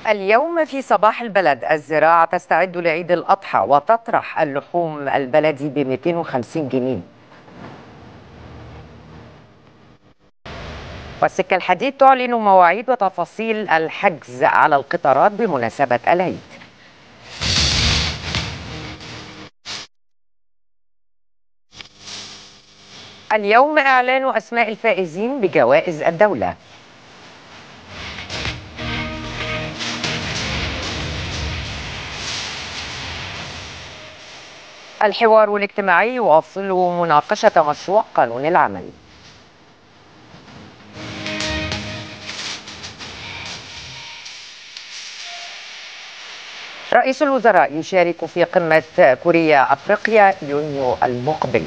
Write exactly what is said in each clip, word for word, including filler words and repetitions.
اليوم في صباح البلد الزراعة تستعد لعيد الأضحى وتطرح اللحوم البلدي ب مئتين وخمسين جنيه. والسكة الحديد تعلن مواعيد وتفاصيل الحجز على القطارات بمناسبة العيد. اليوم إعلان أسماء الفائزين بجوائز الدولة. الحوار الاجتماعي يواصل مناقشة مشروع قانون العمل. رئيس الوزراء يشارك في قمة كوريا أفريقيا يونيو المقبل.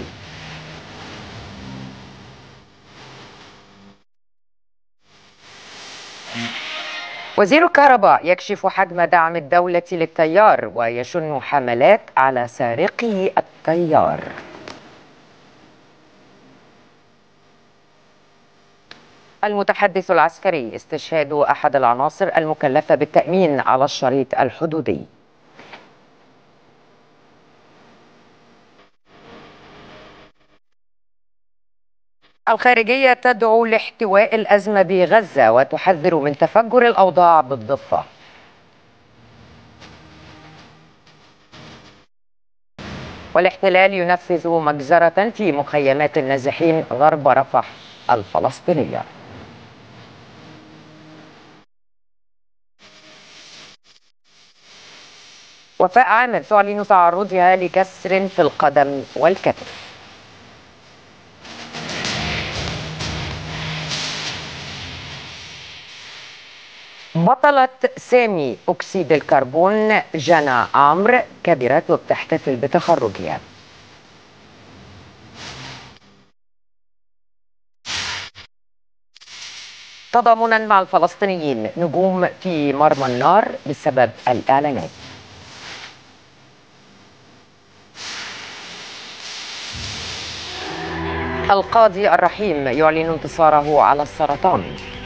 وزير الكهرباء يكشف حجم دعم الدولة للتيار ويشن حملات على سارقي التيار. المتحدث العسكري استشهاد أحد العناصر المكلفة بالتأمين على الشريط الحدودي. الخارجية تدعو لاحتواء الأزمة بغزة وتحذر من تفجر الأوضاع بالضفة. والاحتلال ينفذ مجزرة في مخيمات النازحين غرب رفح الفلسطينية. وفاء عامر تعلن تعرضها لكسر في القدم والكتف. بطلة سامي أكسيد الكربون جنى عمرو كبرت وبتحتفل بتخرجها. تضامنا مع الفلسطينيين نجوم في مرمى النار بسبب الإعلانات. القاضي الرحيم يعلن انتصاره على السرطان.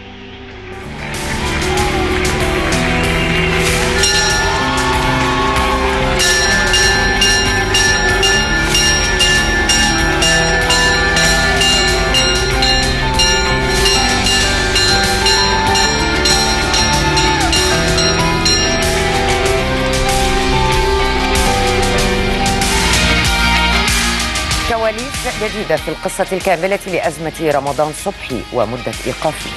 كواليس جديدة في القصة الكاملة لأزمة رمضان صبحي ومدة إيقافه.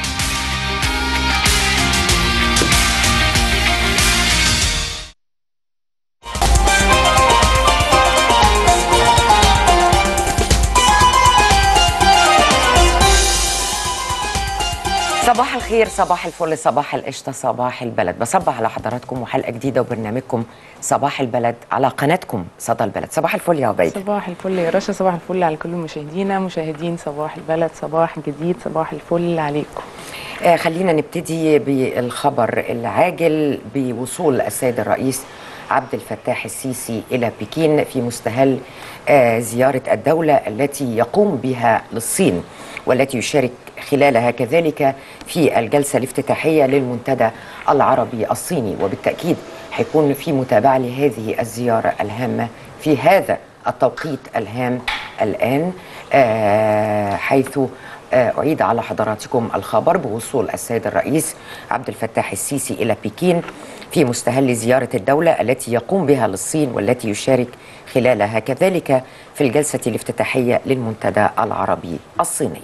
صباح الخير، صباح الفل، صباح القشطة، صباح البلد. بصبح على حضراتكم وحلقة جديدة وبرنامجكم صباح البلد على قناتكم صدى البلد. صباح الفل يا عبيد. صباح الفل يا رشا، صباح الفل على كل مشاهدينا مشاهدين صباح البلد. صباح جديد، صباح الفل عليكم. آه خلينا نبتدي بالخبر العاجل بوصول السيد الرئيس عبد الفتاح السيسي إلى بكين في مستهل آه زيارة الدولة التي يقوم بها للصين، والتي يشارك خلالها كذلك في الجلسة الافتتاحية للمنتدى العربي الصيني. وبالتأكيد حيكون في متابعة لهذه الزيارة الهامة في هذا التوقيت الهام الآن، آه حيث أعيد على حضراتكم الخبر بوصول السيد الرئيس عبد الفتاح السيسي إلى بكين في مستهل زيارة الدولة التي يقوم بها للصين، والتي يشارك خلالها كذلك في الجلسة الافتتاحية للمنتدى العربي الصيني.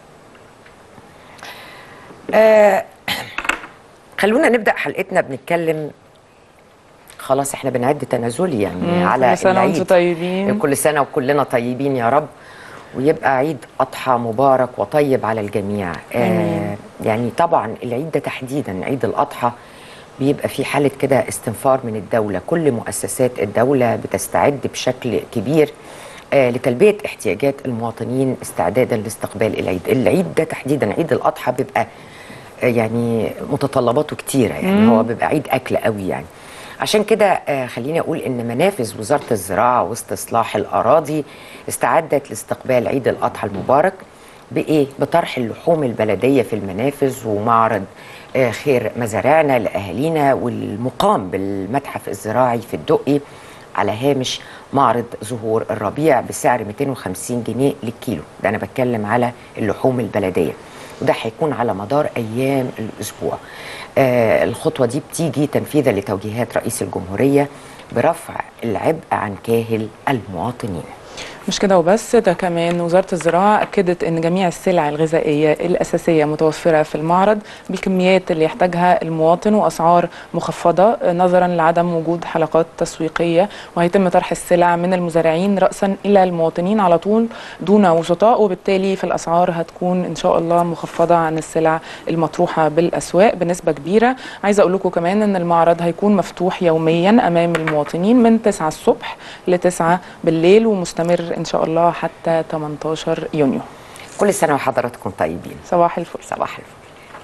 آه خلونا نبدأ حلقتنا بنتكلم، خلاص احنا بنعد تنازلي يعني على كل سنة وانتم طيبين. كل سنة وكلنا طيبين يا رب، ويبقى عيد أضحى مبارك وطيب على الجميع. آه يعني طبعا العيد ده تحديدا عيد الأضحى بيبقى في حالة كده استنفار من الدولة. كل مؤسسات الدولة بتستعد بشكل كبير آه لتلبية احتياجات المواطنين استعدادا لاستقبال العيد. العيد ده تحديدا عيد الأضحى بيبقى آه يعني متطلباته كتيرة، يعني مم. هو بيبقى عيد أكل قوي يعني. عشان كده آه خليني أقول إن منافذ وزارة الزراعة واستصلاح الأراضي استعدت لاستقبال عيد الأضحى المبارك بايه؟ بطرح اللحوم البلديه في المنافذ ومعرض آه، خير مزارعنا لاهالينا، والمقام بالمتحف الزراعي في الدقي على هامش معرض زهور الربيع بسعر مئتين وخمسين جنيه للكيلو. ده انا بتكلم على اللحوم البلديه، وده هيكون على مدار ايام الاسبوع. آه الخطوه دي بتيجي تنفيذا لتوجيهات رئيس الجمهوريه برفع العبء عن كاهل المواطنين. مش كده وبس، ده كمان وزارة الزراعة أكدت أن جميع السلع الغذائية الأساسية متوفرة في المعرض بالكميات اللي يحتاجها المواطن وأسعار مخفضة نظرا لعدم وجود حلقات تسويقية، وهيتم طرح السلع من المزارعين رأسا إلى المواطنين على طول دون وسطاء، وبالتالي في الأسعار هتكون إن شاء الله مخفضة عن السلع المطروحة بالأسواق بنسبة كبيرة. عايزة أقول لكم كمان أن المعرض هيكون مفتوح يوميا أمام المواطنين من تسعة الصبح ل تسعة بالليل ومستمر إن شاء الله حتى ثمانية عشر يونيو. كل سنة وحضراتكم طيبين. صباح الفل. صباح الفل.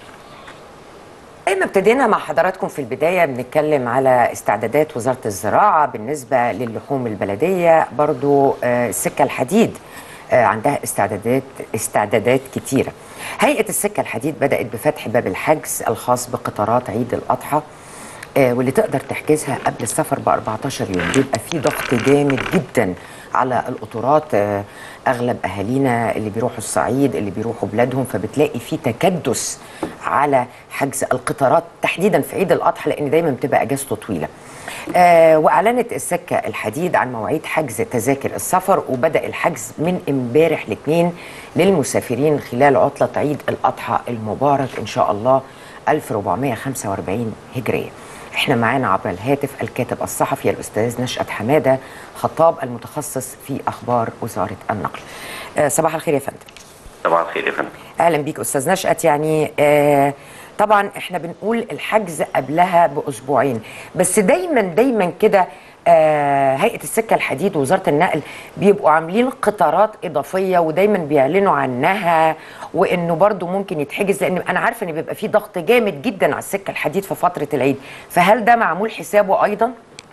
زي ما ابتدينا مع حضراتكم في البداية بنتكلم على استعدادات وزارة الزراعة بالنسبة للحوم البلدية، برضو آه السكة الحديد آه عندها استعدادات استعدادات كتيرة. هيئة السكة الحديد بدأت بفتح باب الحجز الخاص بقطارات عيد الأضحى آه واللي تقدر تحجزها قبل السفر ب أربعة عشر يوم. بيبقى في ضغط جامد جدا على القطارات، آه اغلب اهالينا اللي بيروحوا الصعيد اللي بيروحوا بلادهم، فبتلاقي في تكدس على حجز القطارات تحديدا في عيد الاضحى لان دايما بتبقى اجازته طويله. آه واعلنت السكه الحديد عن مواعيد حجز تذاكر السفر، وبدا الحجز من امبارح الاثنين للمسافرين خلال عطله عيد الاضحى المبارك ان شاء الله ألف وأربعمائة وخمسة وأربعين هجريه. احنا معانا عبر الهاتف الكاتب الصحفي الاستاذ نشأت حماده خطاب المتخصص في اخبار وزاره النقل. آه صباح الخير يا فندم. صباح الخير يا فندم. اهلا بيك استاذ نشأت. يعني آه طبعا احنا بنقول الحجز قبلها باسبوعين، بس دايما دايما كده آه هيئه السكه الحديد ووزاره النقل بيبقوا عاملين قطارات اضافيه ودايما بيعلنوا عنها، وانه برضو ممكن يتحجز، لان انا عارفه ان بيبقى في ضغط جامد جدا على السكه الحديد في فتره العيد، فهل ده معمول حسابه ايضا؟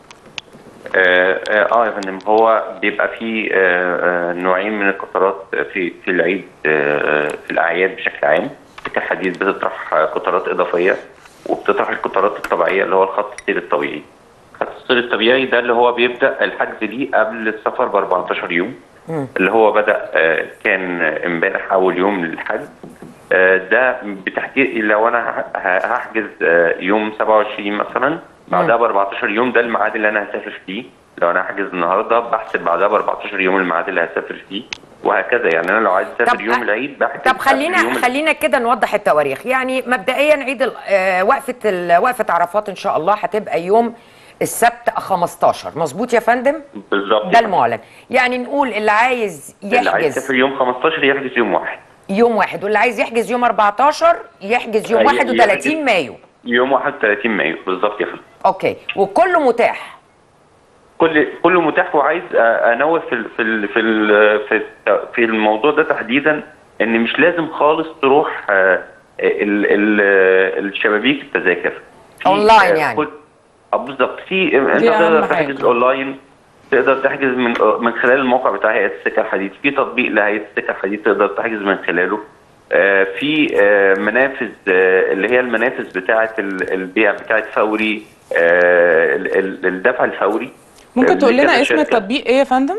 اه اه يا فندم، هو بيبقى في آه نوعين من القطارات في في العيد، آه في الاعياد بشكل عام. السكه الحديد بتطرح قطارات اضافيه وبتطرح القطارات الطبيعيه اللي هو الخط السير الطبيعي. خط السير الطبيعي ده اللي هو بيبدا الحجز ليه قبل السفر ب أربعة عشر يوم، م. اللي هو بدا آه كان امبارح اول يوم للحجز. آه ده بتحديد لو انا هحجز آه يوم سبعة وعشرين مثلا، بعدها ب أربعة عشر يوم ده الميعاد اللي انا هسافر فيه. لو انا هحجز النهارده بحسب بعدها ب أربعة عشر يوم الميعاد اللي هسافر فيه، وهكذا. يعني انا لو عايز اسافر يوم العيد بحجز. طب خلينا خلينا كده نوضح التواريخ. يعني مبدئيا عيد آه وقفه وقفه عرفات ان شاء الله هتبقى يوم السبت خمستاشر، مظبوط يا فندم؟ بالظبط، ده المعلن. يعني نقول اللي عايز يحجز اللي عايز يسافر يوم خمستاشر يحجز يوم واحد يوم واحد، واللي عايز يحجز يوم أربعة عشر يحجز يوم واحد وثلاثين مايو. يوم واحد وثلاثين مايو بالظبط يا فندم. اوكي، وكله متاح. كل كله متاح. وعايز انوه في ال في ال في ال في, في الموضوع ده تحديدا ان مش لازم خالص تروح ال ال الشبابيك التذاكر اونلاين يعني. بالظبط. في انت تقدر تحجز اونلاين، تقدر تحجز من من خلال الموقع بتاع هيئه السكه الحديد. في تطبيق لهيئه السكه الحديد تقدر تحجز من خلاله. آه في آه منافذ آه اللي هي المنافذ بتاعه البيع بتاعه فوري، آه الدفع الفوري. ممكن تقول لنا اسم التطبيق ايه يا فندم؟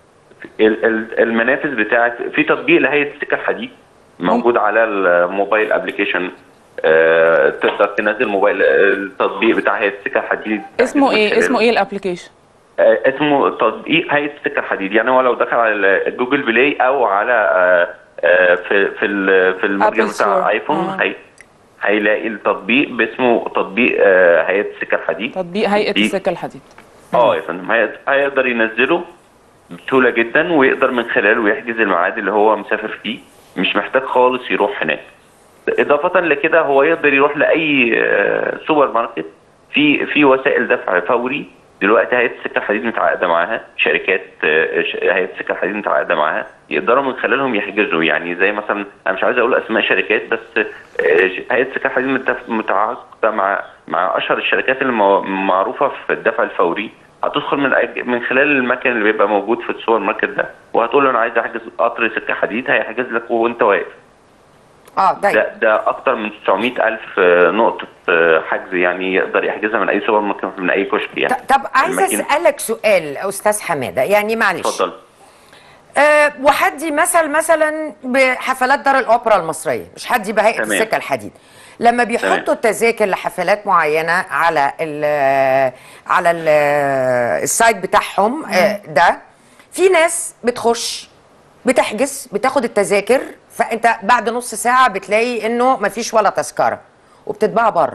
المنافذ بتاعه في تطبيق لهيئه السكه الحديد موجود على الموبايل ابلكيشن. آه تقدر تنزل موبايل التطبيق بتاع هيئه السكه الحديد. اسمه ايه؟ اسمه ايه الابلكيشن؟ آه اسمه تطبيق هيئه السكه الحديد. يعني هو لو دخل على جوجل بلاي او على آه آه في في في المتجر بتاع ايفون آه. هي هيلاقي التطبيق باسمه تطبيق آه هيئه السكه الحديد. تطبيق هيئه السكه الحديد. اه يا فندم، هيقدر ينزله بسهوله جدا ويقدر من خلاله يحجز الميعاد اللي هو مسافر فيه، مش محتاج خالص يروح هناك. اضافه لكده هو يقدر يروح لاي سوبر ماركت في في وسائل دفع فوري دلوقتي هيئه السكه الحديد متعاقده معاها، شركات هيئه السكه الحديد متعاقده معاها يقدروا من خلالهم يحجزوا. يعني زي مثلا انا مش عايز اقول اسماء شركات، بس هيئه السكه الحديد متعاقده مع مع اشهر الشركات المعروفه في الدفع الفوري هتدخل من أج- من خلال المكان اللي بيبقى موجود في السوبر ماركت ده، وهتقول له انا عايز احجز قطر سكه حديد، هيحجز لك وانت واقف. اه طيب. ده ده اكتر من تسعمائة الف نقطه حجز، يعني يقدر يحجزها من اي سوبر ماركت، من اي كشك يعني. ط- طب عايزه الماكينة- اسالك سؤال استاذ حماده، يعني معلش. اتفضل. أه وحدي مثل مثلا بحفلات دار الاوبرا المصريه، مش حدي بهيئه تمام. السكه الحديد، لما بيحطوا التذاكر لحفلات معينه على ال على ال السايت بتاعهم أه ده، في ناس بتخش بتحجز بتاخد التذاكر، فانت بعد نص ساعه بتلاقي انه مفيش ولا تذكره وبتتباع بره.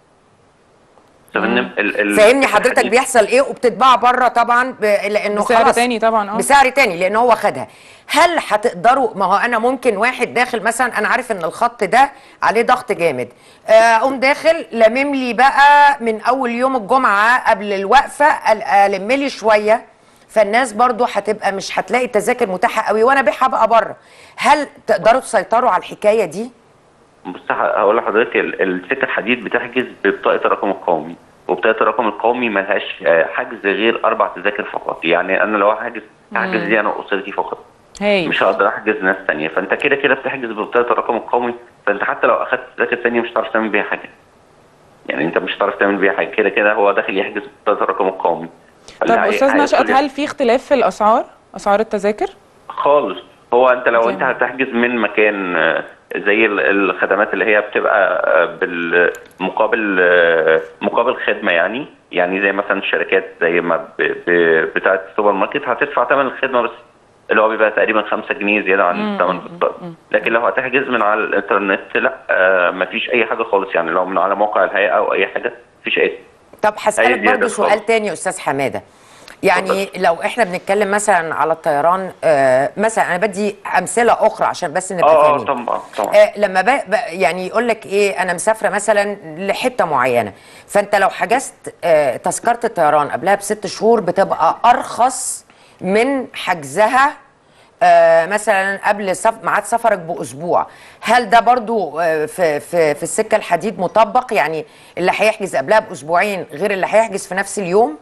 فاهمني حضرتك بيحصل ايه؟ وبتتباع بره طبعا ب... لانه بسعر خلاص تاني طبعا. اه بسعر تاني لان هو خدها. هل هتقدروا؟ ما هو انا ممكن واحد داخل مثلا، انا عارف ان الخط ده عليه ضغط جامد، اقوم داخل لمم لي بقى من اول يوم الجمعه قبل الوقفه الم لي شويه، فالناس برضو هتبقى مش هتلاقي التذاكر متاحه قوي وانا بيعها بقى بره. هل تقدروا تسيطروا على الحكايه دي؟ بص هقول لحضرتك، السكه الحديد بتحجز ببطاقه الرقم القومي، وبطاقه الرقم القومي ملهاش حجز غير اربع تذاكر فقط. يعني انا لو هحجز هحجز لي انا واسرتي فقط. هي. مش هقدر احجز ناس ثانيه، فانت كده كده بتحجز ببطاقه الرقم القومي، فانت حتى لو اخذت تذاكر ثانيه مش هتعرف تعمل بيها حاجه. يعني انت مش هتعرف تعمل بيها حاجه، كده كده هو داخل يحجز ببطاقه الرقم القومي. طب استاذ نشأت، هل في اختلاف في الاسعار؟ اسعار التذاكر؟ خالص. هو انت لو جميل. انت هتحجز من مكان زي الخدمات اللي هي بتبقى بالمقابل مقابل خدمه، يعني يعني زي مثلا الشركات زي ما بتاعه السوبر ماركت هتدفع ثمن الخدمه بس، اللي هو بيبقى تقريبا خمسة جنيه زياده عن ثمن البطاقه. لكن لو هتحجز من على الانترنت لا، مفيش اي حاجه خالص. يعني لو من على موقع الهيئه او اي حاجه مفيش اي. طب هسألك برضه سؤال تاني يا استاذ حماده، يعني طبعا. لو احنا بنتكلم مثلا على الطيران، آه مثلا انا بدي امثله اخرى عشان بس نبقى فاهمين. اه طبعا طبعا. آه لما ب... يعني يقول لك ايه، انا مسافره مثلا لحته معينه، فانت لو حجزت آه تذكره الطيران قبلها بست شهور بتبقى ارخص من حجزها آه مثلا قبل سف... ميعاد سفرك باسبوع. هل ده برضو آه في في في السكه الحديد مطبق؟ يعني اللي هيحجز قبلها باسبوعين غير اللي هيحجز في نفس اليوم؟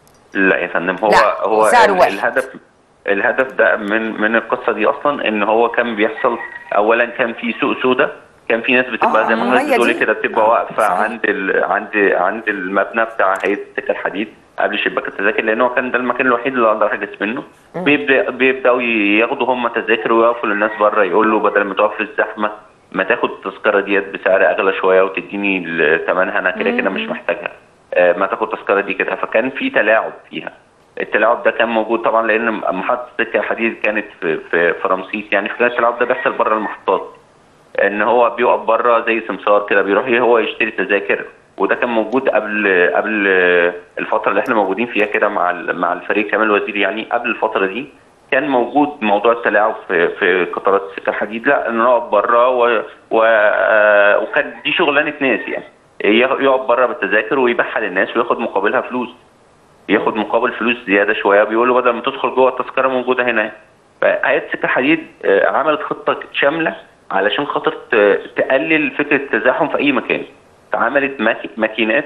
لا يا فندم، هو هو الهدف الهدف ده من من القصه دي اصلا، ان هو كان بيحصل اولا كان في سوق سودا، كان في ناس بتبقى آه زي ما حضرتك بتقولي كده بتبقى آه واقفه عند ال عند عند المبنى بتاع هيئه السكه الحديد قبل شباك التذاكر، لان هو كان ده المكان الوحيد اللي اقدر احجز منه. بيبدا بيبداوا ياخدوا هم تذاكر ويقفوا للناس بره، يقول له بدل ما تقف في الزحمه ما تاخد التذكره ديت بسعر اغلى شويه وتديني ثمنها، انا كده كده مش محتاجها، ما تاخد التذكره دي كده. فكان في تلاعب فيها. التلاعب ده كان موجود طبعا لان محطه السكه الحديد كانت في في, في رمسيس، يعني فكان التلاعب ده بيحصل بره المحطات، ان هو بيقف بره زي سمسار كده بيروح هو يشتري تذاكر. وده كان موجود قبل قبل الفتره اللي احنا موجودين فيها كده مع مع الفريق كامل وزير. يعني قبل الفتره دي كان موجود موضوع التلاعب في في قطارات السكه الحديد، لا انه نقف بره و... و... وكان دي شغلانه ناس، يعني يقف بره بالتذاكر ويبيعها للناس وياخد مقابلها فلوس، ياخد مقابل فلوس زياده شويه، بيقول له بدل ما تدخل جوه التذكره موجوده هنا. فهيئه السكه الحديد عملت خطه شامله علشان خاطر تقلل فكره التزاحم في اي مكان. فعملت ماكينات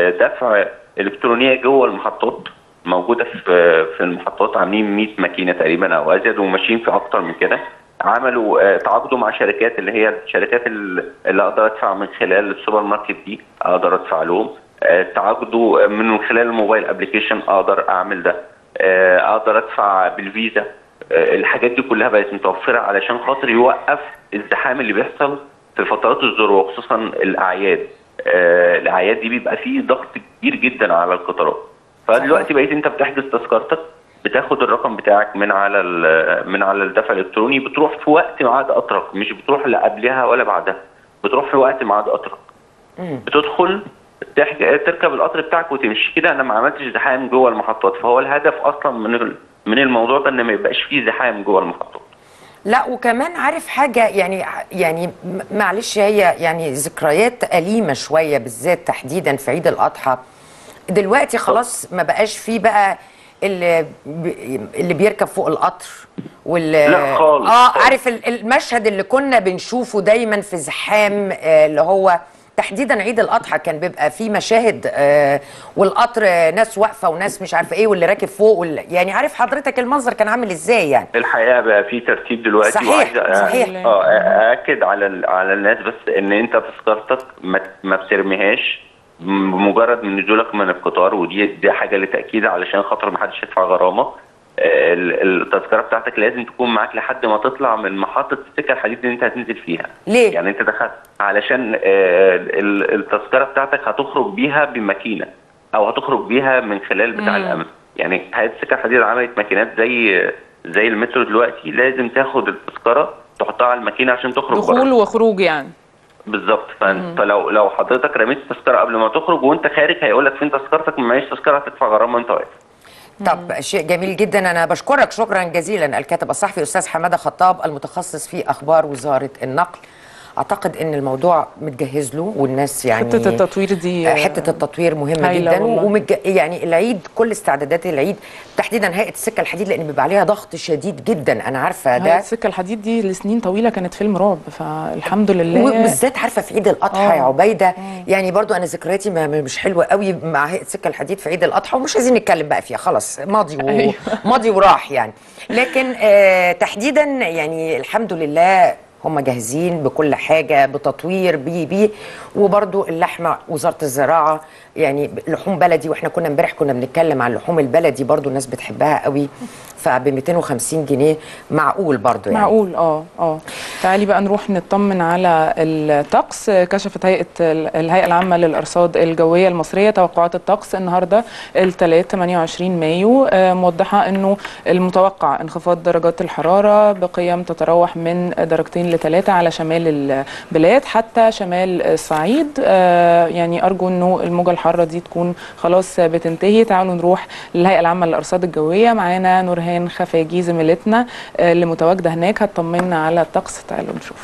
دفع الكترونيه جوه المحطات، موجوده في في المحطات، عاملين مية ماكينه تقريبا او ازيد وماشيين في اكتر من كده. عملوا تعاقدوا مع شركات اللي هي الشركات اللي اقدر ادفع من خلال السوبر ماركت دي، اقدر ادفع لهم. تعاقدوا من خلال الموبايل ابلكيشن، اقدر اعمل ده. اقدر ادفع بالفيزا. الحاجات دي كلها بقت متوفره علشان خاطر يوقف الزحام اللي بيحصل في فترات الذروه، خصوصا الاعياد. الاعياد دي بيبقى فيه ضغط كبير جدا على القطارات. فدلوقتي بقيت انت بتحجز تذكرتك، بتاخد الرقم بتاعك من على من على الدفع الالكتروني، بتروح في وقت ميعاد اترك، مش بتروح لا قبلها ولا بعدها، بتروح في وقت ميعاد اترك. بتدخل تركب القطر بتاعك وتمشي كده. انا ما عملتش زحام جوه المحطات، فهو الهدف اصلا من من الموضوع ده ان ما يبقاش فيه زحام جوه المحطات. لا وكمان عارف حاجه، يعني يعني معلش هي يعني ذكريات أليمة شويه بالذات تحديدا في عيد الاضحى. دلوقتي خلاص ما بقاش فيه بقى اللي اللي بيركب فوق القطر واللي لا خالص. اه عارف المشهد اللي كنا بنشوفه دايما في زحام، آه اللي هو تحديدا عيد الاضحى كان بيبقى فيه مشاهد آه والقطر ناس واقفه وناس مش عارفه ايه واللي راكب فوق واللي يعني عارف حضرتك المنظر كان عامل ازاي يعني. الحقيقه بقى في ترتيب دلوقتي. صحيح صحيح. اه ااكد على على الناس بس ان انت تذكرتك ما, ما بترميهاش بمجرد من نزولك من القطار، ودي دي حاجه لتاكيد علشان خاطر ما حدش يدفع غرامه. التذكره بتاعتك لازم تكون معاك لحد ما تطلع من محطه السكه الحديد اللي انت هتنزل فيها. ليه؟ يعني انت دخلت علشان التذكره بتاعتك هتخرج بيها بماكينه او هتخرج بيها من خلال بتاع الامن. يعني هيئه السكه الحديد عملت ماكينات زي زي المترو دلوقتي، لازم تاخد التذكره تحطها على الماكينه عشان تخرج دخول بره. وخروج يعني بالظبط. فلو لو حضرتك رميت التذكره قبل ما تخرج وانت خارج هيقول لك فين تذكرتك، ما معيش تذكره هتدفع غرامه وانت واقف. طب شيء جميل جدا، انا بشكرك شكرا جزيلا الكاتب الصحفي استاذ حماده خطاب المتخصص في اخبار وزاره النقل. اعتقد ان الموضوع متجهز له والناس يعني حته التطوير دي حته التطوير مهمه جدا ومج... يعني العيد كل استعدادات العيد تحديدا هيئه السكه الحديد لان بيبقى عليها ضغط شديد جدا. انا عارفه ده هيئه السكه الحديد دي لسنين طويله كانت فيلم رعب، فالحمد لله وبالذات عارفه في عيد الاضحى يا عبيده. يعني برضو انا ذكرياتي مش حلوه قوي مع هيئه السكه الحديد في عيد الاضحى ومش عايزين نتكلم بقى فيها، خلاص ماضي و... أيوه. ماضي وراح يعني. لكن آه تحديدا يعني الحمد لله هم جاهزين بكل حاجة بتطوير بي بي وبرضو اللحمة وزارة الزراعة يعني لحوم بلدي، واحنا كنا امبارح كنا بنتكلم عن اللحوم البلدي برضو الناس بتحبها قوي، فب مئتين وخمسين جنيه معقول برضو يعني. معقول اه اه. تعالي بقى نروح نطمن على الطقس. كشفت هيئة الهيئة العامة للأرصاد الجوية المصرية توقعات الطقس النهارده الثلاث ثمانية وعشرين مايو، موضحة انه المتوقع انخفاض درجات الحرارة بقيم تتراوح من درجتين لثلاثة على شمال البلاد حتى شمال الصعيد. يعني أرجو أنه الموجة الحارة دي تكون خلاص بتنتهي. تعالوا نروح للهيئة العامة للأرصاد الجوية، معانا نورهان خفاجي زميلتنا اللي متواجدة هناك هتطمنا على الطقس. تعالوا نشوف.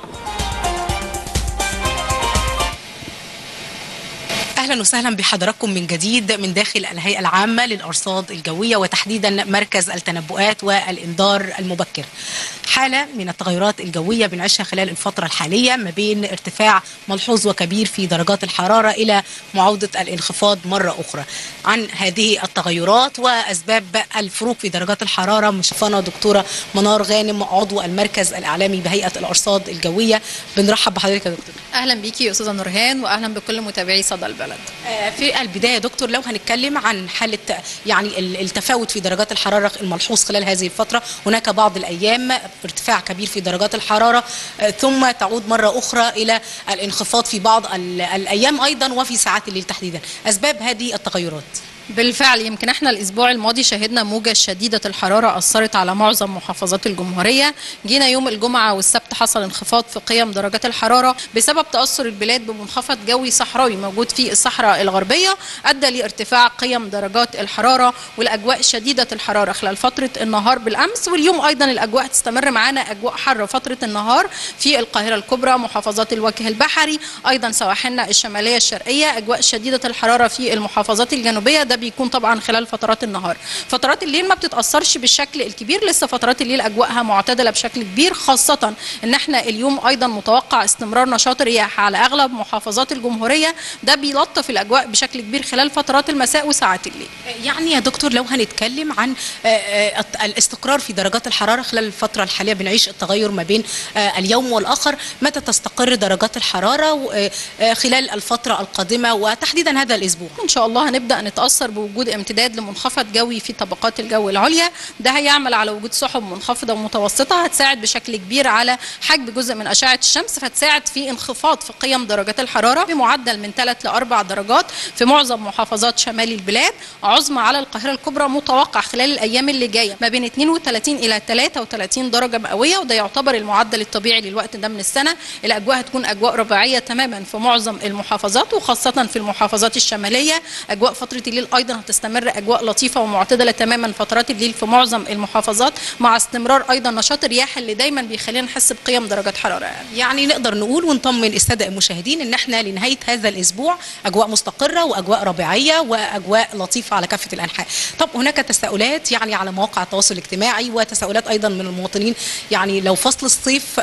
أهلا وسهلا بحضراتكم من جديد من داخل الهيئة العامة للأرصاد الجوية وتحديدا مركز التنبؤات والإنذار المبكر. حالة من التغيرات الجوية بنعيشها خلال الفترة الحالية ما بين ارتفاع ملحوظ وكبير في درجات الحرارة إلى معاودة الانخفاض مرة أخرى. عن هذه التغيرات وأسباب الفروق في درجات الحرارة مشرفانا دكتورة منار غانم عضو المركز الإعلامي بهيئة الأرصاد الجوية. بنرحب بحضرتك يا دكتور. أهلا بيكي يا أستاذة نورهان وأهلا بكل متابعي صدى البلد. في البداية دكتور لو هنتكلم عن حالة يعني التفاوت في درجات الحرارة الملحوظ خلال هذه الفترة، هناك بعض الأيام ارتفاع كبير في درجات الحرارة ثم تعود مرة أخرى إلى الانخفاض في بعض الأيام أيضا وفي ساعات الليل تحديدا. أسباب هذه التغيرات؟ بالفعل يمكن احنا الاسبوع الماضي شهدنا موجة شديدة الحرارة اثرت على معظم محافظات الجمهورية. جينا يوم الجمعة والسبت حصل انخفاض في قيم درجات الحرارة بسبب تأثر البلاد بمنخفض جوي صحراوي موجود في الصحراء الغربية ادى لارتفاع قيم درجات الحرارة والاجواء شديدة الحرارة خلال فترة النهار بالامس، واليوم ايضا الاجواء تستمر معانا اجواء حارة فترة النهار في القاهرة الكبرى محافظات الوجه البحري ايضا سواحلنا الشمالية الشرقية. اجواء شديدة الحرارة في المحافظات الجنوبية ده بيكون طبعا خلال فترات النهار. فترات الليل ما بتتاثرش بالشكل الكبير، لسه فترات الليل اجواءها معتدله بشكل كبير، خاصه ان احنا اليوم ايضا متوقع استمرار نشاط رياح على اغلب محافظات الجمهوريه، ده بيلطف الاجواء بشكل كبير خلال فترات المساء وساعات الليل. يعني يا دكتور لو هنتكلم عن الاستقرار في درجات الحراره خلال الفتره الحاليه بنعيش التغير ما بين اليوم والاخر، متى تستقر درجات الحراره خلال الفتره القادمه وتحديدا هذا الاسبوع؟ ان شاء الله هنبدا نتاثر بوجود امتداد لمنخفض جوي في طبقات الجو العليا، ده هيعمل على وجود سحب منخفضه ومتوسطه هتساعد بشكل كبير على حجب جزء من اشعه الشمس، فتساعد في انخفاض في قيم درجات الحراره بمعدل من ثلاث لأربع درجات في معظم محافظات شمال البلاد. عظمى على القاهره الكبرى متوقع خلال الايام اللي جايه ما بين اثنين وثلاثين الى ثلاثة وثلاثين درجه مئويه، وده يعتبر المعدل الطبيعي للوقت ده من السنه. الاجواء هتكون اجواء رباعيه تماما في معظم المحافظات وخاصه في المحافظات الشماليه. اجواء فتره الليل ايضا هتستمر اجواء لطيفه ومعتدله تماما فترات الليل في معظم المحافظات، مع استمرار ايضا نشاط الرياح اللي دايما بيخلينا نحس بقيم درجات حراره. يعني, يعني نقدر نقول ونطمن الساده المشاهدين ان احنا لنهايه هذا الاسبوع اجواء مستقره واجواء ربيعيه واجواء لطيفه على كافه الانحاء. طب هناك تساؤلات يعني على مواقع التواصل الاجتماعي وتساؤلات ايضا من المواطنين، يعني لو فصل الصيف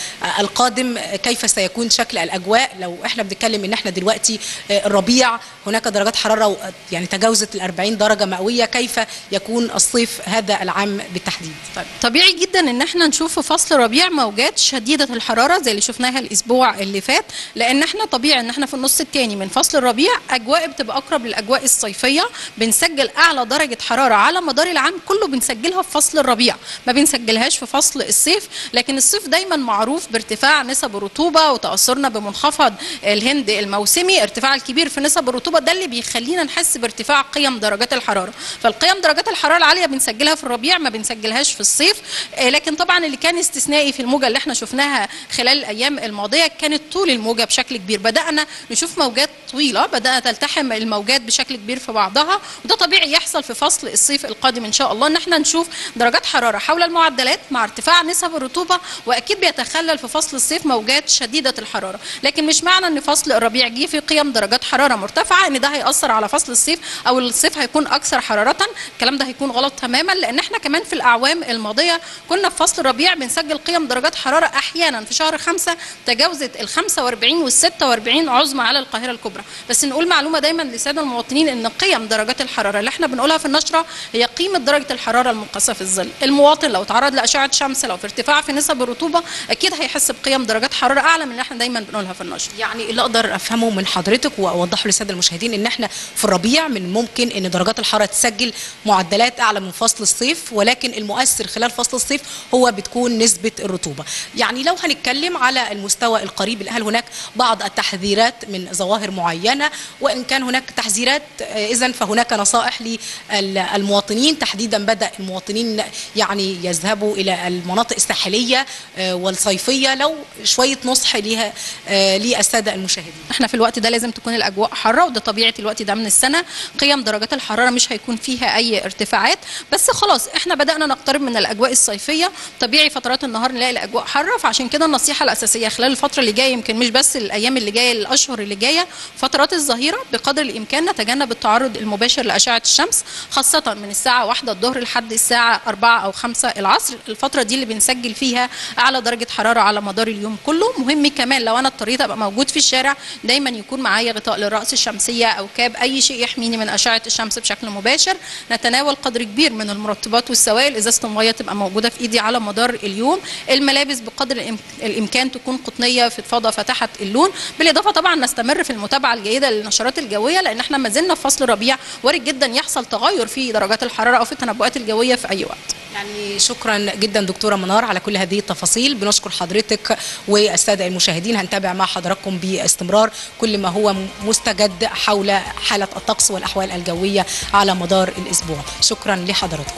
القادم كيف سيكون شكل الاجواء؟ لو احنا بنتكلم ان احنا دلوقتي الربيع هناك درجات حراره يعني تجاوزت ال أربعين درجه مئويه، كيف يكون الصيف هذا العام بالتحديد؟ طيب طبيعي جدا ان احنا نشوف في فصل ربيع موجات شديده الحراره زي اللي شفناها الاسبوع اللي فات، لان احنا طبيعي ان احنا في النص الثاني من فصل الربيع اجواء بتبقى اقرب للاجواء الصيفيه، بنسجل اعلى درجه حراره على مدار العام كله بنسجلها في فصل الربيع، ما بنسجلهاش في فصل الصيف. لكن الصيف دايما معروف بارتفاع نسب الرطوبه وتاثرنا بمنخفض الهند الموسمي، ارتفاع الكبير في نسب الرطوبه ده اللي بيخلينا نحس بارتفاع قيم درجات الحراره، فالقيم درجات الحراره العاليه بنسجلها في الربيع ما بنسجلهاش في الصيف. لكن طبعا اللي كان استثنائي في الموجه اللي احنا شفناها خلال الايام الماضيه كانت طول الموجه بشكل كبير، بدانا نشوف موجات طويله، بدات تلتحم الموجات بشكل كبير في بعضها، وده طبيعي يحصل في فصل الصيف القادم ان شاء الله، ان احنا نشوف درجات حراره حول المعدلات مع ارتفاع نسب الرطوبه، واكيد بيتخلل في فصل الصيف موجات شديده الحراره. لكن مش معنى ان فصل الربيع جه في قيم درجات حراره مرتفعه ان ده هياثر على فصل الصيف او الصيف هيكون اكثر حراره، الكلام ده هيكون غلط تماما، لان احنا كمان في الاعوام الماضيه كنا في فصل الربيع بنسجل قيم درجات حراره احيانا في شهر خمسة تجاوزت ال خمسة وأربعين وال ستة وأربعين عظمى على القاهره الكبرى. بس نقول معلومه دايما للساده المواطنين ان قيم درجات الحراره اللي احنا بنقولها في النشره هي قيمه درجه الحراره المقاسه في الظل. المواطن لو تعرض لاشعه شمس لو في ارتفاع في نسب الرطوبه اكيد هيحس بقيم درجات حراره اعلى من اللي احنا دايما بنقولها في النشره. يعني اللي اقدر افهمه من حضرتك واوضحه للساده المشاهدين ان احنا في الربيع من الممكن ان درجات الحراره تسجل معدلات اعلى من فصل الصيف، ولكن المؤثر خلال فصل الصيف هو بتكون نسبه الرطوبه. يعني لو هنتكلم على المستوى القريب، هل هناك بعض التحذيرات من ظواهر معينه؟ وان كان هناك تحذيرات اذا فهناك نصائح للمواطنين، تحديدا بدا المواطنين يعني يذهبوا الى المناطق الساحليه والصيفيه، لو شويه نصح ليها للساده المشاهدين. احنا في الوقت ده لازم تكون الاجواء حاره، وده طبيعه الوقت ده من السنه، قيم درجات الحراره مش هيكون فيها اي ارتفاعات، بس خلاص احنا بدانا نقترب من الاجواء الصيفيه، طبيعي فترات النهار نلاقي الاجواء حاره، فعشان كده النصيحه الاساسيه خلال الفتره اللي جايه، يمكن مش بس الايام اللي جايه، الاشهر اللي جايه، فترات الظهيره بقدر الامكان نتجنب التعرض المباشر لاشعه الشمس، خاصه من الساعه واحدة الظهر لحد الساعه أربعة او خمسة العصر، الفتره دي اللي بنسجل فيها اعلى درجه حراره على مدار اليوم كله. مهم كمان لو انا اضطريت ابقى موجود في الشارع دايما يكون معايا غطاء للراس الشمسيه او كاب، اي شيء يحميني من اشعه الشمس بشكل مباشر. نتناول قدر كبير من المرطبات والسوائل، ازازه الميه تبقى موجوده في ايدي على مدار اليوم. الملابس بقدر الامكان تكون قطنيه فضفاضه فاتحه اللون، بالاضافه طبعا نستمر في المتابعه الجيده للنشرات الجويه، لان احنا ما زلنا في فصل ربيع، وارد جدا يحصل تغير في درجات الحراره او في التنبؤات الجويه في اي وقت. يعني شكرا جدا دكتوره منار على كل هذه التفاصيل، بنشكر حضرتك والساده المشاهدين، هنتابع مع حضراتكم باستمرار كل ما هو مستجد حول حاله الطقس والاحوال الجويه على مدار الاسبوع. شكرا لحضراتكم.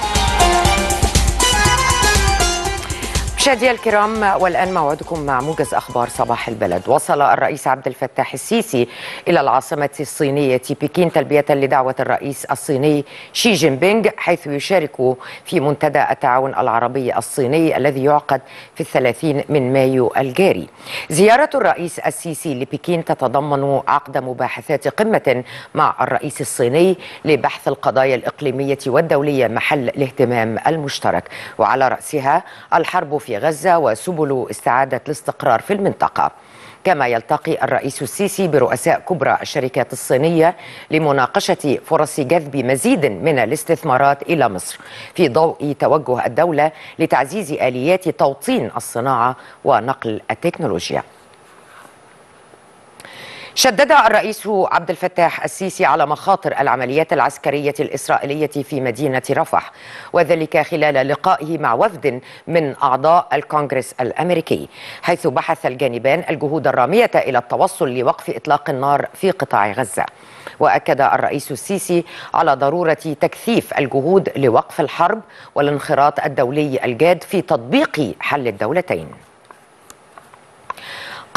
مشاهدينا الكرام، والآن موعدكم مع موجز أخبار صباح البلد. وصل الرئيس عبد الفتاح السيسي إلى العاصمة الصينية بكين تلبية لدعوة الرئيس الصيني شي جين بينغ، حيث يشارك في منتدى التعاون العربي الصيني الذي يعقد في الثلاثين من مايو الجاري. زيارة الرئيس السيسي لبكين تتضمن عقد مباحثات قمة مع الرئيس الصيني لبحث القضايا الإقليمية والدولية محل الاهتمام المشترك، وعلى رأسها الحرب في غزة وسبل استعادة الاستقرار في المنطقة. كما يلتقي الرئيس السيسي برؤساء كبرى الشركات الصينية لمناقشة فرص جذب مزيد من الاستثمارات إلى مصر في ضوء توجه الدولة لتعزيز آليات توطين الصناعة ونقل التكنولوجيا. شدد الرئيس عبد الفتاح السيسي على مخاطر العمليات العسكرية الإسرائيلية في مدينة رفح، وذلك خلال لقائه مع وفد من أعضاء الكونغرس الأمريكي، حيث بحث الجانبان الجهود الرامية إلى التوصل لوقف إطلاق النار في قطاع غزة. وأكد الرئيس السيسي على ضرورة تكثيف الجهود لوقف الحرب والانخراط الدولي الجاد في تطبيق حل الدولتين.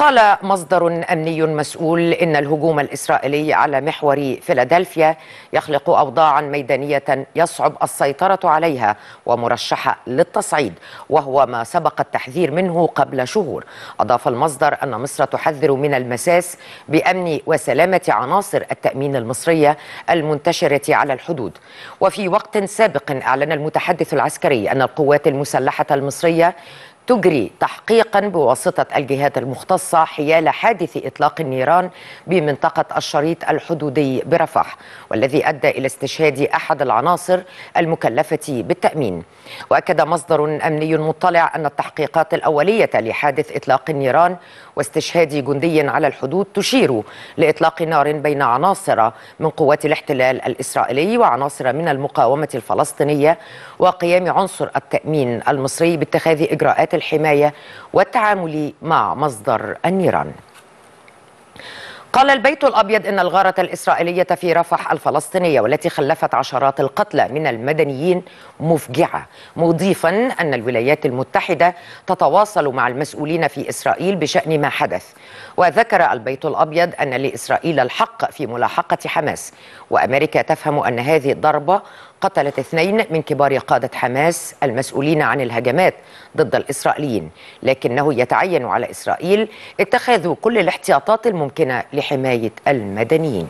قال مصدر أمني مسؤول إن الهجوم الإسرائيلي على محور فيلادلفيا يخلق أوضاعا ميدانية يصعب السيطرة عليها ومرشحة للتصعيد، وهو ما سبق التحذير منه قبل شهور. أضاف المصدر أن مصر تحذر من المساس بأمن وسلامة عناصر التأمين المصرية المنتشرة على الحدود. وفي وقت سابق أعلن المتحدث العسكري أن القوات المسلحة المصرية تجري تحقيقا بواسطة الجهات المختصة حيال حادث إطلاق النيران بمنطقة الشريط الحدودي برفح، والذي أدى إلى استشهاد أحد العناصر المكلفة بالتأمين. وأكد مصدر أمني مطلع أن التحقيقات الأولية لحادث إطلاق النيران واستشهاد جندي على الحدود تشير لإطلاق نار بين عناصر من قوات الاحتلال الإسرائيلي وعناصر من المقاومة الفلسطينية، وقيام عنصر التأمين المصري باتخاذ إجراءات الحماية والتعامل مع مصدر النيران. قال البيت الأبيض إن الغارة الإسرائيلية في رفح الفلسطينية والتي خلفت عشرات القتلى من المدنيين مفجعة، مضيفا أن الولايات المتحدة تتواصل مع المسؤولين في إسرائيل بشأن ما حدث. وذكر البيت الأبيض أن لإسرائيل الحق في ملاحقة حماس، وأمريكا تفهم أن هذه الضربة قتلت اثنين من كبار قادة حماس المسؤولين عن الهجمات ضد الإسرائيليين، لكنه يتعين على إسرائيل اتخاذ كل الاحتياطات الممكنة لحماية المدنيين.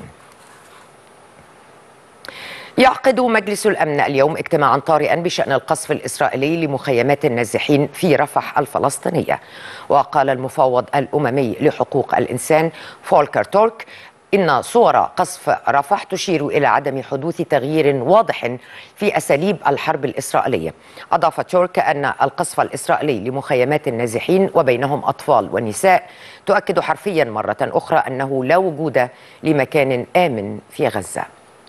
يعقد مجلس الأمن اليوم اجتماعا طارئا بشأن القصف الإسرائيلي لمخيمات النازحين في رفح الفلسطينية. وقال المفوض الأممي لحقوق الإنسان فولكر تورك إن صور قصف رفح تشير إلى عدم حدوث تغيير واضح في أساليب الحرب الإسرائيلية. أضاف تورك أن القصف الإسرائيلي لمخيمات النازحين وبينهم أطفال ونساء تؤكد حرفيا مرة أخرى أنه لا وجود لمكان آمن في غزة.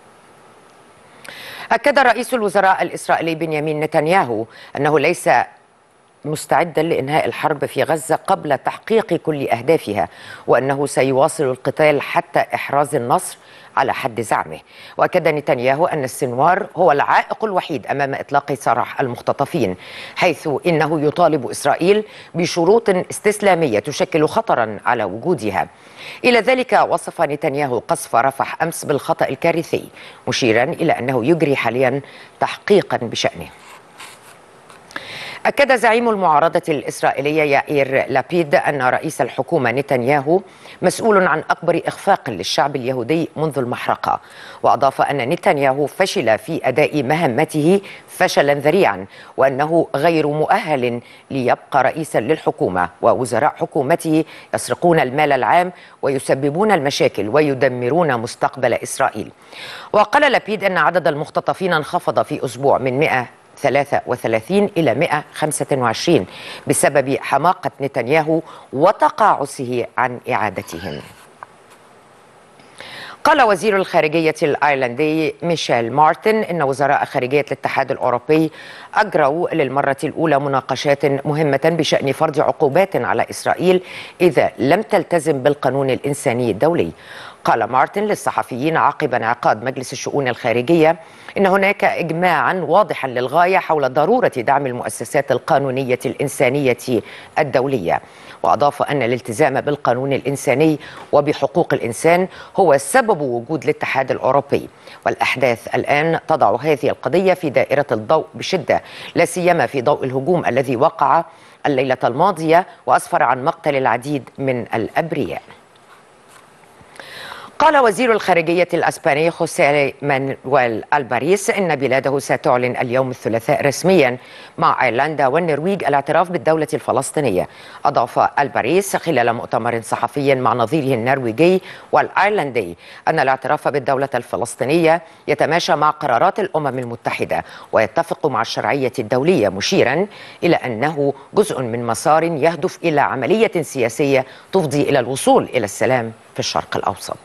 أكد رئيس الوزراء الإسرائيلي بنيامين نتنياهو أنه ليس مستعدا لإنهاء الحرب في غزة قبل تحقيق كل أهدافها، وأنه سيواصل القتال حتى إحراز النصر على حد زعمه. وأكد نتنياهو أن السنوار هو العائق الوحيد أمام إطلاق سراح المختطفين، حيث إنه يطالب إسرائيل بشروط استسلامية تشكل خطرا على وجودها. إلى ذلك وصف نتنياهو قصف رفح أمس بالخطأ الكارثي، مشيرا إلى أنه يجري حاليا تحقيقا بشأنه. أكد زعيم المعارضة الإسرائيلية يائير لابيد أن رئيس الحكومة نتنياهو مسؤول عن أكبر إخفاق للشعب اليهودي منذ المحرقة. وأضاف أن نتنياهو فشل في أداء مهمته فشلا ذريعا، وأنه غير مؤهل ليبقى رئيسا للحكومة، ووزراء حكومته يسرقون المال العام ويسببون المشاكل ويدمرون مستقبل إسرائيل. وقال لابيد أن عدد المختطفين انخفض في أسبوع من مئة وثلاثة وثلاثين إلى مئة وخمسة وعشرين بسبب حماقة نتنياهو وتقاعسه عن إعادتهم. قال وزير الخارجية الأيرلندي ميشيل مارتن إن وزراء خارجية الاتحاد الأوروبي أجروا للمرة الأولى مناقشات مهمة بشأن فرض عقوبات على إسرائيل إذا لم تلتزم بالقانون الإنساني الدولي. قال مارتن للصحفيين عقب انعقاد مجلس الشؤون الخارجية إن هناك إجماعا واضحا للغاية حول ضرورة دعم المؤسسات القانونية الإنسانية الدولية. وأضاف أن الالتزام بالقانون الإنساني وبحقوق الإنسان هو سبب وجود الاتحاد الأوروبي، والأحداث الآن تضع هذه القضية في دائرة الضوء بشدة، لا سيما في ضوء الهجوم الذي وقع الليلة الماضية وأسفر عن مقتل العديد من الأبرياء. قال وزير الخارجية الأسباني خوسيه مانويل ألباريس إن بلاده ستعلن اليوم الثلاثاء رسميا مع أيرلندا والنرويج الاعتراف بالدولة الفلسطينية. أضاف ألباريس خلال مؤتمر صحفي مع نظيره النرويجي والأيرلندي أن الاعتراف بالدولة الفلسطينية يتماشى مع قرارات الأمم المتحدة ويتفق مع الشرعية الدولية، مشيرا إلى أنه جزء من مسار يهدف إلى عملية سياسية تفضي إلى الوصول إلى السلام في الشرق الأوسط.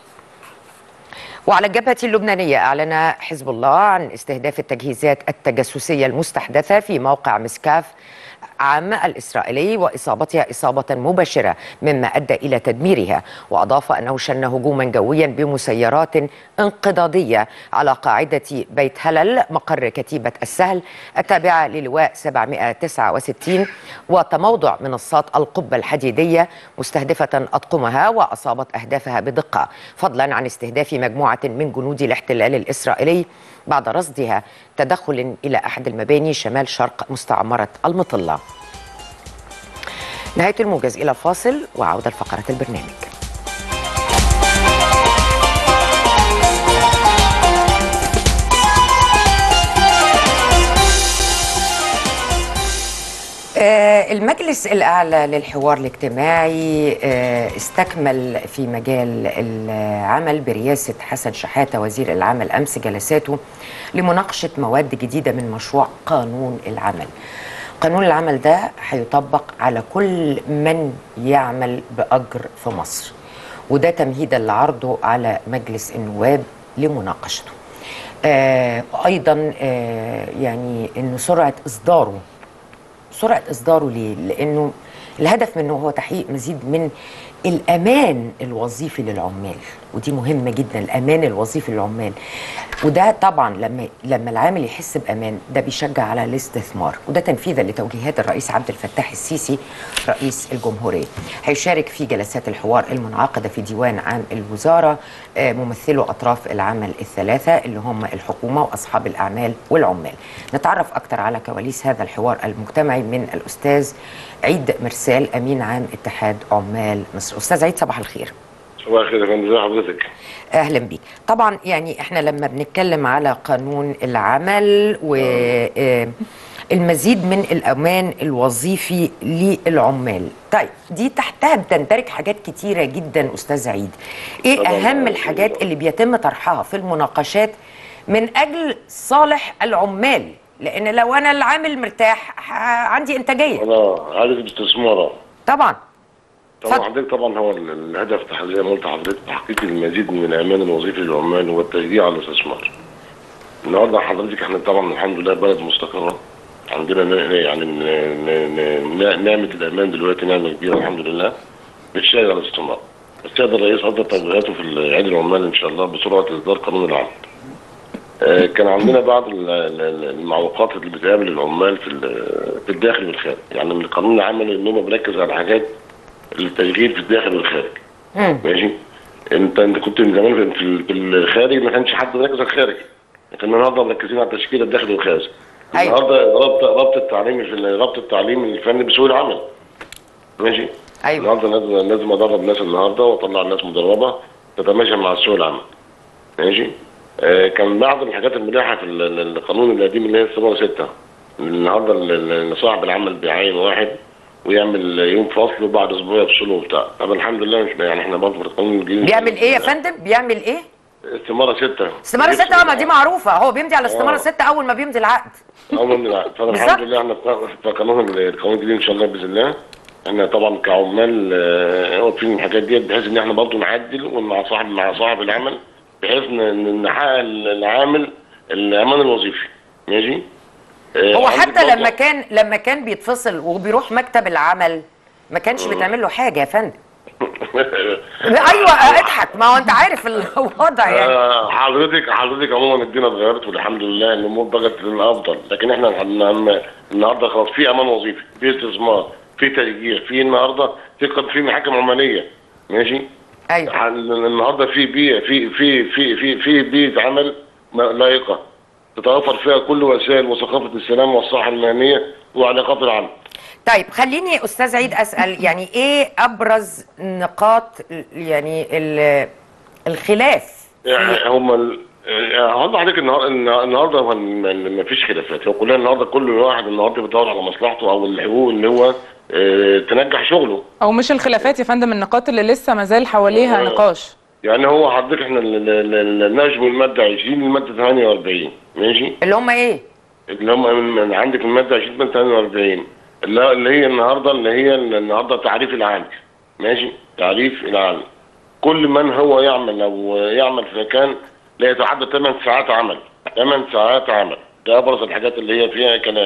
وعلى الجبهة اللبنانية أعلن حزب الله عن استهداف التجهيزات التجسسية المستحدثة في موقع مسكاف عام الإسرائيلي وإصابتها إصابة مباشرة مما أدى إلى تدميرها. وأضاف أنه شن هجوما جويا بمسيرات انقضاضية على قاعدة بيت هلل مقر كتيبة السهل التابعة للواء سبعمائة وتسعة وستين وتموضع منصات القبة الحديدية مستهدفة أطقمها، وأصابت أهدافها بدقة فضلا عن استهداف مجموعة من جنود الاحتلال الإسرائيلي بعد رصدها تدخل إلى أحد المباني شمال شرق مستعمرة المطلة. نهاية الموجز، إلى الفاصل وعودة لفقرة البرنامج. المجلس الأعلى للحوار الاجتماعي استكمل في مجال العمل برئاسة حسن شحاتة وزير العمل أمس جلساته لمناقشة مواد جديدة من مشروع قانون العمل. قانون العمل ده هيطبق على كل من يعمل بأجر في مصر، وده تمهيدا لعرضه على مجلس النواب لمناقشته. آه أيضا آه يعني أن سرعة إصداره سرعة إصداره ليه؟ لأنه الهدف منه هو تحقيق مزيد من الأمان الوظيفي للعمال، ودي مهمة جدا، الأمان الوظيفي للعمال. وده طبعا لما لما العامل يحس بأمان ده بيشجع على الاستثمار، وده تنفيذا لتوجيهات الرئيس عبد الفتاح السيسي رئيس الجمهورية. هيشارك في جلسات الحوار المنعقدة في ديوان عام الوزارة ممثلو أطراف العمل الثلاثة اللي هم الحكومة وأصحاب الأعمال والعمال. نتعرف أكثر على كواليس هذا الحوار المجتمعي من الأستاذ عيد مرسال أمين عام اتحاد عمال مصر. أستاذ عيد، صباح الخير. صباح الخير يا فندم، ازي حضرتك؟ اهلا بيك. طبعا يعني احنا لما بنتكلم على قانون العمل والمزيد من الامان الوظيفي للعمال، طيب دي تحتها بتندرج حاجات كتيره جدا استاذ عيد. ايه اهم الحاجات اللي بيتم طرحها في المناقشات من اجل صالح العمال؟ لان لو انا العامل مرتاح عندي انتاجيه. انا عايز استثمار طبعا. طبعا حضرتك طبعا هو الهدف زي ما قلت لحضرتك تحقيق المزيد من الامان الوظيفي للعمال والتشجيع على الاستثمار. النهارده حضرتك احنا طبعا الحمد لله بلد مستقره، عندنا يعني نعمه الامان دلوقتي نعمه كبيره الحمد لله بتشجع على الاستثمار. السيد الرئيس اصدر توجيهاته في عيد العمال ان شاء الله بسرعه اصدار قانون العمل. آه كان عندنا بعض المعوقات اللي بتقابل العمال في في الداخل والخارج، يعني من قانون العمل ان هو بيركز على حاجات التشغيل في الداخل والخارج. ماشي. انت انت كنت من زمان في الخارج ما كانش حد مركز على الخارج، لكن النهارده مركزين على تشكيل الداخل والخارج. أيوة. النهارده ربط ربط التعليم في ربط التعليم الفني بسوق العمل. ماشي. ايوه. النهارده لازم لازم ادرب الناس النهارده واطلع الناس مدربه تتماشى مع سوق العمل. ماشي. آه كان بعض الحاجات المتاحه في القانون القديم اللي هي الثمانية ستة، النهارده صاحب العمل بيعين واحد ويعمل يوم فصل وبعد اسبوع يفصله وبتاع. طب الحمد لله مش يعني احنا برضه في القانون الجديد بيعمل ايه يا فندم؟ بيعمل ايه؟ استماره ستة. استماره ستة اه ما دي معروفه، هو بيمضي على استماره ستة اول ما بيمضي العقد. اول ما بيمضي العقد. فالحمد لله احنا في قانون القانون الجديد ان شاء الله باذن الله. احنا طبعا كعمال واقفين الحاجات ديت بحيث ان احنا برضه نعدل مع صاحب مع صاحب العمل بحيث ان نحقق العامل الامان الوظيفي. ماشي؟ هو حتى لما كان لما كان بيتفصل وبيروح مكتب العمل ما كانش بيتعمل له حاجه يا فندم. ايوه اضحك، ما هو انت عارف الوضع يعني. حضرتك حضرتك عموما الدنيا اتغيرت والحمد لله الامور بقت للافضل، لكن احنا النهارده خلاص في امان وظيفي، في استثمار، في تشجيع، في النهارده في في محاكم عماليه. ماشي؟ ايوه. النهارده في بيئه في في في في في بيئه عمل لائقه تتوفر فيها كل وسائل وثقافه السلام والصحه المهنيه وعلاقات العمل. طيب خليني استاذ عيد اسال، يعني ايه ابرز نقاط يعني الخلاف؟ يعني هم هقول لحضرتك النهارده ما فيش خلافات، هو كلنا النهارده كل واحد النهارده بيدور على مصلحته او الحقوق اللي هو اه تنجح شغله. او مش الخلافات يا فندم، النقاط اللي لسه ما زال حواليها اه نقاش. يعني هو حضرتك احنا نجم الماده عشرين الماده ثمانية وأربعين. ماشي؟ اللي هم ايه؟ اللي هم من عندك الماده عشرين من ثمانية وأربعين اللي هي النهارده اللي هي النهارده تعريف العامل. ماشي؟ تعريف العامل. كل من هو يعمل او يعمل في مكان لا يتعدى ثمان ساعات عمل. ثمان ساعات عمل. ده ابرز الحاجات اللي هي فيها كلام.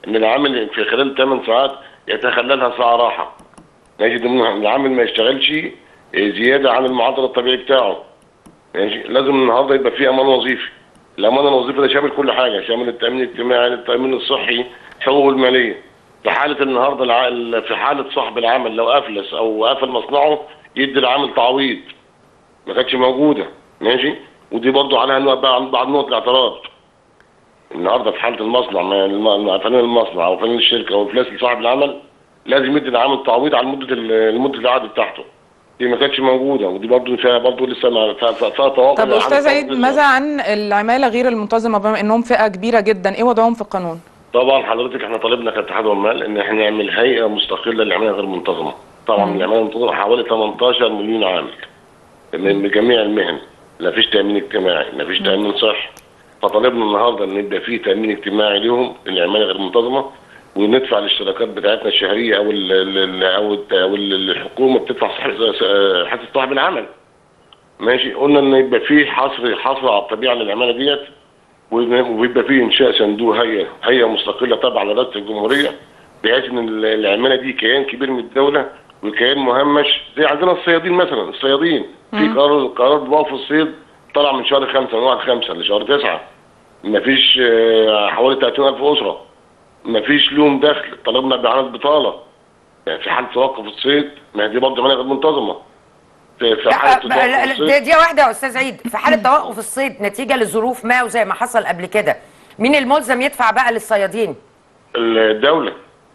ان العامل في خلال ثمان ساعات يتخللها ساعه راحه. ماشي، العامل ما يشتغلش زياده عن المعدل الطبيعي بتاعه. ماشي، لازم النهارده يبقى في امان وظيفي. الامان الوظيفي ده شامل كل حاجه، شامل التامين الاجتماعي، التامين الصحي، حقوق الماليه. في حاله النهارده الع... في حاله صاحب العمل لو افلس او قفل مصنعه يدي العامل تعويض، ما كانتش موجوده. ماشي، ودي برضه عليها بعض نقط الاعتراض. النهارده في حاله المصنع، ما قفلان المصنع او قفلان الشركه او افلاس لصاحب العمل، لازم يدي العامل تعويض على مده المده العقد بتاعته. دي ما كانتش موجوده، ودي برضه فيها برضه لسه فيها تواقف. طب استاذ عيد، ماذا عن العماله غير المنتظمه بما انهم فئه كبيره جدا؟ ايه وضعهم في القانون؟ طبعا حضرتك احنا طالبنا كاتحاد عمال ان احنا نعمل هيئه مستقله للعماله غير المنتظمه. طبعا العماله المنتظمه حوالي ثمانية عشر مليون عامل من جميع المهن، لا فيش تامين اجتماعي، لا فيش تامين صحي. فطالبنا النهارده ان يبقى في تامين اجتماعي ليهم العماله غير المنتظمه، وندفع الاشتراكات بتاعتنا الشهريه او ال ال او ال او الحكومه بتدفع حصه صاحب العمل. ماشي، قلنا ان يبقى في حصر حصر على الطبيعه للعماله ديت، ويبقى في انشاء صندوق هيئه هيئه مستقله تابعه لرئاسه الجمهوريه، بحيث ان العماله دي كيان كبير من الدوله وكيان مهمش. زي عندنا الصيادين مثلا، الصيادين في قرار قرار بوقف الصيد طلع من شهر خمسه، من واحد خمسه لشهر تسعه. مفيش حوالي ثلاثين ألف اسره مفيش لهم دخل، طلبنا باعانه بطاله. يعني في حاله توقف الصيد، ما دي برضه عمليه غير منتظمه. في حاله توقف الصيد دي, دي واحده يا استاذ عيد، في حاله توقف الصيد نتيجه لظروف ما وزي ما حصل قبل كده، مين الملزم يدفع بقى للصيادين؟ الدوله.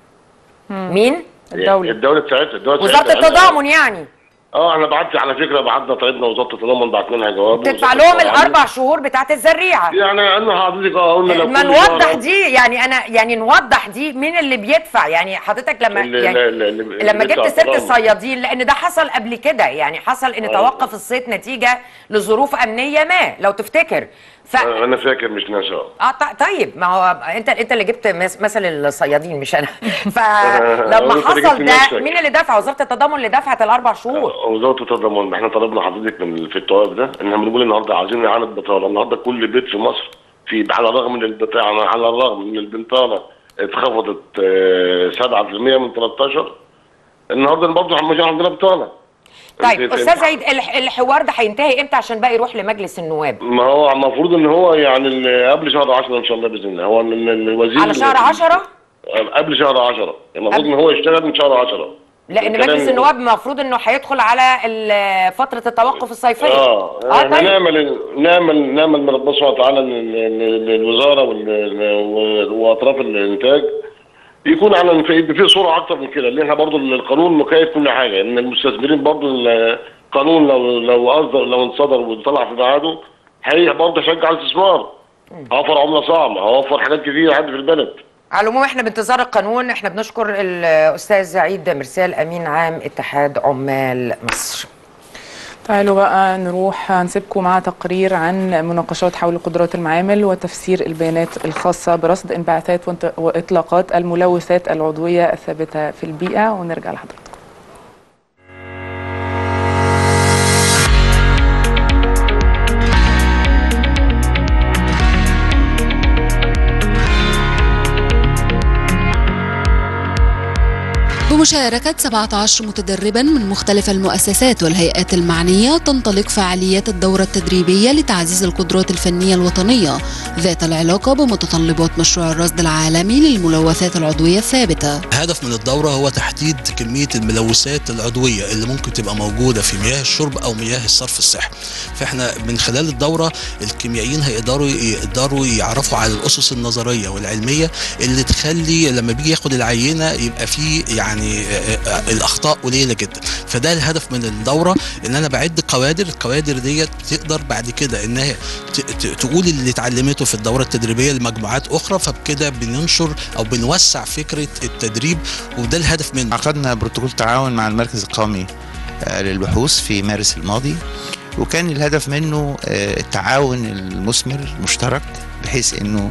مين؟ الدوله. الدوله بتاعتها، الدوله وزاره التضامن يعني. اه احنا بعت على فكره، بعتنا طلبنا وزاره التضامن، بعت لنا جواب تدفع لهم الاربع شهور بتاعت الزريعه. يعني انا حضرتك اه قلنا لو ما نوضح دي، يعني انا يعني نوضح دي مين اللي بيدفع. يعني حضرتك لما اللي يعني اللي لما جبت سيره الصيادين، لان ده حصل قبل كده، يعني حصل ان توقف الصيد نتيجه لظروف امنيه ما لو تفتكر. ف... انا فاكر مش ناسي. اه طيب، ما هو انت انت اللي جبت مثل الصيادين مش انا. فلما حصل ده مين اللي دفع؟ وزاره التضامن اللي دفعت الاربع شهور. وزاره التضامن. احنا طلبنا حضرتك من في التوقف ده ان احنا بنقول النهارده عايزين اعاده بطاله. النهارده كل بيت في مصر في على الرغم من البطاله، على الرغم من البنطاله اتخفضت سبعة في المية من تلتاشر، النهارده برضه مش عندنا بطاله. طيب استاذ عيد، الحوار ده هينتهي امتى عشان بقى يروح لمجلس النواب؟ ما هو المفروض ان هو يعني قبل شهر عشرة ان شاء الله باذن الله. هو الوزير على شهر عشرة؟ قبل شهر عشرة المفروض ان هو يشتغل من شهر عشرة، لان مجلس النواب المفروض انه هيدخل على فتره التوقف الصيفيه. اه, آه طيب. نعمل نعمل نعمل من ربنا سبحانه وتعالى للوزاره واطراف الانتاج يكون على في صوره اكتر من كده، لان احنا برضه القانون مكيف كل حاجه، ان المستثمرين برضه القانون لو لو اصدر لو انصدر وطلع في ميعاده هي برضه يشجع الاستثمار. هوفر عمله صعبه، هوفر حاجات كتير عندي في البلد. على العموم احنا بانتظار القانون. احنا بنشكر الاستاذ عيد مرسال امين عام اتحاد عمال مصر. تعالوا بقى نروح نسيبكم مع تقرير عن مناقشات حول قدرات المعامل وتفسير البيانات الخاصة برصد انبعاثات واطلاقات الملوثات العضوية الثابتة في البيئة، ونرجع لحضرتك. بمشاركة سبعة عشر متدربا من مختلف المؤسسات والهيئات المعنية، تنطلق فعاليات الدورة التدريبية لتعزيز القدرات الفنية الوطنية ذات العلاقة بمتطلبات مشروع الرصد العالمي للملوثات العضوية الثابتة. الهدف من الدورة هو تحديد كمية الملوثات العضوية اللي ممكن تبقى موجودة في مياه الشرب أو مياه الصرف الصحي. فإحنا من خلال الدورة الكيميائيين هيقدروا يقدروا يعرفوا على الأسس النظرية والعلمية اللي تخلي لما بيجي ياخد العينة يبقى فيه يعني الاخطاء قليله جدا. فده الهدف من الدوره، ان انا بعد قوادر، القوادر ديت تقدر بعد كده انها تقول اللي اتعلمته في الدوره التدريبيه لمجموعات اخرى، فبكده بننشر او بنوسع فكره التدريب، وده الهدف منه. عقدنا بروتوكول تعاون مع المركز القومي للبحوث في مارس الماضي، وكان الهدف منه التعاون المثمر المشترك، بحيث انه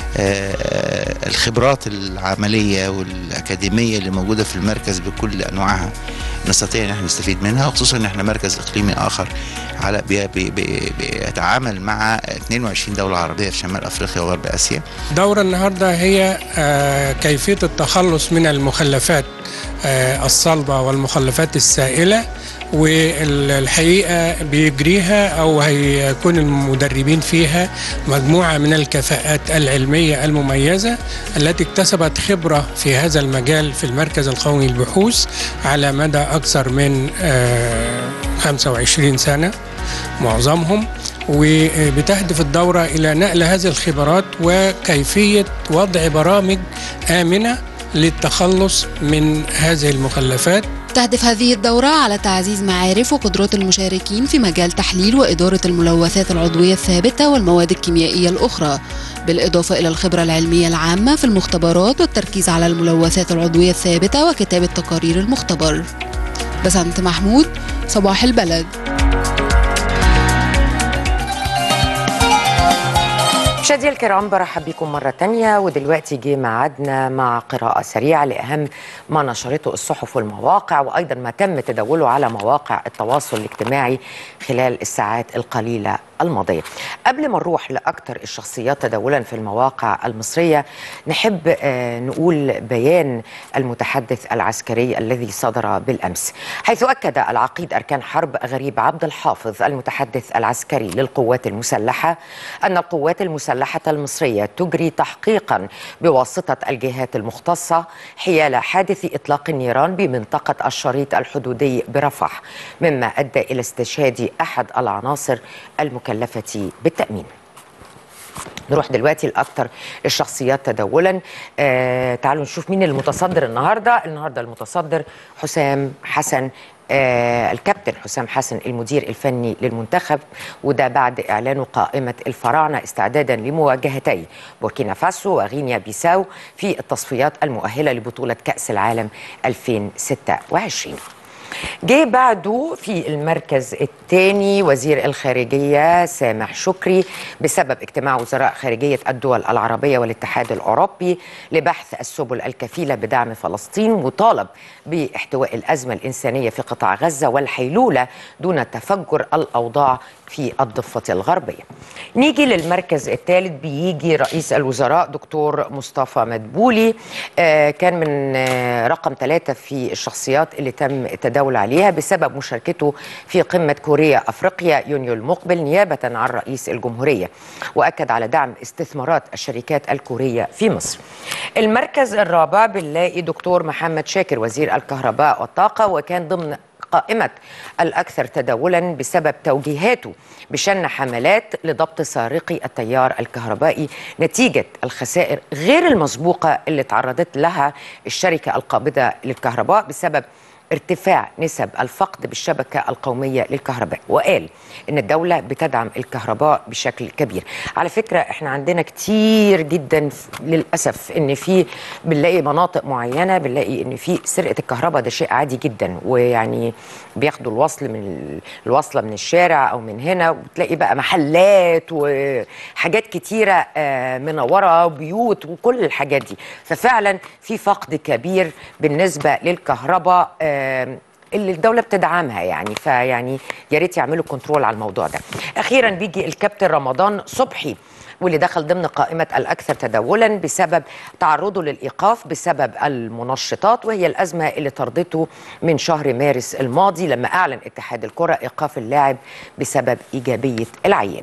الخبرات العملية والأكاديمية اللي موجودة في المركز بكل أنواعها نستطيع ان احنا نستفيد منها، وخصوصا ان احنا مركز اقليمي اخر على بي بي بي بيتعامل مع اثنين وعشرين دولة عربية في شمال افريقيا وغرب اسيا. دورة النهارده هي كيفية التخلص من المخلفات الصلبة والمخلفات السائلة، والحقيقة بيجريها أو هيكون المدربين فيها مجموعة من الكفاءات العلمية المميزة التي اكتسبت خبرة في هذا المجال في المركز القومي للبحوث على مدى أكثر من خمسة وعشرين سنة معظمهم، وبتهدف الدورة إلى نقل هذه الخبرات وكيفية وضع برامج آمنة للتخلص من هذه المخلفات. تهدف هذه الدورة على تعزيز معارف وقدرات المشاركين في مجال تحليل وإدارة الملوثات العضوية الثابتة والمواد الكيميائية الأخرى، بالإضافة إلى الخبرة العلمية العامة في المختبرات والتركيز على الملوثات العضوية الثابتة وكتابة تقارير المختبر. بسنت محمود، صباح البلد. مشاهدينا الكرام، برحب بكم مرة تانية، ودلوقتي جه ميعادنا مع قراءة سريعة لأهم ما نشرته الصحف والمواقع، وأيضا ما تم تداوله على مواقع التواصل الاجتماعي خلال الساعات القليلة الماضية. قبل ما نروح لأكثر الشخصيات تداولا في المواقع المصرية، نحب آه نقول بيان المتحدث العسكري الذي صدر بالأمس، حيث أكد العقيد أركان حرب غريب عبد الحافظ المتحدث العسكري للقوات المسلحة أن القوات المسلحة المصرية تجري تحقيقا بواسطة الجهات المختصة حيال حادث إطلاق النيران بمنطقة الشريط الحدودي برفح، مما أدى إلى استشهاد أحد العناصر المكلفة بالتأمين. نروح دلوقتي لأكثر الشخصيات تداولا. آه تعالوا نشوف مين المتصدر النهارده. النهارده المتصدر حسام حسن، آه الكابتن حسام حسن المدير الفني للمنتخب، وده بعد إعلان قائمة الفراعنة استعدادا لمواجهتي بوركينا فاسو وغينيا بيساو في التصفيات المؤهلة لبطولة كأس العالم ألفين وستة وعشرين. جه بعده في المركز الثاني وزير الخارجية سامح شكري بسبب اجتماع وزراء خارجية الدول العربية والاتحاد الأوروبي لبحث السبل الكفيلة بدعم فلسطين، وطالب باحتواء الأزمة الإنسانية في قطاع غزة والحيلولة دون تفجر الأوضاع في الضفة الغربية. نيجي للمركز الثالث، بيجي رئيس الوزراء دكتور مصطفى مدبولي، آه كان من آه رقم ثلاثة في الشخصيات اللي تم التداول عليها بسبب مشاركته في قمة كوريا أفريقيا يونيو المقبل نيابة عن رئيس الجمهورية، وأكد على دعم استثمارات الشركات الكورية في مصر. المركز الرابع بنلاقي دكتور محمد شاكر وزير الكهرباء والطاقة، وكان ضمن قائمة الأكثر تداولا بسبب توجيهاته بشن حملات لضبط سارقي التيار الكهربائي نتيجة الخسائر غير المسبوقة اللي تعرضت لها الشركة القابضة للكهرباء بسبب ارتفاع نسب الفقد بالشبكة القومية للكهرباء، وقال إن الدولة بتدعم الكهرباء بشكل كبير. على فكرة احنا عندنا كتير جدا للأسف إن في بنلاقي مناطق معينة بنلاقي إن في سرقة الكهرباء، ده شيء عادي جدا، ويعني بياخدوا الوصل من الوصلة من الشارع أو من هنا، وتلاقي بقى محلات وحاجات كتيرة منورة بيوت وكل الحاجات دي، ففعلا في فقد كبير بالنسبة للكهرباء اللي الدولة بتدعمها يعني، فيعني يا ريت يعملوا كنترول على الموضوع ده. أخيرا بيجي الكابتن رمضان صبحي، واللي دخل ضمن قائمة الأكثر تداولا بسبب تعرضه للإيقاف بسبب المنشطات، وهي الأزمة اللي طردته من شهر مارس الماضي لما أعلن اتحاد الكرة إيقاف اللاعب بسبب إيجابية العينة.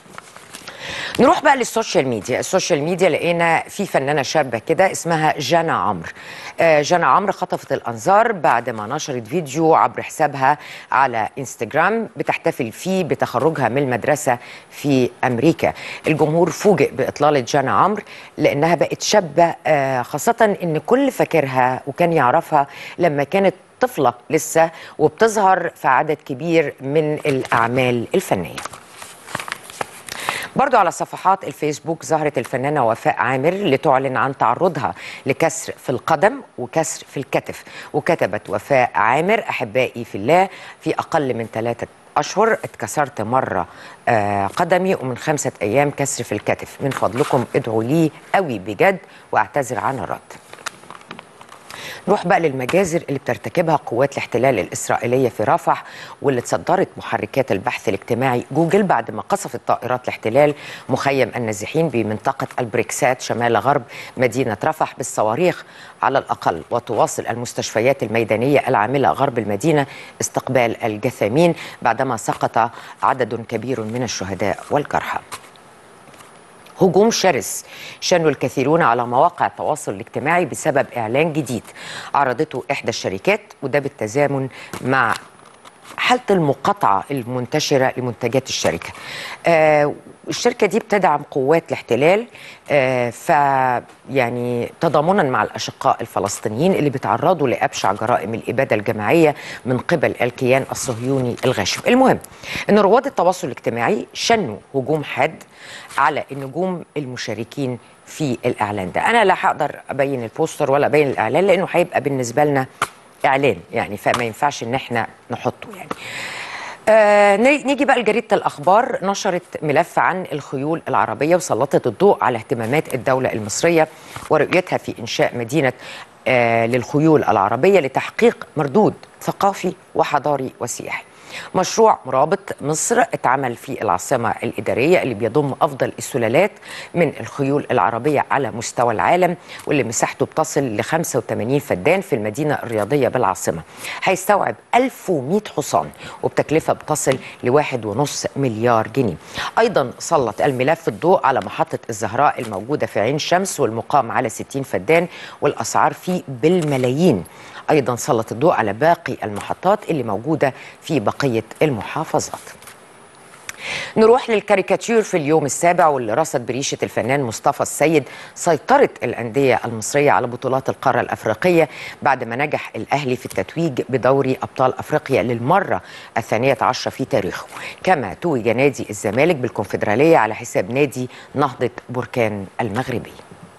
نروح بقى للسوشيال ميديا. السوشيال ميديا لقينا في فنانة شابة كده اسمها جانا عمرو. آه جانا عمرو خطفت الأنظار بعد ما نشرت فيديو عبر حسابها على انستجرام بتحتفل فيه بتخرجها من المدرسة في أمريكا. الجمهور فوجئ بإطلالة جانا عمرو لأنها بقت شابة، آه خاصة إن كل فاكرها وكان يعرفها لما كانت طفلة لسه وبتظهر في عدد كبير من الأعمال الفنية. برضو على صفحات الفيسبوك ظهرت الفنانة وفاء عامر لتعلن عن تعرضها لكسر في القدم وكسر في الكتف. وكتبت وفاء عامر: أحبائي في الله، في أقل من ثلاثة أشهر اتكسرت مرة آه قدمي، ومن خمسة أيام كسر في الكتف. من فضلكم ادعوا لي قوي بجد وأعتذر عن الرد. نروح بقى للمجازر اللي بترتكبها قوات الاحتلال الإسرائيلية في رفح، واللي تصدرت محركات البحث الاجتماعي جوجل بعد ما قصفت طائرات الاحتلال مخيم النازحين بمنطقة البريكسات شمال غرب مدينة رفح بالصواريخ على الأقل. وتواصل المستشفيات الميدانية العاملة غرب المدينة استقبال الجثامين بعدما سقط عدد كبير من الشهداء والجرحى. هجوم شرس شنوا الكثيرون على مواقع التواصل الاجتماعي بسبب إعلان جديد عرضته إحدى الشركات، وده بالتزامن مع حالة المقاطعة المنتشرة لمنتجات الشركة. آه الشركة دي بتدعم قوات الاحتلال آه ف يعني تضامنا مع الأشقاء الفلسطينيين اللي بيتعرضوا لأبشع جرائم الإبادة الجماعية من قبل الكيان الصهيوني الغاشم. المهم أن رواد التواصل الاجتماعي شنوا هجوم حاد على النجوم المشاركين في الإعلان ده. أنا لا هقدر أبين البوستر ولا أبين الإعلان لأنه هيبقى بالنسبة لنا إعلان يعني، فما ينفعش إن احنا نحطه يعني. آه نيجي بقى لجريدة الأخبار. نشرت ملف عن الخيول العربية وسلطت الضوء على اهتمامات الدولة المصرية ورؤيتها في إنشاء مدينة آه للخيول العربية لتحقيق مردود ثقافي وحضاري وسياحي. مشروع مرابط مصر اتعمل في العاصمة الإدارية اللي بيضم أفضل السلالات من الخيول العربية على مستوى العالم، واللي مساحته بتصل ل خمسة وثمانين فدان في المدينة الرياضية بالعاصمة. هيستوعب ألف ومئة حصان وبتكلفة بتصل لواحد ونص مليار جنيه. أيضا سلط الملف الضوء على محطة الزهراء الموجودة في عين شمس والمقام على ستين فدان والأسعار فيه بالملايين. أيضا سلط الضوء على باقي المحطات اللي موجودة في بقية المحافظات. نروح للكاريكاتير في اليوم السابع، واللي رصد بريشة الفنان مصطفى السيد سيطرة الأندية المصرية على بطولات القارة الأفريقية بعد ما نجح الأهلي في التتويج بدوري أبطال أفريقيا للمرة الثانية عشرة في تاريخه. كما توج نادي الزمالك بالكونفدرالية على حساب نادي نهضة بركان المغربي.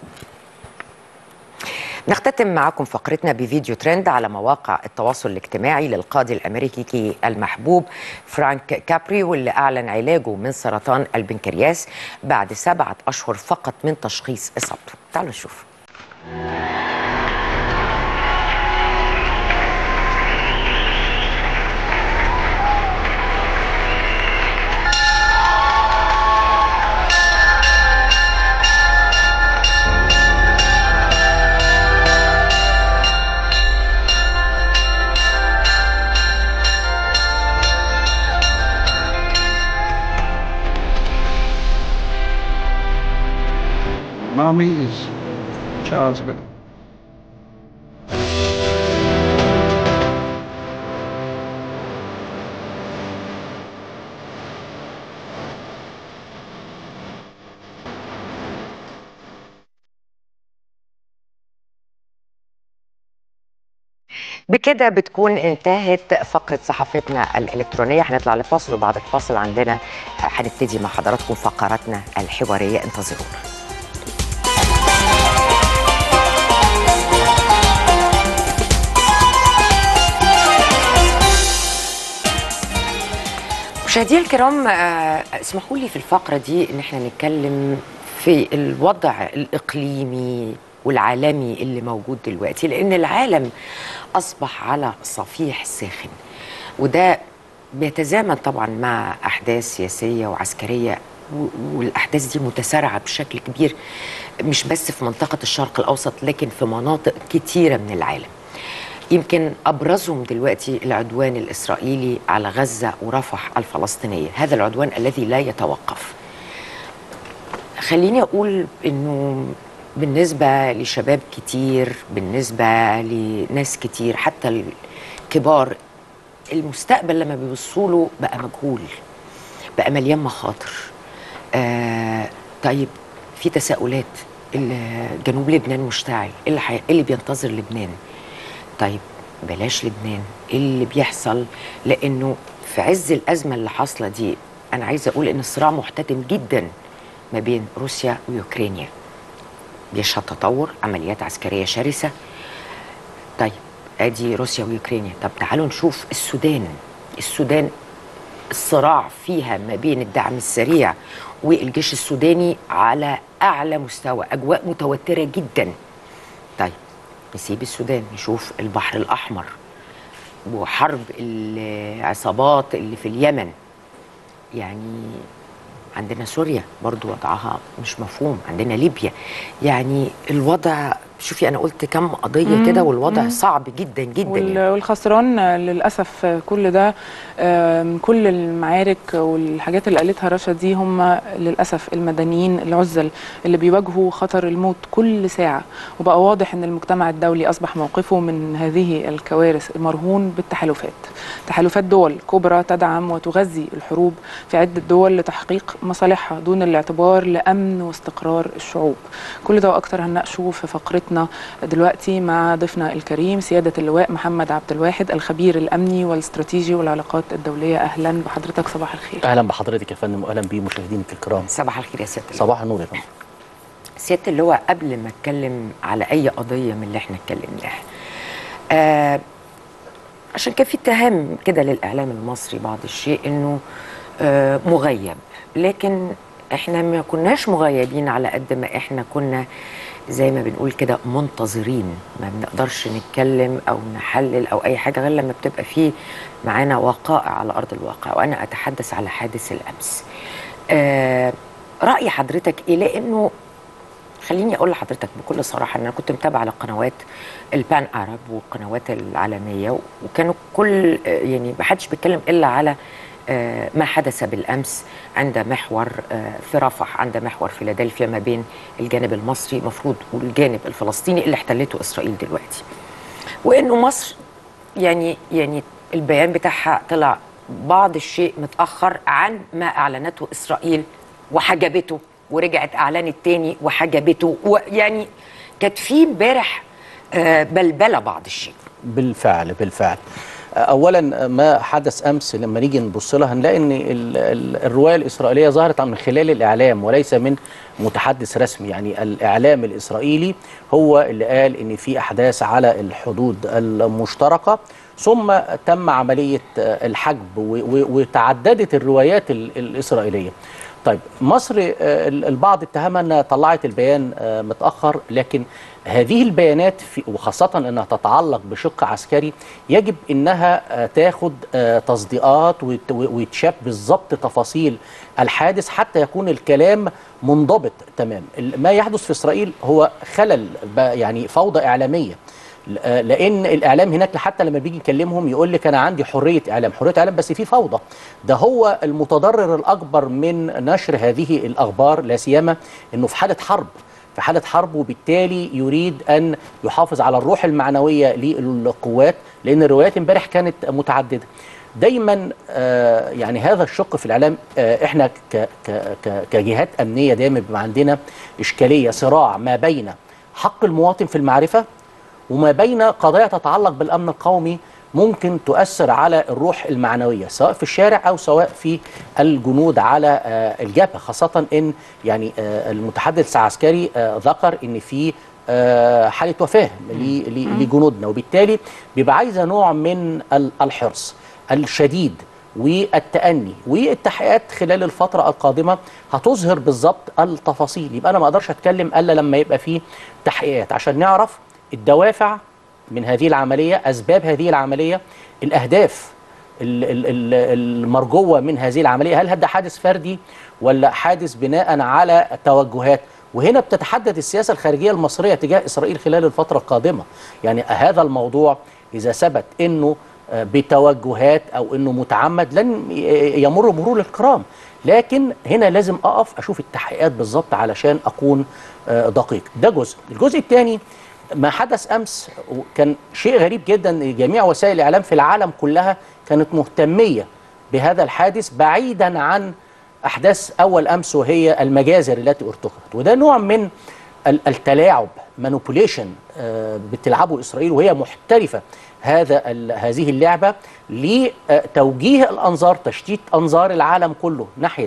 نختتم معكم فقرتنا بفيديو ترند على مواقع التواصل الاجتماعي للقاضي الأمريكي المحبوب فرانك كابري، واللي أعلن علاجه من سرطان البنكرياس بعد سبعة أشهر فقط من تشخيص إصابته. تعالوا نشوف. Mommy is Charles. بكده بتكون انتهت فقرة صحافتنا الإلكترونية. هنطلع لفاصل، وبعد الفاصل عندنا هنبتدي مع حضراتكم فقراتنا الحوارية. انتظرونا. مشاهدينا الكرام، اسمحوا لي في الفقرة دي ان احنا نتكلم في الوضع الإقليمي والعالمي اللي موجود دلوقتي، لأن العالم أصبح على صفيح ساخن، وده بيتزامن طبعا مع أحداث سياسية وعسكرية، والأحداث دي متسارعة بشكل كبير مش بس في منطقة الشرق الأوسط لكن في مناطق كتيرة من العالم. يمكن أبرزهم دلوقتي العدوان الإسرائيلي على غزة ورفح الفلسطينية، هذا العدوان الذي لا يتوقف. خليني أقول إنه بالنسبة لشباب كتير، بالنسبة لناس كتير حتى الكبار، المستقبل لما بيبصوا له بقى مجهول، بقى مليان مخاطر. آه طيب في تساؤلات، جنوب لبنان مشتعل، ايه اللي, حي... اللي بينتظر لبنان؟ طيب بلاش لبنان، ايه اللي بيحصل؟ لانه في عز الازمه اللي حاصله دي انا عايزه اقول ان الصراع محتدم جدا ما بين روسيا ويوكرانيا بيشهد تطور، عمليات عسكرية شرسة. طيب ادي روسيا ويوكرانيا، طب تعالوا نشوف السودان. السودان الصراع فيها ما بين الدعم السريع والجيش السوداني على اعلى مستوى، اجواء متوترة جدا. طيب نسيب السودان، نشوف البحر الاحمر وحرب العصابات اللي في اليمن. يعني عندنا سوريا برضو وضعها مش مفهوم، عندنا ليبيا. يعني الوضع، شوفي انا قلت كم قضيه كده والوضع مم. صعب جدا جدا. يعني. والخسران للاسف كل ده، كل المعارك والحاجات اللي قالتها رشا دي هم للاسف المدنيين العزل اللي بيواجهوا خطر الموت كل ساعه. وبقى واضح ان المجتمع الدولي اصبح موقفه من هذه الكوارث مرهون بالتحالفات. تحالفات دول كبرى تدعم وتغذي الحروب في عده دول لتحقيق مصالحها دون الاعتبار لامن واستقرار الشعوب. كل ده واكثر هنناقشه في فقرتنا دلوقتي مع ضيفنا الكريم سيادة اللواء محمد عبد الواحد، الخبير الأمني والاستراتيجي والعلاقات الدولية. أهلا بحضرتك، صباح الخير. أهلا بحضرتك يا فندم، وأهلا بمشاهدينك الكرام. صباح الخير يا سيادة اللواء. صباح النور يا فندم. سيادة اللواء، قبل ما أتكلم على أي قضية من اللي احنا اتكلمناها، آه عشان كان في اتهام كده للإعلام المصري بعض الشيء إنه آه مغيب، لكن احنا ما كناش مغيبين على قد ما احنا كنا زي ما بنقول كده منتظرين. ما بنقدرش نتكلم او نحلل او اي حاجه غير لما بتبقى فيه معانا وقائع على ارض الواقع، وانا اتحدث على حادث الامس. آه راي حضرتك ايه؟ لانه خليني اقول لحضرتك بكل صراحه ان انا كنت متابعه لقنوات البان عرب والقنوات العالميه، وكانوا كل يعني ما حدش بيتكلم الا على آه ما حدث بالامس عند محور آه في رفح، عند محور فيلادلفيا ما بين الجانب المصري مفروض والجانب الفلسطيني اللي احتلته اسرائيل دلوقتي. وانه مصر يعني يعني البيان بتاعها طلع بعض الشيء متاخر عن ما اعلنته اسرائيل وحجبته، ورجعت اعلنت تاني وحجبته، ويعني كانت في امبارح آه بلبله بعض الشيء. بالفعل بالفعل. اولا ما حدث امس لما نيجي نبص لها هنلاقي ان الروايه الاسرائيليه ظهرت من خلال الاعلام وليس من متحدث رسمي. يعني الاعلام الاسرائيلي هو اللي قال ان في احداث على الحدود المشتركه، ثم تم عمليه الحجب وتعددت الروايات الاسرائيليه. طيب مصر البعض اتهمها انها طلعت البيان متاخر، لكن هذه البيانات في وخاصه انها تتعلق بشق عسكري يجب انها تاخد تصديقات ويتشاف بالضبط تفاصيل الحادث حتى يكون الكلام منضبط تمام. ما يحدث في اسرائيل هو خلل، يعني فوضى اعلاميه، لان الاعلام هناك حتى لما بيجي يكلمهم يقول لك انا عندي حريه اعلام، حريه اعلام بس في فوضى. ده هو المتضرر الاكبر من نشر هذه الاخبار، لا سيما انه في حاله حرب، في حاله حرب، وبالتالي يريد ان يحافظ على الروح المعنويه للقوات، لان الروايات امبارح كانت متعدده. دايما آه يعني هذا الشق في الاعلام، آه احنا ك ك كجهات امنيه دايما بيبقى عندنا اشكاليه، صراع ما بين حق المواطن في المعرفه وما بين قضايا تتعلق بالامن القومي ممكن تؤثر على الروح المعنويه سواء في الشارع او سواء في الجنود على آه الجبهه، خاصه ان يعني آه المتحدث العسكري آه ذكر ان في آه حاله وفاه لجنودنا، وبالتالي بيبقى عايزه نوع من الحرص الشديد والتأني، والتحقيقات خلال الفترة القادمة هتظهر بالظبط التفاصيل. يبقى أنا ما أقدرش أتكلم إلا لما يبقى فيه تحقيقات عشان نعرف الدوافع من هذه العملية، أسباب هذه العملية، الأهداف المرجوة من هذه العملية، هل هذا حادث فردي ولا حادث بناء على توجهات. وهنا بتتحدد السياسة الخارجية المصرية تجاه إسرائيل خلال الفترة القادمة. يعني هذا الموضوع إذا ثبت أنه بتوجهات أو أنه متعمد لن يمر مرور الكرام، لكن هنا لازم أقف أشوف التحقيقات بالظبط علشان أكون دقيق. ده جزء. الجزء الثاني ما حدث أمس كان شيء غريب جدا، جميع وسائل الإعلام في العالم كلها كانت مهتمية بهذا الحادث بعيدا عن أحداث أول أمس وهي المجازر التي ارتكبت، وده نوع من التلاعب، مانيبيوليشن بتلعبه إسرائيل وهي محترفة هذا هذه اللعبة لتوجيه الأنظار، تشتيت أنظار العالم كله ناحية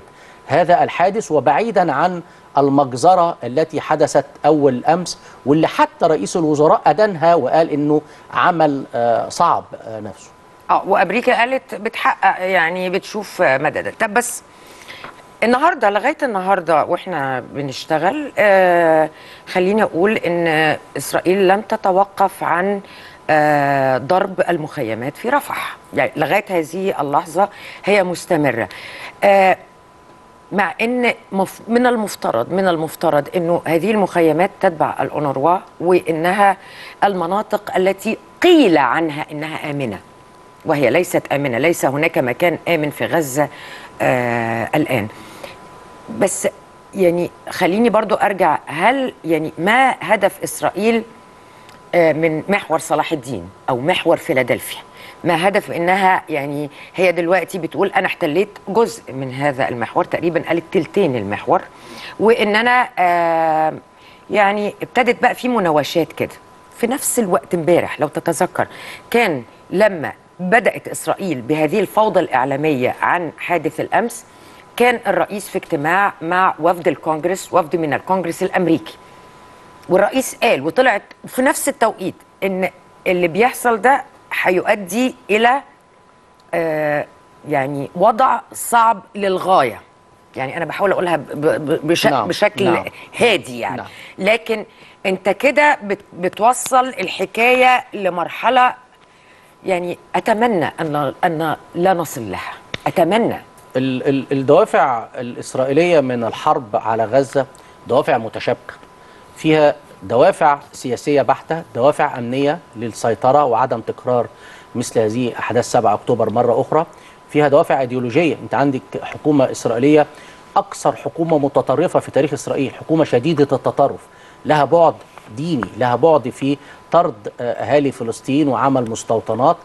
هذا الحادث، وبعيدا عن المجزرة التي حدثت أول أمس واللي حتى رئيس الوزراء أدانها وقال إنه عمل صعب نفسه. اه وأمريكا قالت بتحقق يعني بتشوف مدى ده. طب بس النهارده لغايه النهارده واحنا بنشتغل آه خليني اقول ان اسرائيل لم تتوقف عن آه ضرب المخيمات في رفح، يعني لغايه هذه اللحظه هي مستمره. آه مع ان مف من المفترض من المفترض انه هذه المخيمات تتبع الأونروا وانها المناطق التي قيل عنها انها امنه، وهي ليست امنه، ليس هناك مكان امن في غزه آه الان. بس يعني خليني برضو ارجع، هل يعني ما هدف اسرائيل آه من محور صلاح الدين او محور فيلادلفيا؟ ما هدف انها يعني هي دلوقتي بتقول انا احتليت جزء من هذا المحور، تقريبا قالت تلتين المحور، وان انا آه يعني ابتدت بقى في مناوشات كده. في نفس الوقت امبارح لو تتذكر كان لما بدأت اسرائيل بهذه الفوضى الاعلاميه عن حادث الامس، كان الرئيس في اجتماع مع وفد الكونجرس، وفد من الكونجرس الامريكي، والرئيس قال وطلعت في نفس التوقيت ان اللي بيحصل ده هيؤدي الى آه يعني وضع صعب للغايه. يعني انا بحاول اقولها بش نعم. بشكل نعم. هادي يعني نعم. لكن انت كده بت بتوصل الحكايه لمرحله يعني اتمنى ان ان لا نصل لها. اتمنى. الدوافع الإسرائيلية من الحرب على غزة دوافع متشابكة، فيها دوافع سياسية بحتة، دوافع أمنية للسيطرة وعدم تكرار مثل هذه أحداث سبعة أكتوبر مرة أخرى، فيها دوافع أيديولوجية. أنت عندك حكومة إسرائيلية أكثر حكومة متطرفة في تاريخ إسرائيل، حكومة شديدة التطرف، لها بعد ديني، لها بعد في طرد أهالي فلسطين وعمل مستوطنات،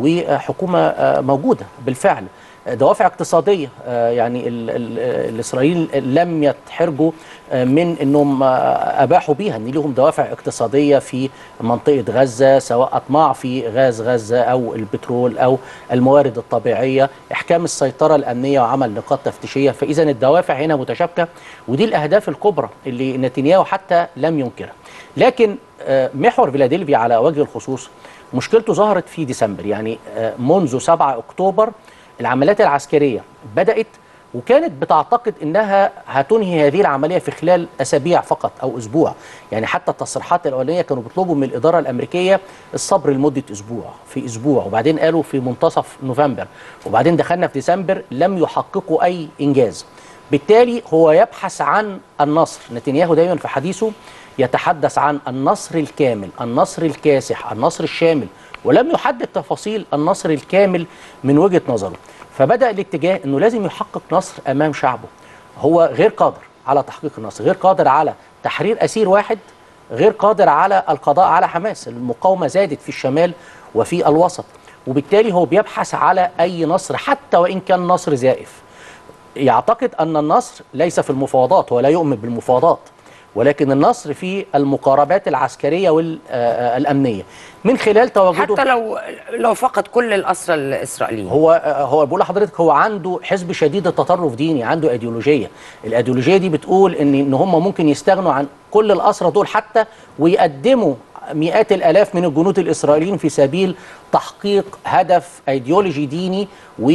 وحكومة موجودة بالفعل. دوافع اقتصادية، يعني الإسرائيليين لم يتحرجوا من أنهم أباحوا بيها أن لهم دوافع اقتصادية في منطقة غزة، سواء أطماع في غاز غزة أو البترول أو الموارد الطبيعية، إحكام السيطرة الأمنية وعمل نقاط تفتيشية. فإذا الدوافع هنا متشابكة، ودي الأهداف الكبرى اللي نتنياهو حتى لم ينكرها. لكن محور فيلادلفيا على وجه الخصوص مشكلته ظهرت في ديسمبر، يعني منذ سبعة أكتوبر العمليات العسكرية بدأت، وكانت بتعتقد انها هتنهي هذه العملية في خلال اسابيع فقط او اسبوع. يعني حتى التصريحات الاولانية كانوا بيطلبوا من الادارة الامريكية الصبر لمدة اسبوع في اسبوع، وبعدين قالوا في منتصف نوفمبر، وبعدين دخلنا في ديسمبر لم يحققوا اي انجاز. بالتالي هو يبحث عن النصر. نتنياهو دايما في حديثه يتحدث عن النصر الكامل، النصر الكاسح، النصر الشامل، ولم يحدد تفاصيل النصر الكامل من وجهة نظره. فبدأ الاتجاه أنه لازم يحقق نصر أمام شعبه. هو غير قادر على تحقيق النصر، غير قادر على تحرير أسير واحد، غير قادر على القضاء على حماس. المقاومة زادت في الشمال وفي الوسط، وبالتالي هو بيبحث على أي نصر حتى وإن كان نصر زائف. يعتقد أن النصر ليس في المفاوضات، ولا يؤمن بالمفاوضات، ولكن النصر في المقاربات العسكرية والأمنية من خلال تواجده. حتى لو لو فقد كل الأسرى الإسرائيليين. هو هو بقول لحضرتك هو عنده حزب شديد التطرف ديني، عنده ايديولوجية. الايديولوجية دي بتقول ان ان هم ممكن يستغنوا عن كل الأسرى دول حتى ويقدموا مئات الآلاف من الجنود الإسرائيليين في سبيل تحقيق هدف ايديولوجي ديني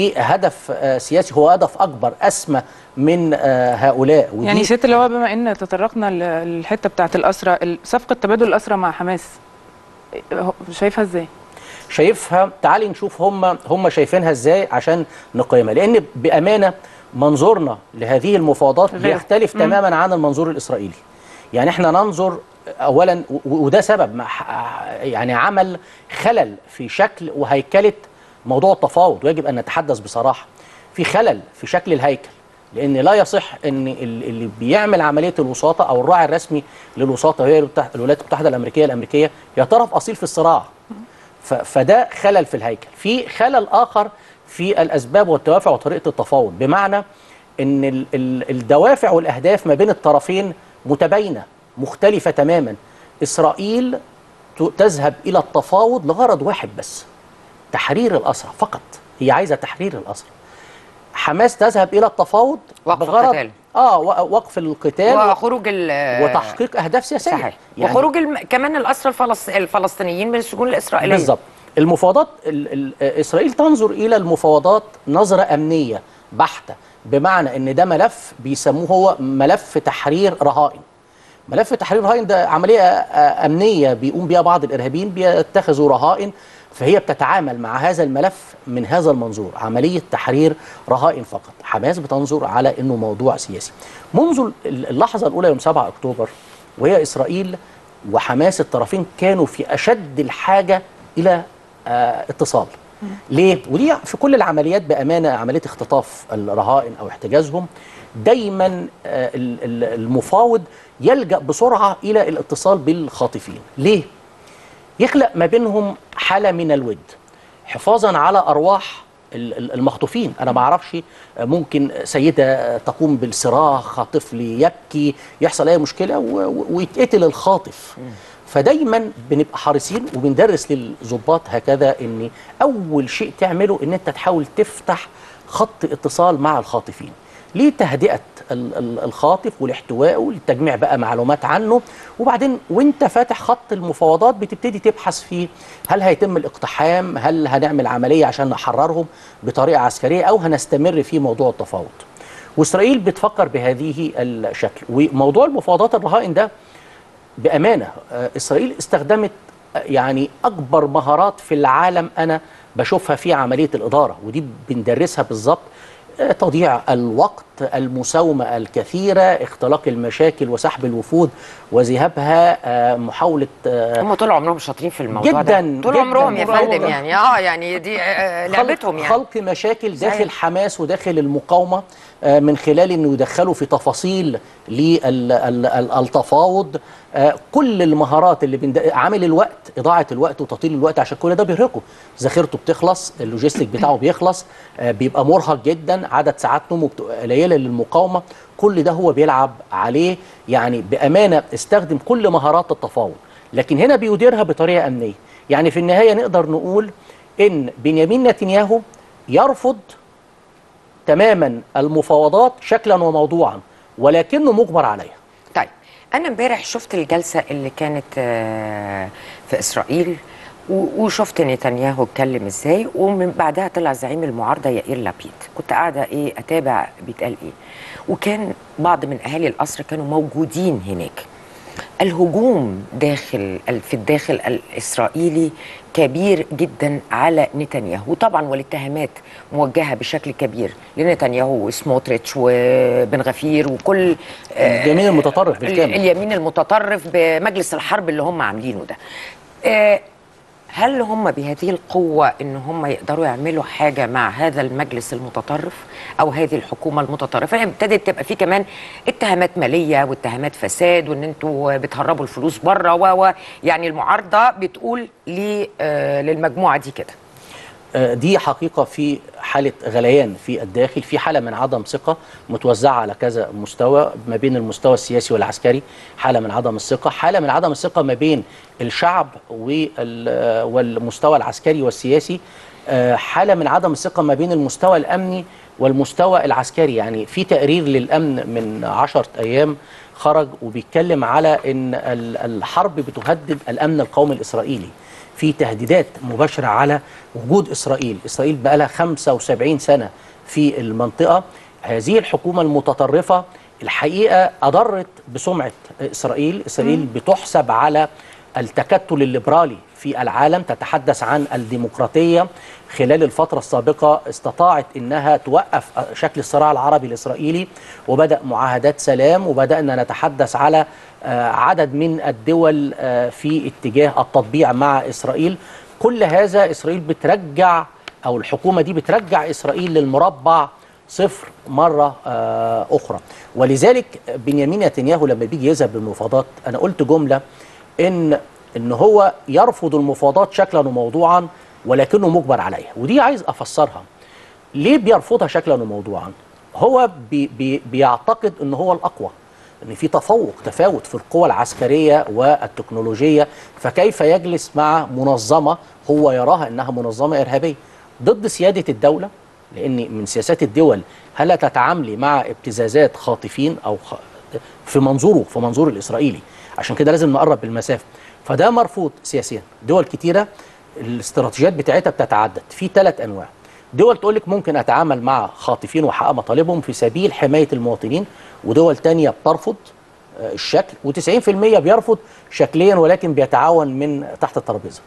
وهدف سياسي هو هدف أكبر أسمى من هؤلاء. ودي يعني ست اللي هو بما ان تطرقنا للحته بتاعت الاسرى، صفقه تبادل الاسرى مع حماس شايفها ازاي؟ شايفها، تعالي نشوف هم هم شايفينها ازاي عشان نقيمها، لان بامانه منظورنا لهذه المفاوضات بيختلف م. تماما عن المنظور الاسرائيلي. يعني احنا ننظر اولا، وده سبب يعني عمل خلل في شكل وهيكله موضوع التفاوض، ويجب ان نتحدث بصراحه. في خلل في شكل الهيكل، لان لا يصح ان اللي بيعمل عمليه الوساطه او الراعي الرسمي للوساطه هي الولايات المتحده الامريكيه الامريكيه هي طرف اصيل في الصراع. فده خلل في الهيكل. في خلل اخر في الاسباب والدوافع وطريقه التفاوض، بمعنى ان الدوافع والاهداف ما بين الطرفين متباينه مختلفه تماما. اسرائيل تذهب الى التفاوض لغرض واحد بس، تحرير الاسرى فقط. هي عايزه تحرير الاسرى. حماس تذهب الى التفاوض وقف بغرض القتال. اه وقف القتال وخروج وتحقيق اهداف سياسيه. صحيح. يعني وخروج الم... كمان الاسرى الفلس... الفلسطينيين من السجون الاسرائيليه. بالظبط. المفاوضات ال... ال... اسرائيل تنظر الى المفاوضات نظره امنيه بحته، بمعنى ان ده ملف بيسموه هو ملف تحرير رهائن. ملف تحرير رهائن ده عمليه امنيه بيقوم بيها بعض الارهابيين، بيتخذوا رهائن، فهي بتتعامل مع هذا الملف من هذا المنظور، عمليه تحرير رهائن فقط. حماس بتنظر على انه موضوع سياسي. منذ اللحظه الاولى يوم سبعة اكتوبر وهي اسرائيل وحماس الطرفين كانوا في اشد الحاجه الى آه اتصال. ليه؟ ودي في كل العمليات بامانه، عمليه اختطاف الرهائن او احتجازهم دايما آه المفاوض يلجأ بسرعه الى الاتصال بالخاطفين. ليه؟ يخلق ما بينهم حاله من الود حفاظا على ارواح المخطوفين. انا ما اعرفش، ممكن سيده تقوم بالصراخ، طفل يبكي، يحصل اي مشكله ويتقتل الخاطف. فدايما بنبقى حريصين وبندرس للضباط هكذا ان اول شيء تعمله ان انت تحاول تفتح خط اتصال مع الخاطفين لتهدئه الخاطف ولاحتوائه، لتجميع بقى معلومات عنه، وبعدين وانت فاتح خط المفاوضات بتبتدي تبحث فيه هل هيتم الاقتحام، هل هنعمل عمليه عشان نحررهم بطريقه عسكريه، او هنستمر في موضوع التفاوض. واسرائيل بتفكر بهذه الشكل. وموضوع المفاوضات الرهائن ده بامانه اسرائيل استخدمت يعني اكبر مهارات في العالم انا بشوفها في عمليه الاداره، ودي بندرسها بالظبط. تضييع الوقت، المساومة الكثيرة، اختلاق المشاكل وسحب الوفود وذهابها، محاولة. هم طول عمرهم شاطرين في الموضوع جدا ده طول جداً عمرهم يا فندم، يعني اه يعني دي لعبتهم يعني خلق مشاكل داخل حماس وداخل المقاومة من خلال انه يدخلوا في تفاصيل للتفاوض. كل المهارات اللي بند... عامل الوقت، اضاعه الوقت وتطويل الوقت، عشان كل ده بيرهقه، ذاكرته بتخلص، اللوجيستيك بتاعه بيخلص، بيبقى مرهق جدا، عدد ساعات نومه قليله للمقاومه، كل ده هو بيلعب عليه. يعني بامانه استخدم كل مهارات التفاوض، لكن هنا بيديرها بطريقه امنيه. يعني في النهايه نقدر نقول ان بنيامين نتنياهو يرفض تماما المفاوضات شكلا وموضوعا، ولكنه مجبر عليها. طيب أنا امبارح شفت الجلسة اللي كانت في إسرائيل، وشفت نتنياهو اتكلم ازاي، ومن بعدها طلع زعيم المعارضة يائير لابيد. كنت قاعدة ايه أتابع بيتقال ايه، وكان بعض من أهالي القصر كانوا موجودين هناك. الهجوم داخل في الداخل الإسرائيلي كبير جدا على نتنياهو، وطبعا والاتهامات موجهه بشكل كبير لنتنياهو وسموتريتش وبن غفير وكل اليمين المتطرف بالكامل، اليمين المتطرف بمجلس الحرب اللي هم عاملينه ده. هل هم بهذه القوه ان هم يقدروا يعملوا حاجه مع هذا المجلس المتطرف او هذه الحكومه المتطرفه؟ يعني ابتدت تبقى في كمان اتهامات ماليه واتهامات فساد، وان انتوا بتهربوا الفلوس بره، و يعني المعارضه بتقول لي آه للمجموعه دي كده. دي حقيقة في حالة غليان في الداخل، في حالة من عدم ثقة متوزعة على كذا مستوى ما بين المستوى السياسي والعسكري، حالة من عدم الثقة، حالة من عدم الثقة ما بين الشعب والمستوى العسكري والسياسي، حالة من عدم الثقة ما بين المستوى الأمني والمستوى العسكري. يعني في تقرير للأمن من عشرة أيام خرج وبيتكلم على أن الحرب بتهدد الأمن القومي الإسرائيلي، في تهديدات مباشرة على وجود إسرائيل. إسرائيل بقى لها خمسة وسبعين سنة في المنطقة. هذه الحكومة المتطرفة الحقيقة أضرت بسمعة إسرائيل. إسرائيل بتحسب على التكتل الليبرالي في العالم، تتحدث عن الديمقراطية. خلال الفترة السابقة استطاعت أنها توقف شكل الصراع العربي الإسرائيلي، وبدأ معاهدات سلام، وبدأنا نتحدث على عدد من الدول في اتجاه التطبيع مع إسرائيل. كل هذا إسرائيل بترجع، أو الحكومة دي بترجع إسرائيل للمربع صفر مرة أخرى. ولذلك بنيامين نتنياهو لما بيجي يذهب للمفاوضات، أنا قلت جملة إن إن هو يرفض المفاوضات شكلا وموضوعا ولكنه مجبر عليها، ودي عايز أفسرها. ليه بيرفضها شكلا وموضوعا؟ هو بي بي بيعتقد إن هو الأقوى، ان في تفوق تفاوت في القوى العسكريه والتكنولوجيه، فكيف يجلس مع منظمه هو يراها انها منظمه ارهابيه ضد سياده الدوله، لان من سياسات الدول هل تتعاملي مع ابتزازات خاطفين او خ... في منظوره في منظور الاسرائيلي، عشان كده لازم نقرب بالمسافه، فده مرفوض سياسيا. دول كتيره الاستراتيجيات بتاعتها بتتعدد في ثلاث انواع. دول تقول لك ممكن اتعامل مع خاطفين واحقق مطالبهم في سبيل حمايه المواطنين، ودول تانية بترفض الشكل، وتسعين في المية بيرفض شكليا ولكن بيتعاون من تحت الترابيزه.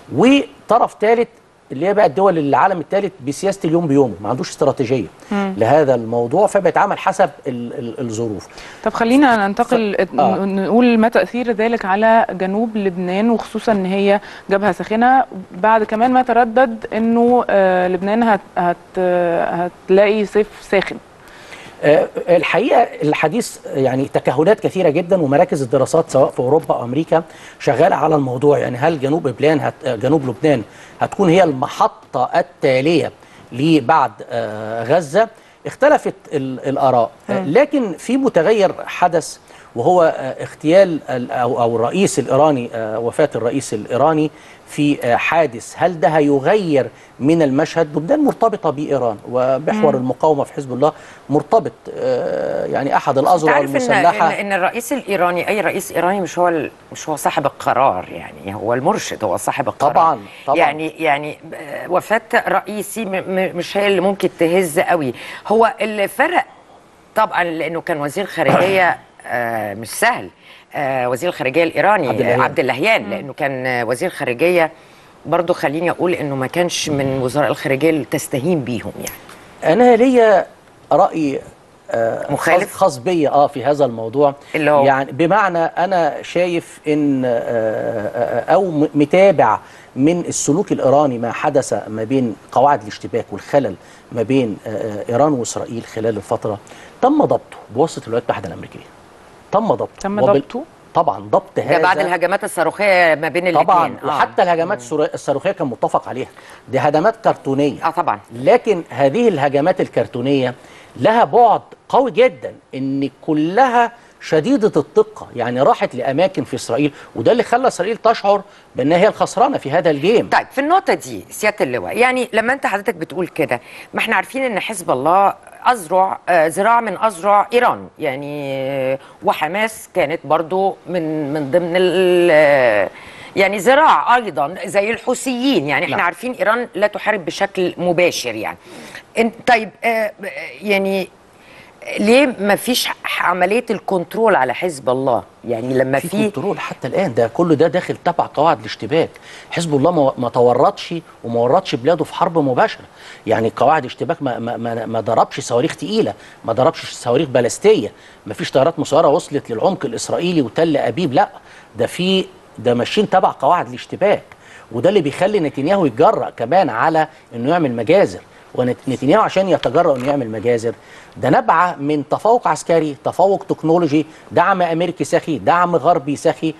وطرف ثالث اللي هي بقى الدول العالم الثالث بسياسه اليوم بيوم، ما عندوش استراتيجيه مم. لهذا الموضوع، فبيتعامل حسب ال ال الظروف. طب خلينا ننتقل ف... آه. نقول ما تاثير ذلك على جنوب لبنان، وخصوصا ان هي جبهه ساخنه، بعد كمان ما تردد انه آه لبنان هت هت هتلاقي صيف ساخن. آه الحقيقه الحديث يعني تكهنات كثيره جدا، ومراكز الدراسات سواء في اوروبا او امريكا شغاله على الموضوع. يعني هل جنوب لبنان هت جنوب لبنان هتكون هي المحطه التاليه لبعد آه غزه؟ اختلفت الآراء، لكن في متغير حدث وهو اغتيال أو أو الرئيس الإيراني، وفاة الرئيس الإيراني في حادث. هل ده هيغير من المشهد؟ لبنان مرتبطة بإيران، ومحور المقاومة في حزب الله مرتبط، يعني أحد الأذرع المسلحة. إن, إن الرئيس الإيراني، أي رئيس إيراني مش هو مش هو صاحب القرار، يعني هو المرشد، هو صاحب القرار. طبعا طبعا. يعني يعني وفاة رئيسي مش هي اللي ممكن تهز قوي. هو اللي فرق طبعا لأنه كان وزير خارجية آه مش سهل، آه وزير الخارجيه الايراني عبد اللهيان, عبد اللهيان لانه كان وزير خارجيه برضه، خليني اقول انه ما كانش من وزراء الخارجيه اللي تستهين بيهم. يعني انا ليا راي آه مخالف خاص بيا اه في هذا الموضوع، اللي هو يعني بمعنى انا شايف ان آه آه او متابع من السلوك الايراني ما حدث ما بين قواعد الاشتباك والخلل ما بين آه ايران واسرائيل خلال الفتره، تم ضبطه بواسطه الولايات المتحده الامريكيه. تم ضبطه تم ضبطه طبعا. ضبط هذا ده بعد الهجمات الصاروخيه ما بين الاثنين طبعا. آه. وحتى الهجمات الصاروخيه كان متفق عليها، دي هجمات كرتونيه اه طبعا. لكن هذه الهجمات الكرتونيه لها بعد قوي جدا، ان كلها شديده الدقه، يعني راحت لاماكن في اسرائيل، وده اللي خلى اسرائيل تشعر بانها هي الخسرانه في هذا الجيم. طيب في النقطه دي سياده اللواء، يعني لما انت حضرتك بتقول كده، ما احنا عارفين ان حزب الله أذرع آه ذراع من أذرع إيران، يعني آه وحماس كانت برضو من من ضمن ال يعني ذراع أيضا زي الحوثيين، يعني احنا لا. عارفين إيران لا تحارب بشكل مباشر يعني. طيب آه يعني ليه ما فيش عمليه الكنترول على حزب الله؟ يعني لما في في كنترول حتى الان، ده كله ده داخل تبع قواعد الاشتباك. حزب الله ما تورطش وما ورطش بلاده في حرب مباشره، يعني قواعد اشتباك ما ما ما, ما ضربش صواريخ تقيله، ما ضربش صواريخ بالستيه، ما فيش طيارات مسيره وصلت للعمق الاسرائيلي وتل ابيب، لا ده في ده ماشيين تبع قواعد الاشتباك. وده اللي بيخلي نتنياهو يتجرأ كمان على انه يعمل مجازر، ونتنياهو عشان يتجرأ انه يعمل مجازر ده نبع من تفوق عسكري، تفوق تكنولوجي، دعم امريكي سخي، دعم غربي سخي،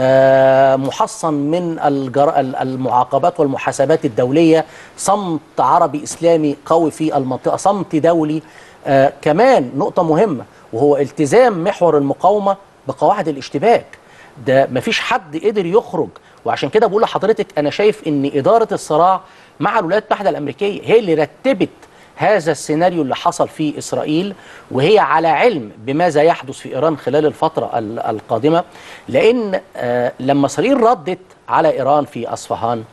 آه محصن من المعاقبات والمحاسبات الدوليه، صمت عربي اسلامي قوي في المنطقه، صمت دولي. آه كمان نقطه مهمه وهو التزام محور المقاومه بقواعد الاشتباك، ده مفيش حد قدر يخرج. وعشان كده بقول لحضرتك انا شايف ان اداره الصراع مع الولايات المتحده الامريكيه هي اللي رتبت هذا السيناريو اللي حصل في إسرائيل، وهي على علم بماذا يحدث في إيران خلال الفترة القادمة. لأن آه لما إسرائيل ردت على إيران في أصفهان،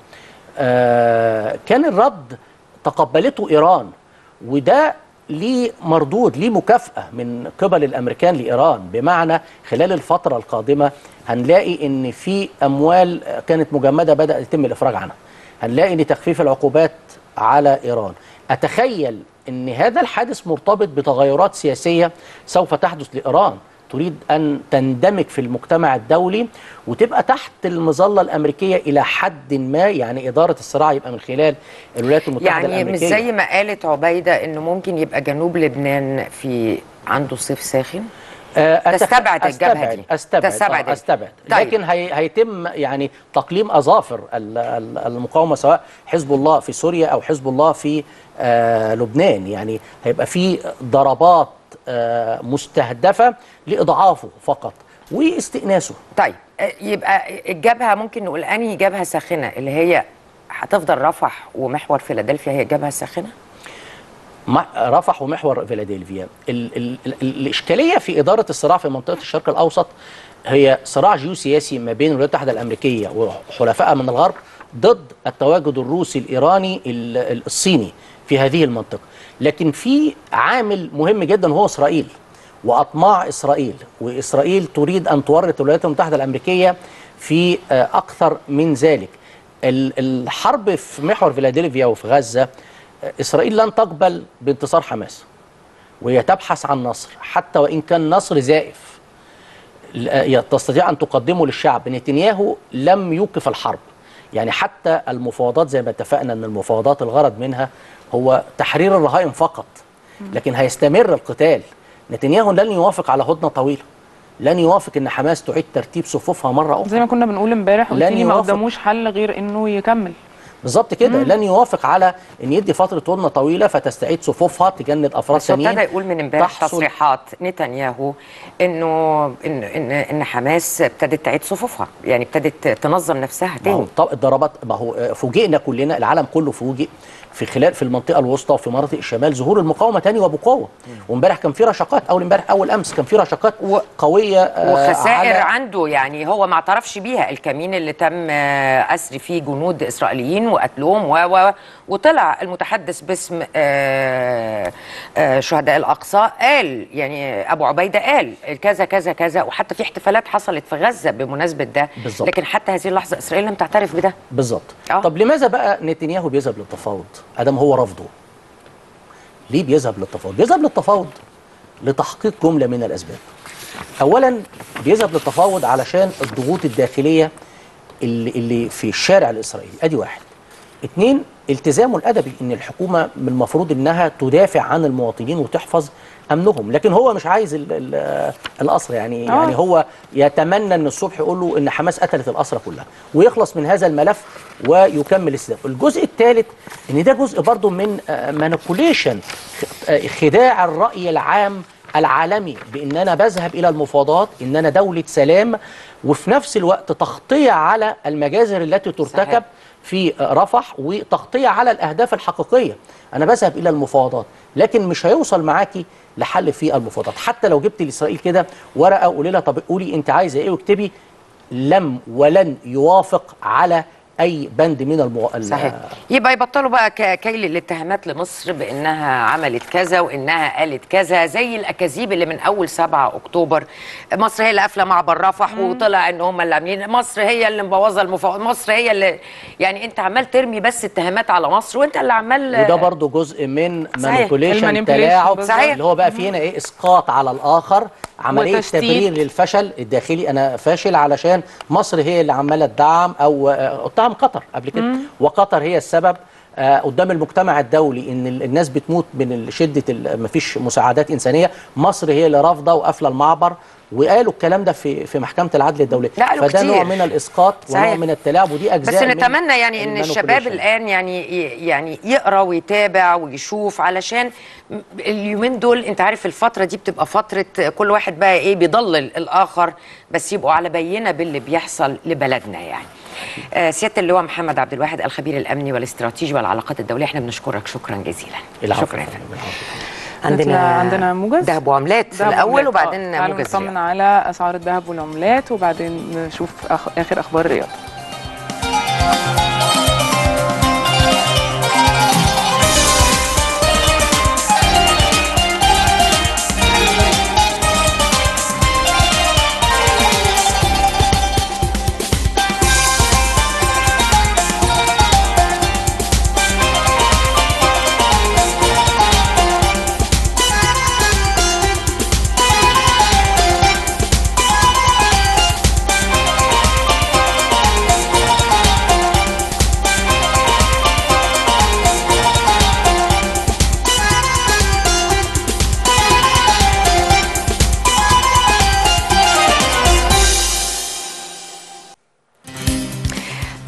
آه كان الرد تقبلته إيران، وده ليه مردود، ليه مكافأة من قبل الأمريكان لإيران، بمعنى خلال الفترة القادمة هنلاقي إن في أموال كانت مجمدة بدأ يتم الإفراج عنها، هنلاقي إن تخفيف العقوبات على إيران. أتخيل أن هذا الحادث مرتبط بتغيرات سياسية سوف تحدث لإيران، تريد أن تندمج في المجتمع الدولي وتبقى تحت المظلة الأمريكية إلى حد ما، يعني إدارة الصراع يبقى من خلال الولايات المتحدة يعني الأمريكية. يعني مش زي ما قالت عبيدة أنه ممكن يبقى جنوب لبنان في عنده صيف ساخن؟ أه تستبعد الجبهة دي؟ أستبعد تستبعد أه أستبعد طيب. لكن هي هيتم يعني تقليم أظافر المقاومة، سواء حزب الله في سوريا أو حزب الله في آه لبنان، يعني هيبقى في ضربات آه مستهدفة لإضعافه فقط واستئناسه. طيب يبقى الجبهة ممكن نقول أنهي جبهة ساخنة اللي هي هتفضل رفح ومحور فيلادلفيا هي جبهة ساخنة؟ رفح ومحور فيلادلفيا. ال ال ال الاشكاليه في اداره الصراع في منطقه الشرق الاوسط هي صراع جيوسياسي ما بين الولايات المتحده الامريكيه وحلفائها من الغرب ضد التواجد الروسي الايراني الصيني في هذه المنطقه. لكن في عامل مهم جدا هو اسرائيل واطماع اسرائيل، واسرائيل تريد ان تورط الولايات المتحده الامريكيه في اكثر من ذلك. الحرب في محور فيلادلفيا وفي غزه، اسرائيل لن تقبل بانتصار حماس، وهي تبحث عن نصر حتى وان كان نصر زائف تستطيع ان تقدمه للشعب. نتنياهو لم يوقف الحرب، يعني حتى المفاوضات زي ما اتفقنا ان المفاوضات الغرض منها هو تحرير الرهائن فقط، لكن هيستمر القتال. نتنياهو لن يوافق على هدنه طويله، لن يوافق ان حماس تعيد ترتيب صفوفها مره اخرى. زي ما كنا بنقول امبارح، قلتلي ما قداموش حل غير انه يكمل. بالظبط كده. مم. لن يوافق على ان يدي فتره هدنه طويله فتستعيد صفوفها تجند افراد ثانيين. ابتدى يقول من امبارح تصريحات نتنياهو انه ان ان, إن حماس ابتدت تعيد صفوفها، يعني ابتدت تنظم نفسها تاني. طب الضربات، ما هو فوجئنا كلنا، العالم كله فوجئ في خلال في المنطقه الوسطى وفي مناطق الشمال ظهور المقاومه تاني وبقوه. وامبارح كان في رشقات، اول امبارح اول امس كان في رشقات و... قويه وخسائر عنده، يعني هو ما اعترفش بيها. الكمين اللي تم اسر فيه جنود اسرائيليين وقتلهم و و وطلع المتحدث باسم آآ آآ شهداء الاقصى قال، يعني ابو عبيده قال كذا كذا كذا، وحتى في احتفالات حصلت في غزه بمناسبه ده. بالزبط. لكن حتى هذه اللحظه اسرائيل لم تعترف بده. بالظبط. طب لماذا بقى نتنياهو بيذهب للتفاوض ادام هو رفضه؟ ليه بيذهب للتفاوض؟ بيذهب للتفاوض لتحقيق جمله من الاسباب. اولا بيذهب للتفاوض علشان الضغوط الداخليه اللي اللي في الشارع الاسرائيلي، ادي واحد. اثنين، التزامه الادبي ان الحكومه من المفروض انها تدافع عن المواطنين وتحفظ امنهم، لكن هو مش عايز ال ال الاسرى، يعني آه. يعني هو يتمنى ان الصبح يقول له ان حماس قتلت الاسرى كلها ويخلص من هذا الملف ويكمل السلام. الجزء الثالث ان ده جزء برضه من مانيبيوليشن، خداع الراي العام العالمي بان انا بذهب الى المفاوضات، ان انا دوله سلام، وفي نفس الوقت تغطيه على المجازر التي ترتكب صحيح. في رفح، وتغطيه على الاهداف الحقيقيه. انا بذهب الى المفاوضات لكن مش هيوصل معاكي لحل في المفاوضات. حتى لو جبت لاسرائيل كده ورقه وقولي لها طب قولي انت عايزه ايه واكتبي، لم ولن يوافق على اي بند من المو... صحيح. يبقى يبطلوا بقى كيل الاتهامات لمصر بانها عملت كذا وانها قالت كذا، زي الاكاذيب اللي من اول سبعة اكتوبر مصر هي اللي قافله معبر رفح وطلع ان هم اللي عاملين، مصر هي اللي مبوظه المفاوضات، مصر هي اللي، يعني انت عمال ترمي بس اتهامات على مصر وانت اللي عمال. وده برضو جزء من مانيبيوليشن، تلاعب، اللي هو بقى في هنا ايه، اسقاط على الاخر، عمليه وتشتيت. تبرير للفشل الداخلي. انا فاشل علشان مصر هي اللي عماله تدعم، او اتهم قطر قبل كده، وقطر هي السبب آه قدام المجتمع الدولي ان الناس بتموت من شده ما فيش مساعدات انسانيه، مصر هي اللي رافضه وقافله المعبر، وقالوا الكلام ده في في محكمه العدل الدوليه. فده كتير. نوع من الاسقاط ونوع من التلاعب، ودي اجزاء. بس نتمنى يعني ان الشباب الان يعني يعني يقرا ويتابع ويشوف، علشان اليومين دول انت عارف الفتره دي بتبقى فتره كل واحد بقى ايه بيضلل الاخر، بس يبقوا على بينه باللي بيحصل لبلدنا يعني. آه سياده اللواء محمد عبد الواحد الخبير الامني والاستراتيجي والعلاقات الدوليه، احنا بنشكرك شكرا جزيلا. شكرا. عندنا عندنا موجز ذهب وعملات الاول وبعدين موجز. نطمن على اسعار الذهب والعملات وبعدين نشوف اخر اخبار الرياضه.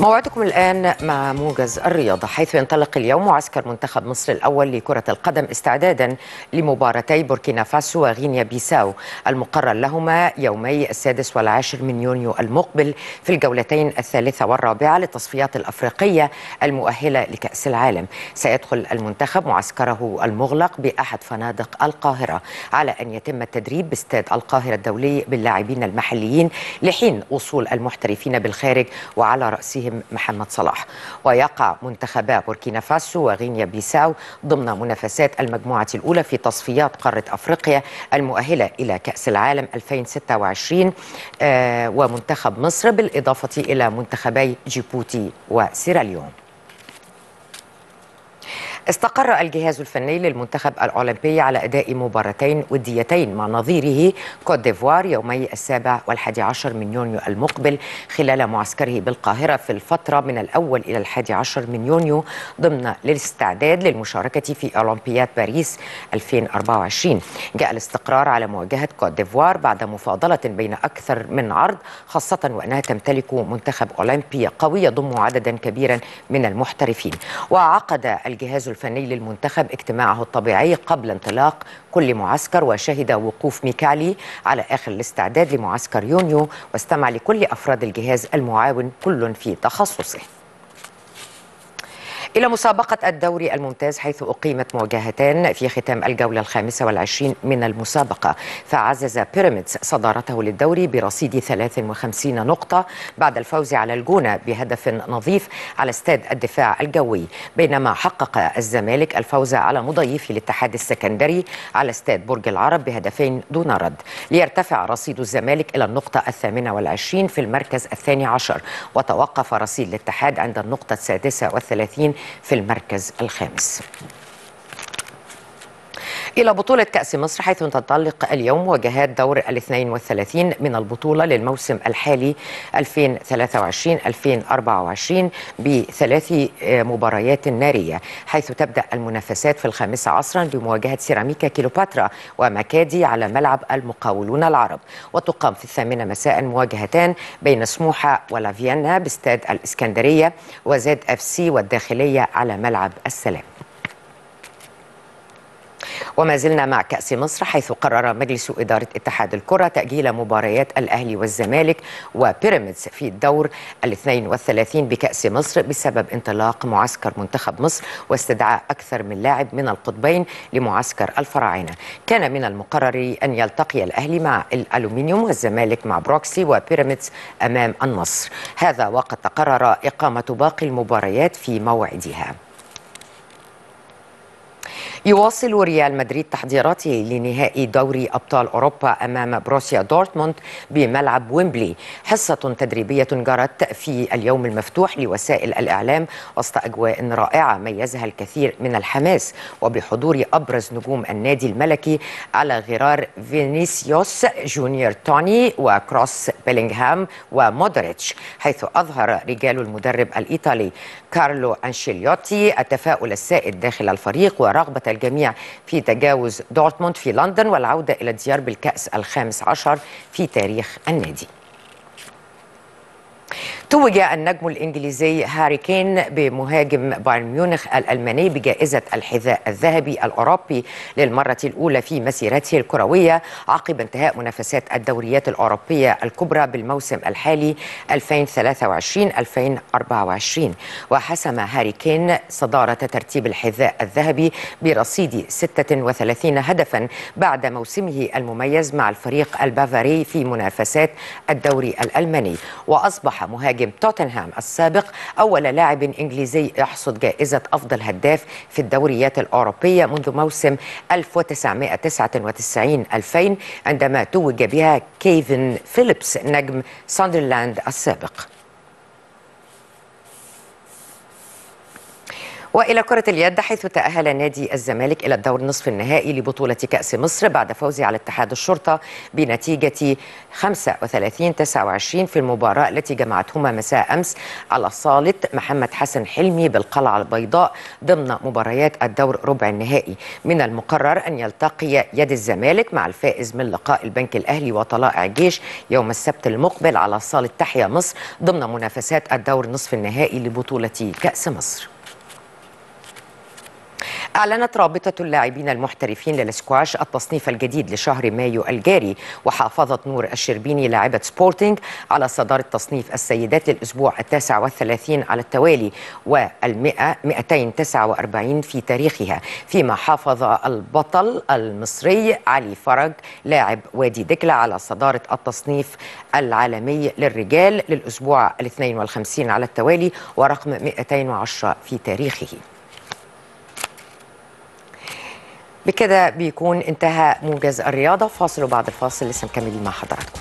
موعدكم الآن مع موجز الرياضة، حيث ينطلق اليوم معسكر منتخب مصر الأول لكرة القدم استعدادا لمباراتي بوركينا فاسو وغينيا بيساو المقرر لهما يومي السادس والعاشر من يونيو المقبل في الجولتين الثالثة والرابعة للتصفيات الأفريقية المؤهلة لكأس العالم. سيدخل المنتخب معسكره المغلق بأحد فنادق القاهرة، على أن يتم التدريب باستاد القاهرة الدولي باللاعبين المحليين لحين وصول المحترفين بالخارج وعلى رأسهم محمد صلاح. ويقع منتخبا بوركينا فاسو وغينيا بيساو ضمن منافسات المجموعة الأولى في تصفيات قارة أفريقيا المؤهلة إلى كأس العالم ألفين وستة وعشرين، آه ومنتخب مصر بالإضافة إلى منتخبي جيبوتي وسيراليون. استقر الجهاز الفني للمنتخب الأولمبي على أداء مباراتين وديتين مع نظيره كوت ديفوار يومي السابع والحادي عشر من يونيو المقبل خلال معسكره بالقاهرة في الفترة من الأول إلى الحادي عشر من يونيو ضمن الاستعداد للمشاركة في أولمبياد باريس ألفين وأربعة وعشرين. جاء الاستقرار على مواجهة كوت ديفوار بعد مفاضلة بين أكثر من عرض، خاصة وأنها تمتلك منتخب أولمبي قوي يضم عددا كبيرا من المحترفين. وعقد الجهاز الفني للمنتخب اجتماعه الطبيعي قبل انطلاق كل معسكر، وشهد وقوف ميكالي على آخر الاستعداد لمعسكر يونيو، واستمع لكل أفراد الجهاز المعاون كل في تخصصه. إلى مسابقة الدوري الممتاز، حيث أقيمت مواجهتان في ختام الجولة الخامسة والعشرين من المسابقة، فعزز بيراميدز صدارته للدوري برصيد ثلاث وخمسين نقطة بعد الفوز على الجونة بهدف نظيف على استاد الدفاع الجوي، بينما حقق الزمالك الفوز على مضيفه الاتحاد السكندري على استاد برج العرب بهدفين دون رد، ليرتفع رصيد الزمالك إلى النقطة الثامنة والعشرين في المركز الثاني عشر، وتوقف رصيد الاتحاد عند النقطة السادسة والثلاثين في المركز الخامس. إلى بطولة كأس مصر، حيث تنطلق اليوم مواجهات دور الاثنين والثلاثين من البطولة للموسم الحالي ألفين وثلاثة وعشرين ألفين وأربعة وعشرين بثلاث مباريات نارية، حيث تبدأ المنافسات في الخامسة عصرا بمواجهة سيراميكا كيلوباترا ومكادي على ملعب المقاولون العرب، وتقام في الثامنة مساء مواجهتان بين سموحة ولافيانا باستاد الإسكندرية، وزاد اف سي والداخلية على ملعب السلام. وما زلنا مع كأس مصر، حيث قرر مجلس إدارة اتحاد الكرة تأجيل مباريات الأهلي والزمالك وبيراميدز في الدور الاثنين والثلاثين بكأس مصر بسبب انطلاق معسكر منتخب مصر واستدعاء أكثر من لاعب من القطبين لمعسكر الفراعنة. كان من المقرر أن يلتقي الأهلي مع الألومنيوم والزمالك مع بروكسي وبيراميدز أمام النصر، هذا وقد تقرر إقامة باقي المباريات في موعدها. يواصل ريال مدريد تحضيراته لنهائي دوري أبطال أوروبا أمام بروسيا دورتموند بملعب ويمبلي، حصة تدريبية جرت في اليوم المفتوح لوسائل الإعلام وسط أجواء رائعة ميزها الكثير من الحماس، وبحضور أبرز نجوم النادي الملكي على غرار فينيسيوس جونيور توني وكروس بيلينغهام ومودريتش، حيث أظهر رجال المدرب الإيطالي كارلو أنشيلوتي التفاؤل السائد داخل الفريق ورغبة الجميع في تجاوز دورتموند في لندن والعودة إلى الديار بالكأس الخامس عشر في تاريخ النادي. توج النجم الإنجليزي هاري كين بمهاجم بايرن ميونخ الألماني بجائزة الحذاء الذهبي الأوروبي للمرة الأولى في مسيرته الكروية عقب انتهاء منافسات الدوريات الأوروبية الكبرى بالموسم الحالي ألفين وثلاثة وعشرين ألفين وأربعة وعشرين. وحسم هاري كين صدارة ترتيب الحذاء الذهبي برصيد ستة وثلاثين هدفا بعد موسمه المميز مع الفريق البافاري في منافسات الدوري الألماني، وأصبح مهاجم توتنهام السابق أول لاعب إنجليزي يحصد جائزة أفضل هداف في الدوريات الأوروبية منذ موسم ألف وتسعمائة وتسعة وتسعين ألفين عندما توج بها كيفن فيليبس نجم ساندرلاند السابق. وإلى كرة اليد، حيث تأهل نادي الزمالك إلى الدور نصف النهائي لبطولة كأس مصر بعد فوزه على اتحاد الشرطة بنتيجة خمسة وثلاثين تسعة وعشرين في المباراة التي جمعتهما مساء أمس على صالة محمد حسن حلمي بالقلعة البيضاء ضمن مباريات الدور ربع النهائي. من المقرر أن يلتقي يد الزمالك مع الفائز من لقاء البنك الأهلي وطلائع الجيش يوم السبت المقبل على صالة تحيا مصر ضمن منافسات الدور نصف النهائي لبطولة كأس مصر. أعلنت رابطة اللاعبين المحترفين للسكواش التصنيف الجديد لشهر مايو الجاري، وحافظت نور الشربيني لاعبة سبورتينج على صدارة تصنيف السيدات للأسبوع التاسع والثلاثين على التوالي والمئة مئتين وتسعة وأربعين في تاريخها، فيما حافظ البطل المصري علي فرج لاعب وادي دجلة على صدارة التصنيف العالمي للرجال للأسبوع الاثنين والخمسين على التوالي ورقم مئتين وعشرة في تاريخه. بكده بيكون انتهى موجز الرياضة. فاصل وبعد الفاصل لسه مكملين مع حضراتكم.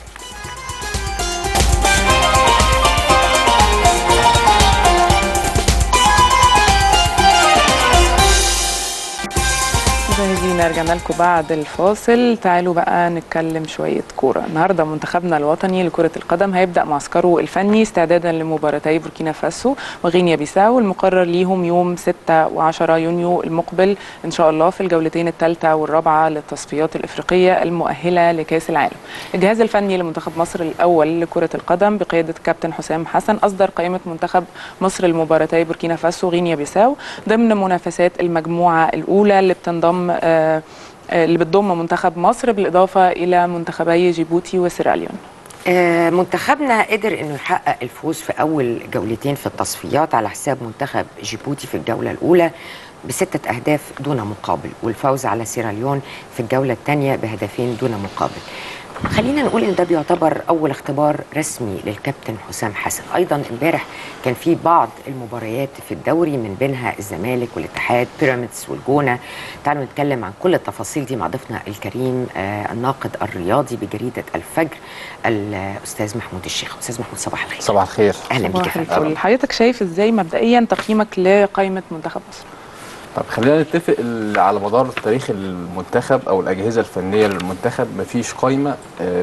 مشاهدينا رجعنا لكم بعد الفاصل. تعالوا بقى نتكلم شويه كوره. النهارده منتخبنا الوطني لكره القدم هيبدا معسكره الفني استعدادا لمباراتي بوركينا فاسو وغينيا بيساو المقرر ليهم يوم ستة وعشرة يونيو المقبل ان شاء الله في الجولتين الثالثه والرابعه للتصفيات الافريقيه المؤهله لكاس العالم. الجهاز الفني لمنتخب مصر الاول لكره القدم بقياده كابتن حسام حسن اصدر قائمه منتخب مصر لمباراتي بوركينا فاسو وغينيا بيساو ضمن منافسات المجموعه الاولى اللي بتنضم آه اللي بتضم منتخب مصر بالإضافة إلى منتخبي جيبوتي وسيراليون. آه منتخبنا قدر انه يحقق الفوز في اول جولتين في التصفيات على حساب منتخب جيبوتي في الجولة الأولى بستة أهداف دون مقابل، والفوز على سيراليون في الجولة الثانية بهدفين دون مقابل. خلينا نقول ان ده بيعتبر اول اختبار رسمي للكابتن حسام حسن. ايضا امبارح كان في بعض المباريات في الدوري من بينها الزمالك والاتحاد بيراميدز والجونه. تعالوا نتكلم عن كل التفاصيل دي مع ضيفنا الكريم آه الناقد الرياضي بجريده الفجر الاستاذ محمود الشيخ. استاذ محمود صباح الخير. صباح الخير. اهلا بيك يا فندم. حضرتك شايف ازاي مبدئيا تقييمك لقائمه منتخب مصر؟ طب خلينا نتفق على مدار تاريخ المنتخب او الاجهزه الفنيه للمنتخب مفيش قايمه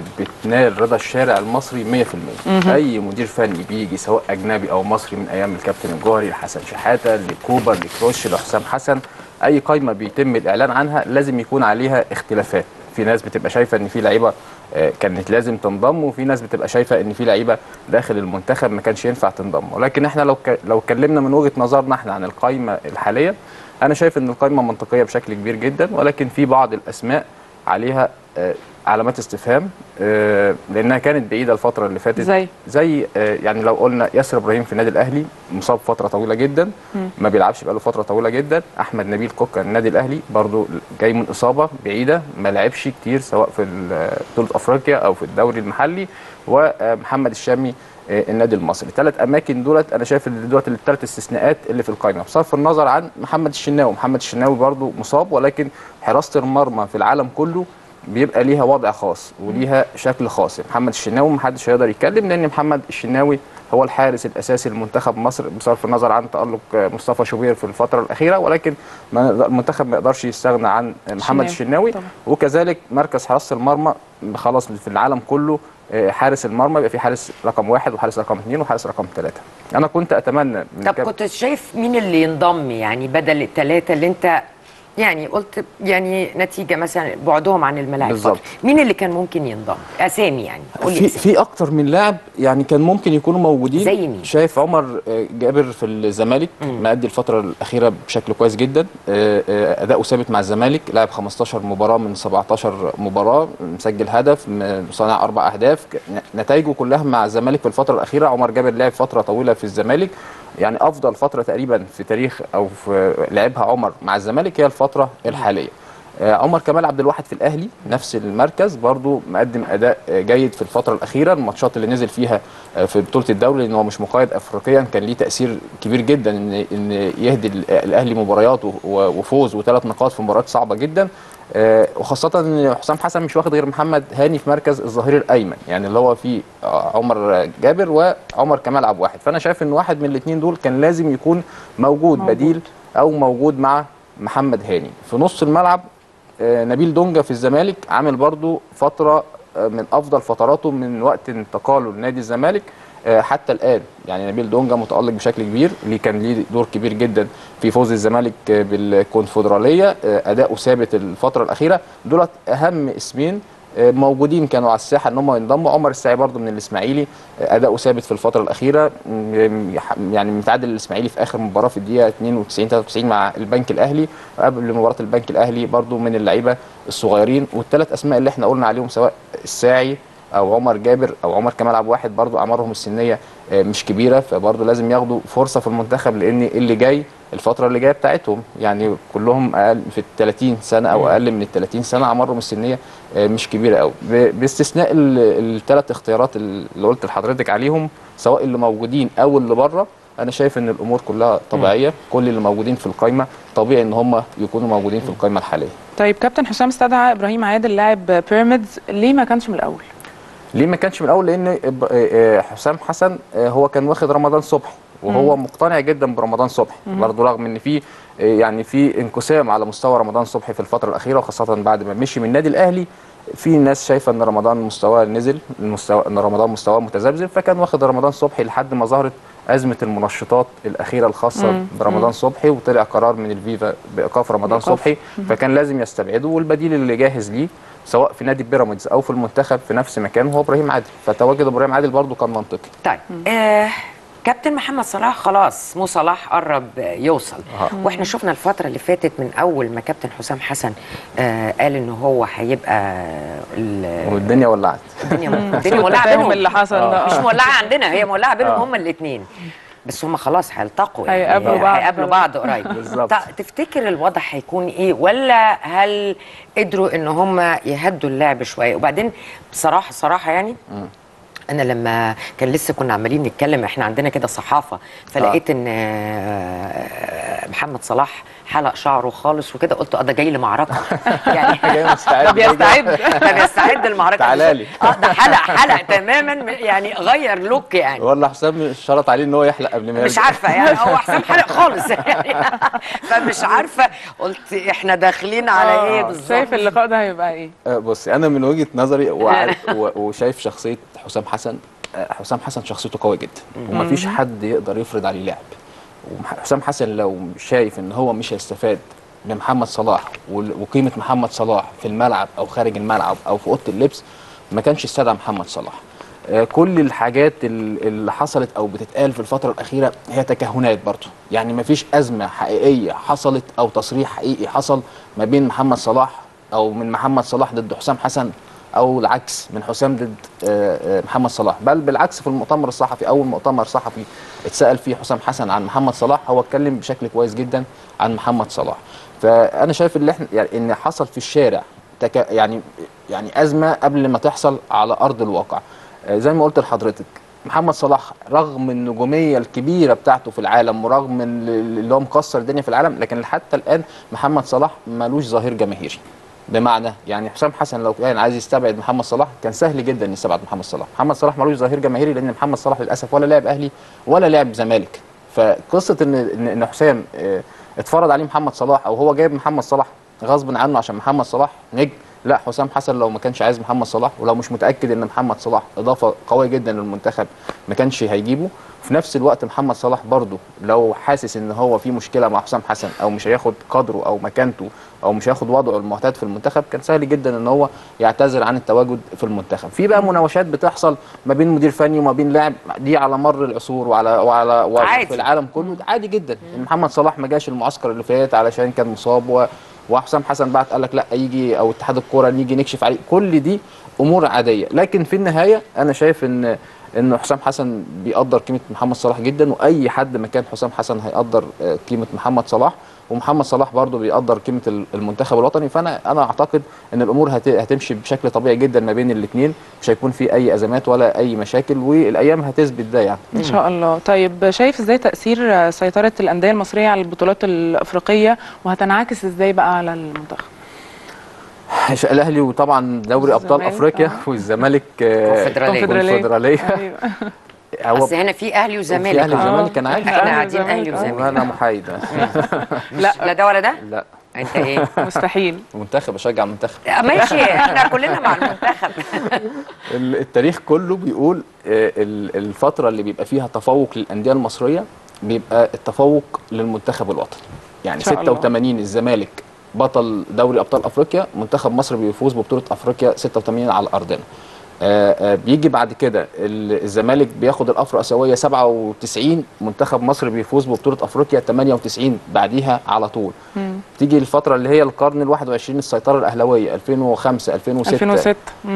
بتنال رضا الشارع المصري مية في المية. اي مدير فني بيجي سواء اجنبي او مصري من ايام الكابتن الجوهري لحسن شحاته لكوبر لكروش لحسام حسن، اي قايمه بيتم الاعلان عنها لازم يكون عليها اختلافات. في ناس بتبقى شايفه ان في لعيبه كانت لازم تنضم، وفي ناس بتبقى شايفه ان في لعيبه داخل المنتخب ما كانش ينفع تنضم. ولكن احنا لو لو اتكلمنا من وجهه نظرنا احنا عن القايمه الحاليه، أنا شايف إن القائمة منطقية بشكل كبير جدا، ولكن في بعض الأسماء عليها علامات استفهام لأنها كانت بعيدة الفترة اللي فاتت. زي زي يعني لو قلنا ياسر إبراهيم في النادي الأهلي مصاب فترة طويلة جدا، ما بيلعبش بقاله فترة طويلة جدا. أحمد نبيل كوكا النادي الأهلي برضو جاي من إصابة بعيدة، ما لعبش كتير سواء في بطولة أفريقيا أو في الدوري المحلي. ومحمد الشامي النادي المصري. ثلاث اماكن دولت انا شايف ان دولت الثلاث استثناءات اللي في القائمه، بصرف النظر عن محمد الشناوي. محمد الشناوي برضو مصاب، ولكن حراسه المرمى في العالم كله بيبقى ليها وضع خاص وليها شكل خاص. محمد الشناوي محدش هيقدر يتكلم لان محمد الشناوي هو الحارس الاساسي لمنتخب مصر بصرف النظر عن تالق مصطفى شوبير في الفتره الاخيره، ولكن المنتخب ما يقدرش يستغنى عن محمد الشناوي. وكذلك مركز حراسه المرمى خلاص في العالم كله حارس المرمى يبقى في حارس رقم واحد وحارس رقم اثنين وحارس رقم ثلاثة. أنا كنت أتمنى من طب كنت شايف مين اللي ينضم يعني بدل الثلاثة اللي أنت يعني قلت يعني نتيجة مثلا بعدهم عن الملاعب؟ بالظبط. مين اللي كان ممكن ينضم؟ أسامي يعني قول لي. في في أكتر من لاعب يعني كان ممكن يكونوا موجودين. زي مين؟ شايف عمر جابر في الزمالك مأدي الفترة الأخيرة بشكل كويس جدا، أداؤه ثابت مع الزمالك، لعب خمستاشر مباراة من سبعتاشر مباراة، مسجل هدف، صانع أربع أهداف، نتائجه كلها مع الزمالك في الفترة الأخيرة. عمر جابر لعب فترة طويلة في الزمالك، يعني افضل فتره تقريبا في تاريخ او في لعبها عمر مع الزمالك هي الفتره الحاليه. عمر كمال عبد الواحد في الاهلي نفس المركز برضو مقدم اداء جيد في الفتره الاخيره. الماتشات اللي نزل فيها في بطوله الدوري لان هو مش مقيد افريقيا كان ليه تاثير كبير جدا ان ان يهدي الاهلي مباريات وفوز وثلاث نقاط في مباريات صعبه جدا. وخاصه ان حسام حسن مش واخد غير محمد هاني في مركز الظهير الايمن، يعني اللي هو فيه عمر جابر وعمر كمال عبد الواحد. فانا شايف ان واحد من الاثنين دول كان لازم يكون موجود, موجود. بديل او موجود مع محمد هاني. في نص الملعب نبيل دونجا في الزمالك عامل برضو فتره من افضل فتراته من وقت انتقاله لنادي الزمالك حتى الان. يعني نبيل دونجا متالق بشكل كبير، اللي كان ليه دور كبير جدا في فوز الزمالك بالكونفدراليه، اداؤه ثابت الفتره الاخيره. دولت اهم اسمين موجودين كانوا على الساحه ان هم ينضموا. عمر الساعي برضو من الاسماعيلي اداؤه ثابت في الفتره الاخيره، يعني متعادل الاسماعيلي في اخر مباراه في الدقيقه اثنين وتسعين ثلاثة وتسعين مع البنك الاهلي. قبل مباراه البنك الاهلي برضو من اللعيبه الصغيرين. والثلاث اسماء اللي احنا قلنا عليهم سواء الساعي او عمر جابر او عمر كمال عبد الواحد برضو اعمارهم السنيه مش كبيره، فبرضو لازم ياخدوا فرصه في المنتخب، لان اللي جاي الفتره اللي جايه بتاعتهم يعني كلهم اقل في ال ثلاثين سنه او اقل من ال ثلاثين سنه، اعمارهم السنيه مش كبيره قوي، باستثناء الثلاث اختيارات اللي قلت لحضرتك عليهم سواء اللي موجودين او اللي بره. انا شايف ان الامور كلها طبيعيه، كل اللي موجودين في القائمه طبيعي ان هم يكونوا موجودين في القائمه الحاليه. طيب كابتن حسام استدعى ابراهيم عادل لاعب بيراميدز، ليه ما كانش من الاول؟ ليه ما كانش من الاول؟ لان حسام حسن هو كان واخد رمضان صبحي، وهو مم. مقتنع جدا برمضان صبحي برضه، رغم ان في يعني في انقسام على مستوى رمضان صبحي في الفتره الاخيره، وخاصه بعد ما مشي من النادي الاهلي. في ناس شايفه ان رمضان مستواه نزل، المستوى ان رمضان مستواه متذبذب، فكان واخد رمضان صبحي لحد ما ظهرت ازمه المنشطات الاخيره الخاصه مم. برمضان صبحي، وطلع قرار من الفيفا بايقاف رمضان صبحي، فكان لازم يستبعده. والبديل اللي جاهز ليه سواء في نادي بيراميدز او في المنتخب في نفس مكانه هو ابراهيم عادل، فتواجد ابراهيم عادل برضه كان منطقي. طيب آه كابتن محمد صلاح خلاص، مو صلاح قرب يوصل، آه. واحنا شفنا الفتره اللي فاتت من اول ما كابتن حسام حسن آه قال ان هو هيبقى والدنيا ولعت. الدنيا الدنيا مولعه بينهم، اللي حصل آه. مش مولعه عندنا، هي مولعه بينهم آه. هما الاثنين، بس هم خلاص هيلتقوا يعني هيقابلوا بعض هيقابلوا بعض قريب. بالظبط. تفتكر الوضع هيكون ايه، ولا هل قدروا ان هم يهدوا اللعب شويه؟ وبعدين بصراحه صراحه يعني م. انا لما كان لسه كنا عمالين نتكلم، احنا عندنا كده صحافه، فلقيت آه. ان محمد صلاح حلق شعره خالص وكده، قلت اه ده جاي لمعركه يعني جاي مستعد، ده بيستعد ده بيستعد للمعركه. تعالى لي اه ده حلق حلق تماما يعني، غير لوك يعني. والله حسام شرط عليه ان هو يحلق قبل ما يرجع. مش عارفه يعني، هو حسام حلق خالص يعني فمش عارفه، قلت احنا داخلين على آه. ايه بالظبط؟ شايف اللقاء ده هيبقى ايه؟ آه بصي انا من وجهه نظري وشايف شخصيه حسام حسن، حسام حسن شخصيته قويه جدا ومفيش حد يقدر يفرض عليه لعب. وحسام حسن لو شايف ان هو مش هيستفاد من محمد صلاح وقيمه محمد صلاح في الملعب او خارج الملعب او في اوضه اللبس، ما كانش استدعى محمد صلاح. كل الحاجات اللي حصلت او بتتقال في الفتره الاخيره هي تكهنات برضه، يعني مفيش ازمه حقيقيه حصلت او تصريح حقيقي حصل ما بين محمد صلاح او من محمد صلاح ضد حسام حسن، او العكس من حسام ضد محمد صلاح. بل بالعكس، في المؤتمر الصحفي اول مؤتمر صحفي اتسال فيه حسام حسن عن محمد صلاح هو اتكلم بشكل كويس جدا عن محمد صلاح. فانا شايف اللي احنا يعني ان حصل في الشارع تك يعني يعني ازمه قبل ما تحصل على ارض الواقع. زي ما قلت لحضرتك، محمد صلاح رغم النجوميه الكبيره بتاعته في العالم ورغم اللي هو مكسر الدنيا في العالم، لكن حتى الان محمد صلاح مالوش ظهير جماهيري. بمعنى يعني حسام حسن لو كان عايز يستبعد محمد صلاح كان سهل جدا يستبعد محمد صلاح. محمد صلاح مالوش ظهير جماهيري لان محمد صلاح للاسف ولا لاعب اهلي ولا لاعب زمالك. فقصه ان ان حسام اتفرض عليه محمد صلاح او هو جايب محمد صلاح غصب عنه عشان محمد صلاح نجم، لا، حسام حسن لو ما كانش عايز محمد صلاح ولو مش متاكد ان محمد صلاح اضافه قويه جدا للمنتخب ما كانش هيجيبه. في نفس الوقت محمد صلاح برضه لو حاسس ان هو في مشكله مع حسام حسن او مش هياخد قدره او مكانته او مش هياخد وضعه المعتاد في المنتخب، كان سهل جدا ان هو يعتذر عن التواجد في المنتخب. في بقى مناوشات بتحصل ما بين مدير فني وما بين لاعب، دي على مر العصور وعلى وعلى, وعلى في العالم كله عادي جدا. محمد صلاح ما جاش المعسكر اللي فات علشان كان مصاب و وحسام حسن بعت قال لك لا يجي، او اتحاد الكوره نيجي نكشف عليه. كل دي امور عاديه، لكن في النهايه انا شايف ان ان حسام حسن بيقدر قيمه محمد صلاح جدا، واي حد مكان حسام حسن هيقدر قيمه محمد صلاح، ومحمد صلاح برضه بيقدر قيمه المنتخب الوطني. فانا انا اعتقد ان الامور هتمشي بشكل طبيعي جدا ما بين الاثنين، مش هيكون في اي ازمات ولا اي مشاكل، والايام هتثبت ده يعني ان شاء الله. طيب شايف ازاي تاثير سيطره الانديه المصريه على البطولات الافريقيه، وهتنعكس ازاي بقى على المنتخب؟ الاهلي وطبعا دوري ابطال افريقيا والزمالك الكونفدراليه. اصل هنا في اهلي وزمالك. في اهلي وزمالك كان عادي. احنا قاعدين اهلي وزمالك. انا محايد. لا لا ده ولا ده؟ لا. انت ايه؟ مستحيل. منتخب، اشجع منتخب. ماشي، احنا كلنا مع المنتخب. التاريخ كله بيقول الفتره اللي بيبقى فيها تفوق للانديه المصريه بيبقى التفوق للمنتخب الوطني. يعني ستة وثمانين الزمالك بطل دوري ابطال افريقيا، منتخب مصر بيفوز ببطوله افريقيا ستة وثمانين على ارضنا. آآ آآ بيجي بعد كده الزمالك بياخد الافرو اسيويه سبعة وتسعين، منتخب مصر بيفوز ببطوله افريقيا ثمانية وتسعين بعديها على طول. مم. تيجي الفتره اللي هي القرن الواحد وعشرين السيطره الاهلاويه ألفين وخمسة ألفين وستة ألفين وستة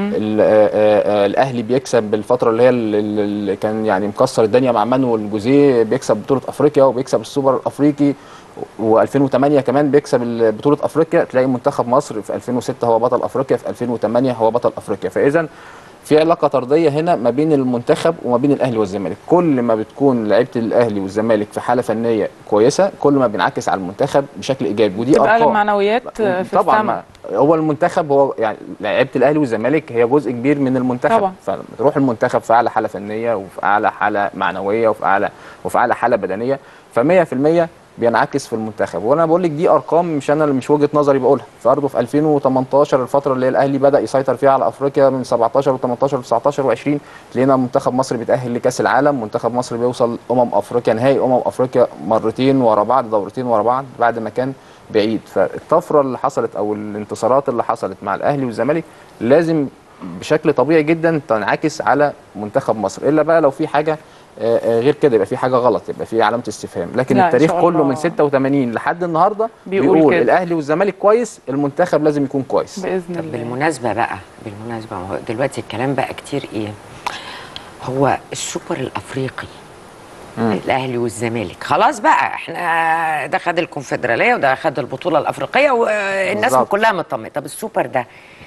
الاهلي بيكسب بالفتره اللي هي اللي كان يعني مكسر الدنيا مع مانويل جوزيه، بيكسب بطوله افريقيا وبيكسب السوبر الافريقي، وألفين وثمانية كمان بيكسب بطوله افريقيا. تلاقي منتخب مصر في ألفين وستة هو بطل افريقيا، في ألفين وثمانية هو بطل افريقيا. فاذا في علاقه طرديه هنا ما بين المنتخب وما بين الاهلي والزمالك. كل ما بتكون لعيبه الاهلي والزمالك في حاله فنيه كويسه كل ما بينعكس على المنتخب بشكل ايجابي، ودي تبقى ارقام المعنويات في طبعا السماء. هو المنتخب هو يعني لعيبه الاهلي والزمالك هي جزء كبير من المنتخب طبعا. فلما تروح المنتخب في اعلى حاله فنيه وفي اعلى حاله معنويه وفي اعلى وفي اعلى حاله بدنيه فمية في المية بينعكس في المنتخب. وانا بقول لك دي ارقام مش انا اللي مش وجهه نظري بقولها. برضه في ألفين وثمانية عشر الفتره اللي الاهلي بدا يسيطر فيها على افريقيا من سبعتاشر وثمانية عشر وتسعتاشر وعشرين، لقينا منتخب مصر بيتاهل لكاس العالم، منتخب مصر بيوصل امم افريقيا نهائي امم افريقيا مرتين ورا بعض، دورتين ورا بعض بعد ما كان بعيد. فالطفره اللي حصلت او الانتصارات اللي حصلت مع الاهلي والزمالك لازم بشكل طبيعي جدا تنعكس على منتخب مصر، الا بقى لو في حاجه غير كده يبقى في حاجه غلط، يبقى في علامه استفهام. لكن التاريخ كله من ستة وثمانين لحد النهارده بيقول, بيقول الاهلي والزمالك كويس، المنتخب لازم يكون كويس باذن الله. بالمناسبه بقى بالمناسبه هو دلوقتي الكلام بقى كتير ايه، هو السوبر الافريقي مم. الاهلي والزمالك خلاص بقى احنا ده خد الكونفدراليه وده خد البطوله الافريقيه والناس كلها مطمئنه. طب السوبر ده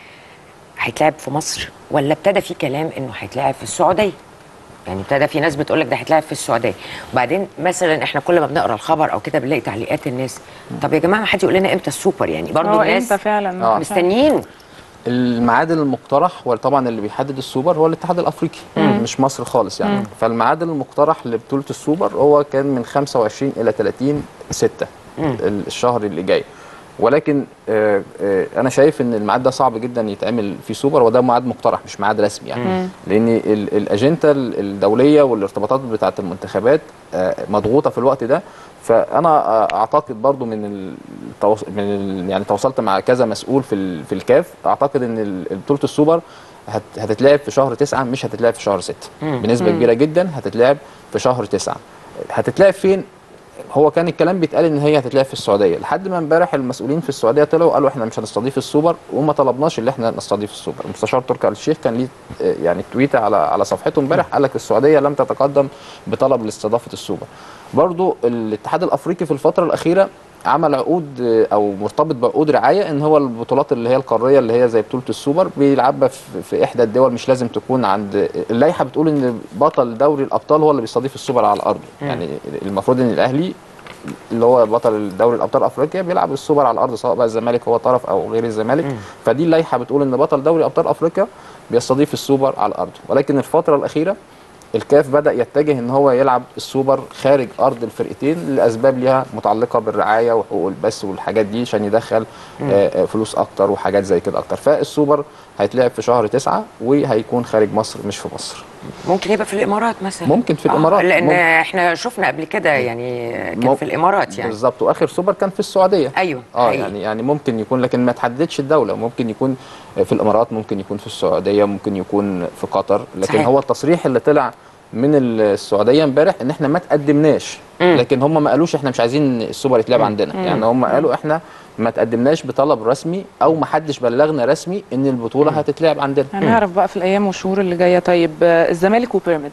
هيتلعب في مصر ولا ابتدى في كلام انه هيتلعب في السعوديه؟ يعني ابتدى في ناس بتقول لك ده هيتلعب في السعوديه، وبعدين مثلا احنا كل ما بنقرا الخبر او كده بنلاقي تعليقات الناس، طب يا جماعه ما حد يقول لنا امتى السوبر؟ يعني برضه الناس فعلا آه. مستنيين. الميعاد المقترح وطبعا اللي بيحدد السوبر هو الاتحاد الافريقي مم. مش مصر خالص يعني. مم. فالميعاد المقترح لبطوله السوبر هو كان من خمسة وعشرين الى ثلاثين ستة الشهر اللي جاي، ولكن آآ آآ انا شايف ان الميعاد ده صعب جدا يتعمل في سوبر، وده ميعاد مقترح مش ميعاد رسمي يعني. مم. لان الاجنده الدوليه والارتباطات بتاعه المنتخبات مضغوطه في الوقت ده. فانا اعتقد برضو من التوص... من ال... يعني تواصلت مع كذا مسؤول في ال... في الكاف، اعتقد ان بطوله السوبر هت... هتتلعب في شهر تسعة مش هتتلعب في شهر ستة. مم. بنسبه مم. كبيره جدا هتتلعب في شهر تسعة. هتتلعب فين؟ هو كان الكلام بيتقال ان هي هتتلعب في السعوديه، لحد ما امبارح المسؤولين في السعوديه طلعوا قالوا احنا مش هنستضيف السوبر وما طلبناش ان احنا نستضيف السوبر. المستشار تركي آل الشيخ كان ليه يعني تويته على على صفحته امبارح قال لك السعوديه لم تتقدم بطلب لاستضافه السوبر. برضو الاتحاد الافريقي في الفتره الاخيره عمل عقود او مرتبط بعقود رعايه ان هو البطولات اللي هي القاريه اللي هي زي بطوله السوبر بيلعبها في, في احدى الدول، مش لازم تكون عند اللائحه بتقول ان بطل دوري الابطال هو اللي بيستضيف السوبر على ارضه. يعني المفروض ان الاهلي اللي هو بطل دوري الابطال افريقيا بيلعب السوبر على الارض، سواء بقى الزمالك هو طرف او غير الزمالك. مم. فدي اللائحه بتقول ان بطل دوري ابطال افريقيا بيستضيف السوبر على الارض. ولكن الفتره الاخيره الكاف بدا يتجه ان هو يلعب السوبر خارج ارض الفرقتين لاسباب ليها متعلقه بالرعايه وحقوق البث والحاجات دي عشان يدخل آه فلوس اكتر وحاجات زي كده اكتر. فالسوبر هيتلعب في شهر تسعة وهيكون خارج مصر مش في مصر. ممكن يبقى في الامارات مثلا. ممكن في الامارات آه لان ممكن. احنا شفنا قبل كده يعني كان مم... في الامارات يعني بالظبط، واخر سوبر كان في السعوديه. ايوه اه حقيقي. يعني يعني ممكن يكون، لكن ما تحددش الدوله، ممكن يكون في الامارات، ممكن يكون في السعوديه، ممكن يكون في قطر. لكن صحيح. هو التصريح اللي طلع من السعوديه امبارح ان احنا ما تقدمناش، مم. لكن هم ما قالوش احنا مش عايزين السوبر يتلعب عندنا. مم. يعني هم قالوا احنا ما تقدمناش بطلب رسمي او ما حدش بلغنا رسمي ان البطوله مم. هتتلعب عندنا. هنعرف بقى في الايام والشهور اللي جايه. طيب الزمالك وبيراميدز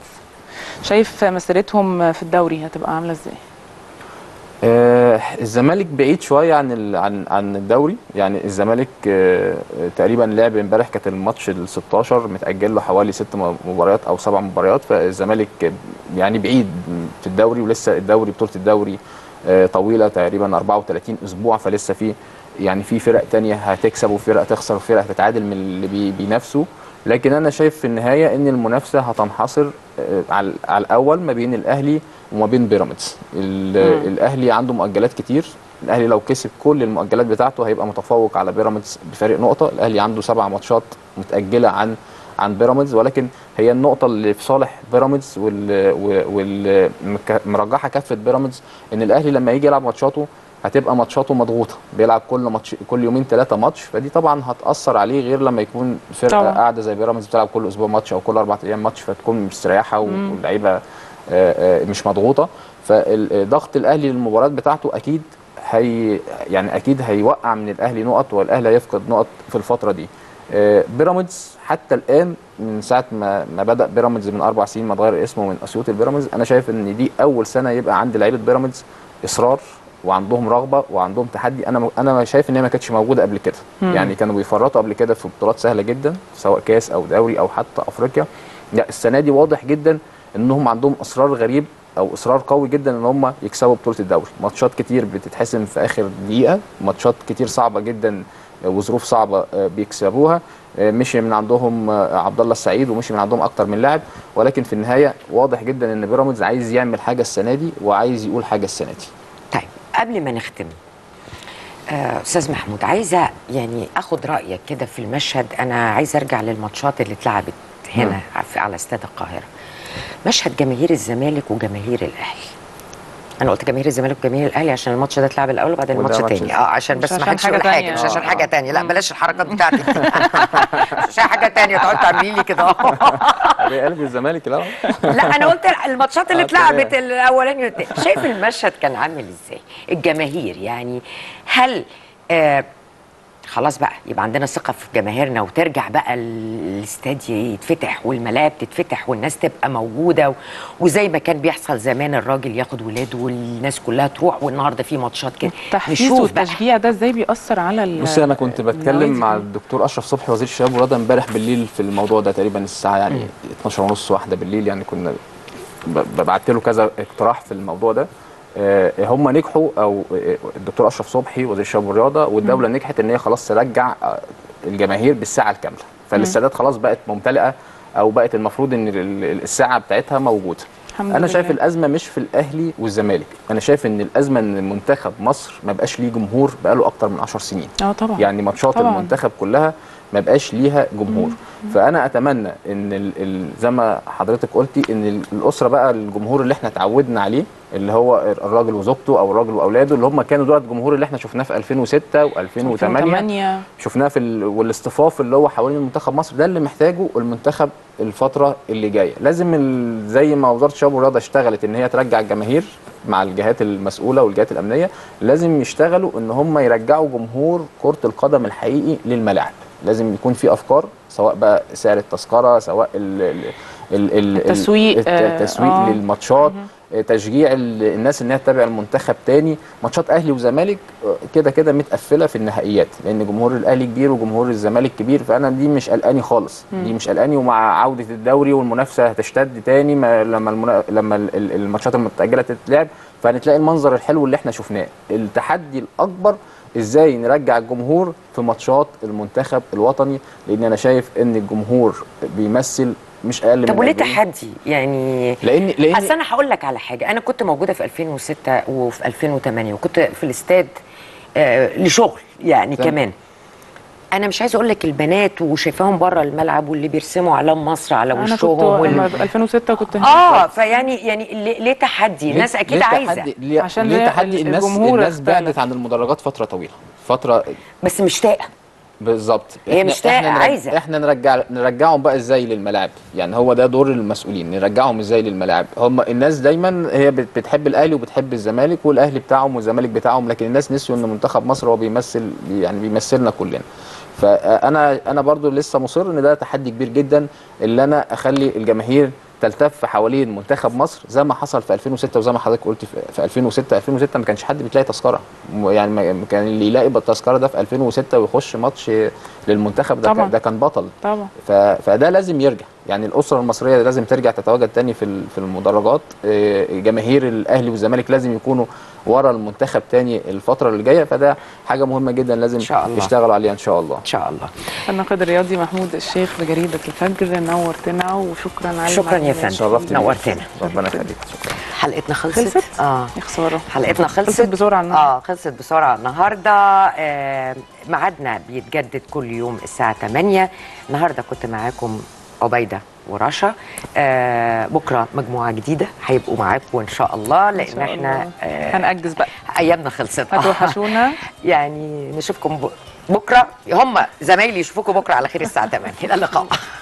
شايف مسيرتهم في الدوري هتبقى عامله ازاي؟ آه الزمالك بعيد شويه عن عن عن الدوري. يعني الزمالك آه تقريبا لعب امبارح كانت الماتش ال ستاشر متاجل له حوالي ست مباريات او سبع مباريات، فالزمالك يعني بعيد في الدوري، ولسه الدوري بطوله الدوري آه طويله تقريبا أربعة وثلاثين اسبوع، فلسه في يعني في فرق تانية هتكسب وفرق تخسر وفرق هتتعادل من اللي بي بينافسوا. لكن انا شايف في النهايه ان المنافسه هتنحصر على على الاول ما بين الاهلي وما بين بيراميدز. الاهلي عنده مؤجلات كتير، الاهلي لو كسب كل المؤجلات بتاعته هيبقى متفوق على بيراميدز بفارق نقطه. الاهلي عنده سبع ماتشات متاجله عن عن بيراميدز، ولكن هي النقطه اللي في صالح بيراميدز والمرجحه كفه بيراميدز ان الاهلي لما يجي يلعب ماتشاته هتبقى ماتشاته مضغوطه، بيلعب كل ماتش كل يومين ثلاثه ماتش، فدي طبعا هتاثر عليه غير لما يكون فرقه قاعده زي بيراميدز بتلعب كل اسبوع ماتش او كل اربع ايام ماتش، فتكون مستريحه واللعيبه مش مضغوطه. فضغط الاهلي للمباريات بتاعته اكيد هي يعني اكيد هيوقع من الاهلي نقط، والاهلي هيفقد نقط في الفتره دي. بيراميدز حتى الان من ساعه ما ما بدا بيراميدز من اربع سنين ما اتغير اسمه من اسيوط البيراميدز، انا شايف ان دي اول سنه يبقى عند لعيبه بيراميدز اصرار وعندهم رغبه وعندهم تحدي. انا انا شايف ان هي ما كانتش موجوده قبل كده. مم. يعني كانوا بيفرطوا قبل كده في بطولات سهله جدا سواء كاس او دوري او حتى افريقيا. لا السنه دي واضح جدا انهم عندهم اصرار غريب او اصرار قوي جدا ان هم يكسبوا بطوله الدوري. ماتشات كتير بتتحسم في اخر دقيقه، ماتشات كتير صعبه جدا وظروف صعبه بيكسبوها. مشي من عندهم عبد الله السعيد ومشي من عندهم اكتر من لاعب، ولكن في النهايه واضح جدا ان بيراميدز عايز يعمل حاجه السنه دي وعايز يقول حاجه السنه دي. طيب قبل ما نختم استاذ محمود، عايزه يعني اخد رايك كده في المشهد. انا عايزه ارجع للماتشات اللي اتلعبت هنا م. على استاد القاهره. مشهد جماهير الزمالك وجماهير الاهلي. انا قلت جماهير الزمالك وجماهير الاهلي عشان الماتش ده اتلعب الاول وبعدين الماتش الثاني، اه عشان بس ما حدش يقول حاجه، مش عشان حاجه ثانيه. لا بلاش الحركات بتاعتك مش عشان حاجه ثانيه تقعد تعملي لي كده ده قلب الزمالك الاول. لا انا قلت الماتشات اللي اتلعبت الاولاني والثاني. شايف المشهد كان عامل ازاي؟ الجماهير يعني هل آه خلاص بقى يبقى عندنا ثقه في جماهيرنا وترجع بقى الاستاد يتفتح والملاعب تتفتح والناس تبقى موجوده و... وزي ما كان بيحصل زمان الراجل ياخد ولاده والناس كلها تروح، والنهارده في ماتشات كده. التحفيز والتشجيع ده ازاي بيأثر على بصي انا كنت بتكلم مع الدكتور اشرف صبحي وزير الشباب والرياضه امبارح بالليل في الموضوع ده تقريبا الساعه يعني اتناشر ونص واحده بالليل، يعني كنا ببعت له كذا اقتراح في الموضوع ده. هم نجحوا او الدكتور اشرف صبحي وزير الشباب والرياضه والدوله نجحت ان هي خلاص ترجع الجماهير بالساعه الكامله، فالاستادات خلاص بقت ممتلئه او بقت المفروض ان الساعه بتاعتها موجوده. انا شايف الازمه مش في الاهلي والزمالك، انا شايف ان الازمه ان منتخب مصر ما بقاش ليه جمهور بقاله اكتر من عشر سنين. اه طبعا يعني ماتشات طبعًا. المنتخب كلها ما بقاش ليها جمهور. مم. فانا اتمنى ان ال ال زي ما حضرتك قلتي ان الاسره بقى الجمهور اللي احنا اتعودنا عليه اللي هو الراجل وزوجته او الراجل واولاده اللي هم كانوا دول الجمهور اللي احنا شفناه في ألفين وستة وألفين وثمانية شفناه في ال... والاصطفاف اللي هو حوالين منتخب مصر، ده اللي محتاجه المنتخب الفتره اللي جايه. لازم ال... زي ما وزاره الشباب والرياضه اشتغلت ان هي ترجع الجماهير مع الجهات المسؤوله والجهات الامنيه، لازم يشتغلوا ان هم يرجعوا جمهور كره القدم الحقيقي للملاعب. لازم يكون في افكار سواء بقى سعر التذكره سواء ال ال ال التسويق التسويق آه. للماتشات، تشجيع الناس ان هي تتابع المنتخب تاني. ماتشات اهلي وزمالك كده كده متقفله في النهائيات لان جمهور الاهلي كبير وجمهور الزمالك كبير، فانا دي مش قلقاني خالص. م. دي مش قلقاني، ومع عوده الدوري والمنافسه هتشتد تاني ما لما المنا... لما الماتشات المتاجله تتلعب فهنتلاقي المنظر الحلو اللي احنا شفناه. التحدي الاكبر ازاي نرجع الجمهور في ماتشات المنتخب الوطني، لان انا شايف ان الجمهور بيمثل مش اقل من طب وليه تحدي يعني؟ لان لان اصل انا هقول لك على حاجه. انا كنت موجوده في ألفين وستة وفي ألفين وثمانية وكنت في الاستاد آه لشغل يعني تم. كمان انا مش عايزه اقول لك البنات وشايفاهم بره الملعب واللي بيرسموا علم مصر على وشهم. انا كنت وال... ألفين وستة كنت هناك. اه فيعني يعني ليه تحدي؟ الناس اكيد ليه عايزه تحدي؟ ليه عشان ليه تحدي؟ الناس الناس بعدت عن المدرجات فتره طويله فتره بس مشتاقه بالظبط. هي مشتاقه عايزه احنا نرجع نرجعهم بقى ازاي للملاعب، يعني هو ده دور المسؤولين نرجعهم ازاي للملاعب. هم الناس دايما هي بتحب الاهلي وبتحب الزمالك والاهلي بتاعهم والزمالك بتاعهم، لكن الناس نسيوا ان منتخب مصر هو بيمثل يعني بيمثلنا كلنا. فانا انا برضو لسه مصر ان ده تحدي كبير جدا اللي انا اخلي الجماهير تلتف حوالين منتخب مصر زي ما حصل في ألفين وستة وزي ما حضرتك قلت في ألفين وستة. ألفين وستة ما كانش حد بتلاقي تذكره، يعني كان اللي يلاقي بالتذكره ده في ألفين وستة ويخش ماتش للمنتخب ده, ده كان بطل طبعا. فده لازم يرجع. يعني الاسره المصريه لازم ترجع تتواجد تاني في في المدرجات. جماهير الاهلي والزمالك لازم يكونوا ورا المنتخب تاني الفتره اللي جايه، فده حاجه مهمه جدا لازم يشتغلوا عليها ان شاء الله. ان شاء الله. الناقد الرياضي محمود الشيخ بجريده الفجر، نورتنا وشكرا على شكرا يا فندم، شرفتني، نورتنا. ربنا يخليك. شكرا. حلقتنا خلصت. خلصت؟ اه يا خساره. حلقتنا خلصت. خلصت بسرعه النهارده. اه خلصت بسرعه النهارده. آه ميعادنا بيتجدد كل يوم الساعه ثمانية. النهارده كنت معاكم عبيده ورشا. آه بكره مجموعه جديده هيبقوا معاكم ان شاء الله، لان احنا آه هنأجز بقى، ايامنا خلصت. هتوحشونا. يعني نشوفكم بكره، هم زمايلي يشوفوكم بكره على خير الساعه ثمانية. الى اللقاء.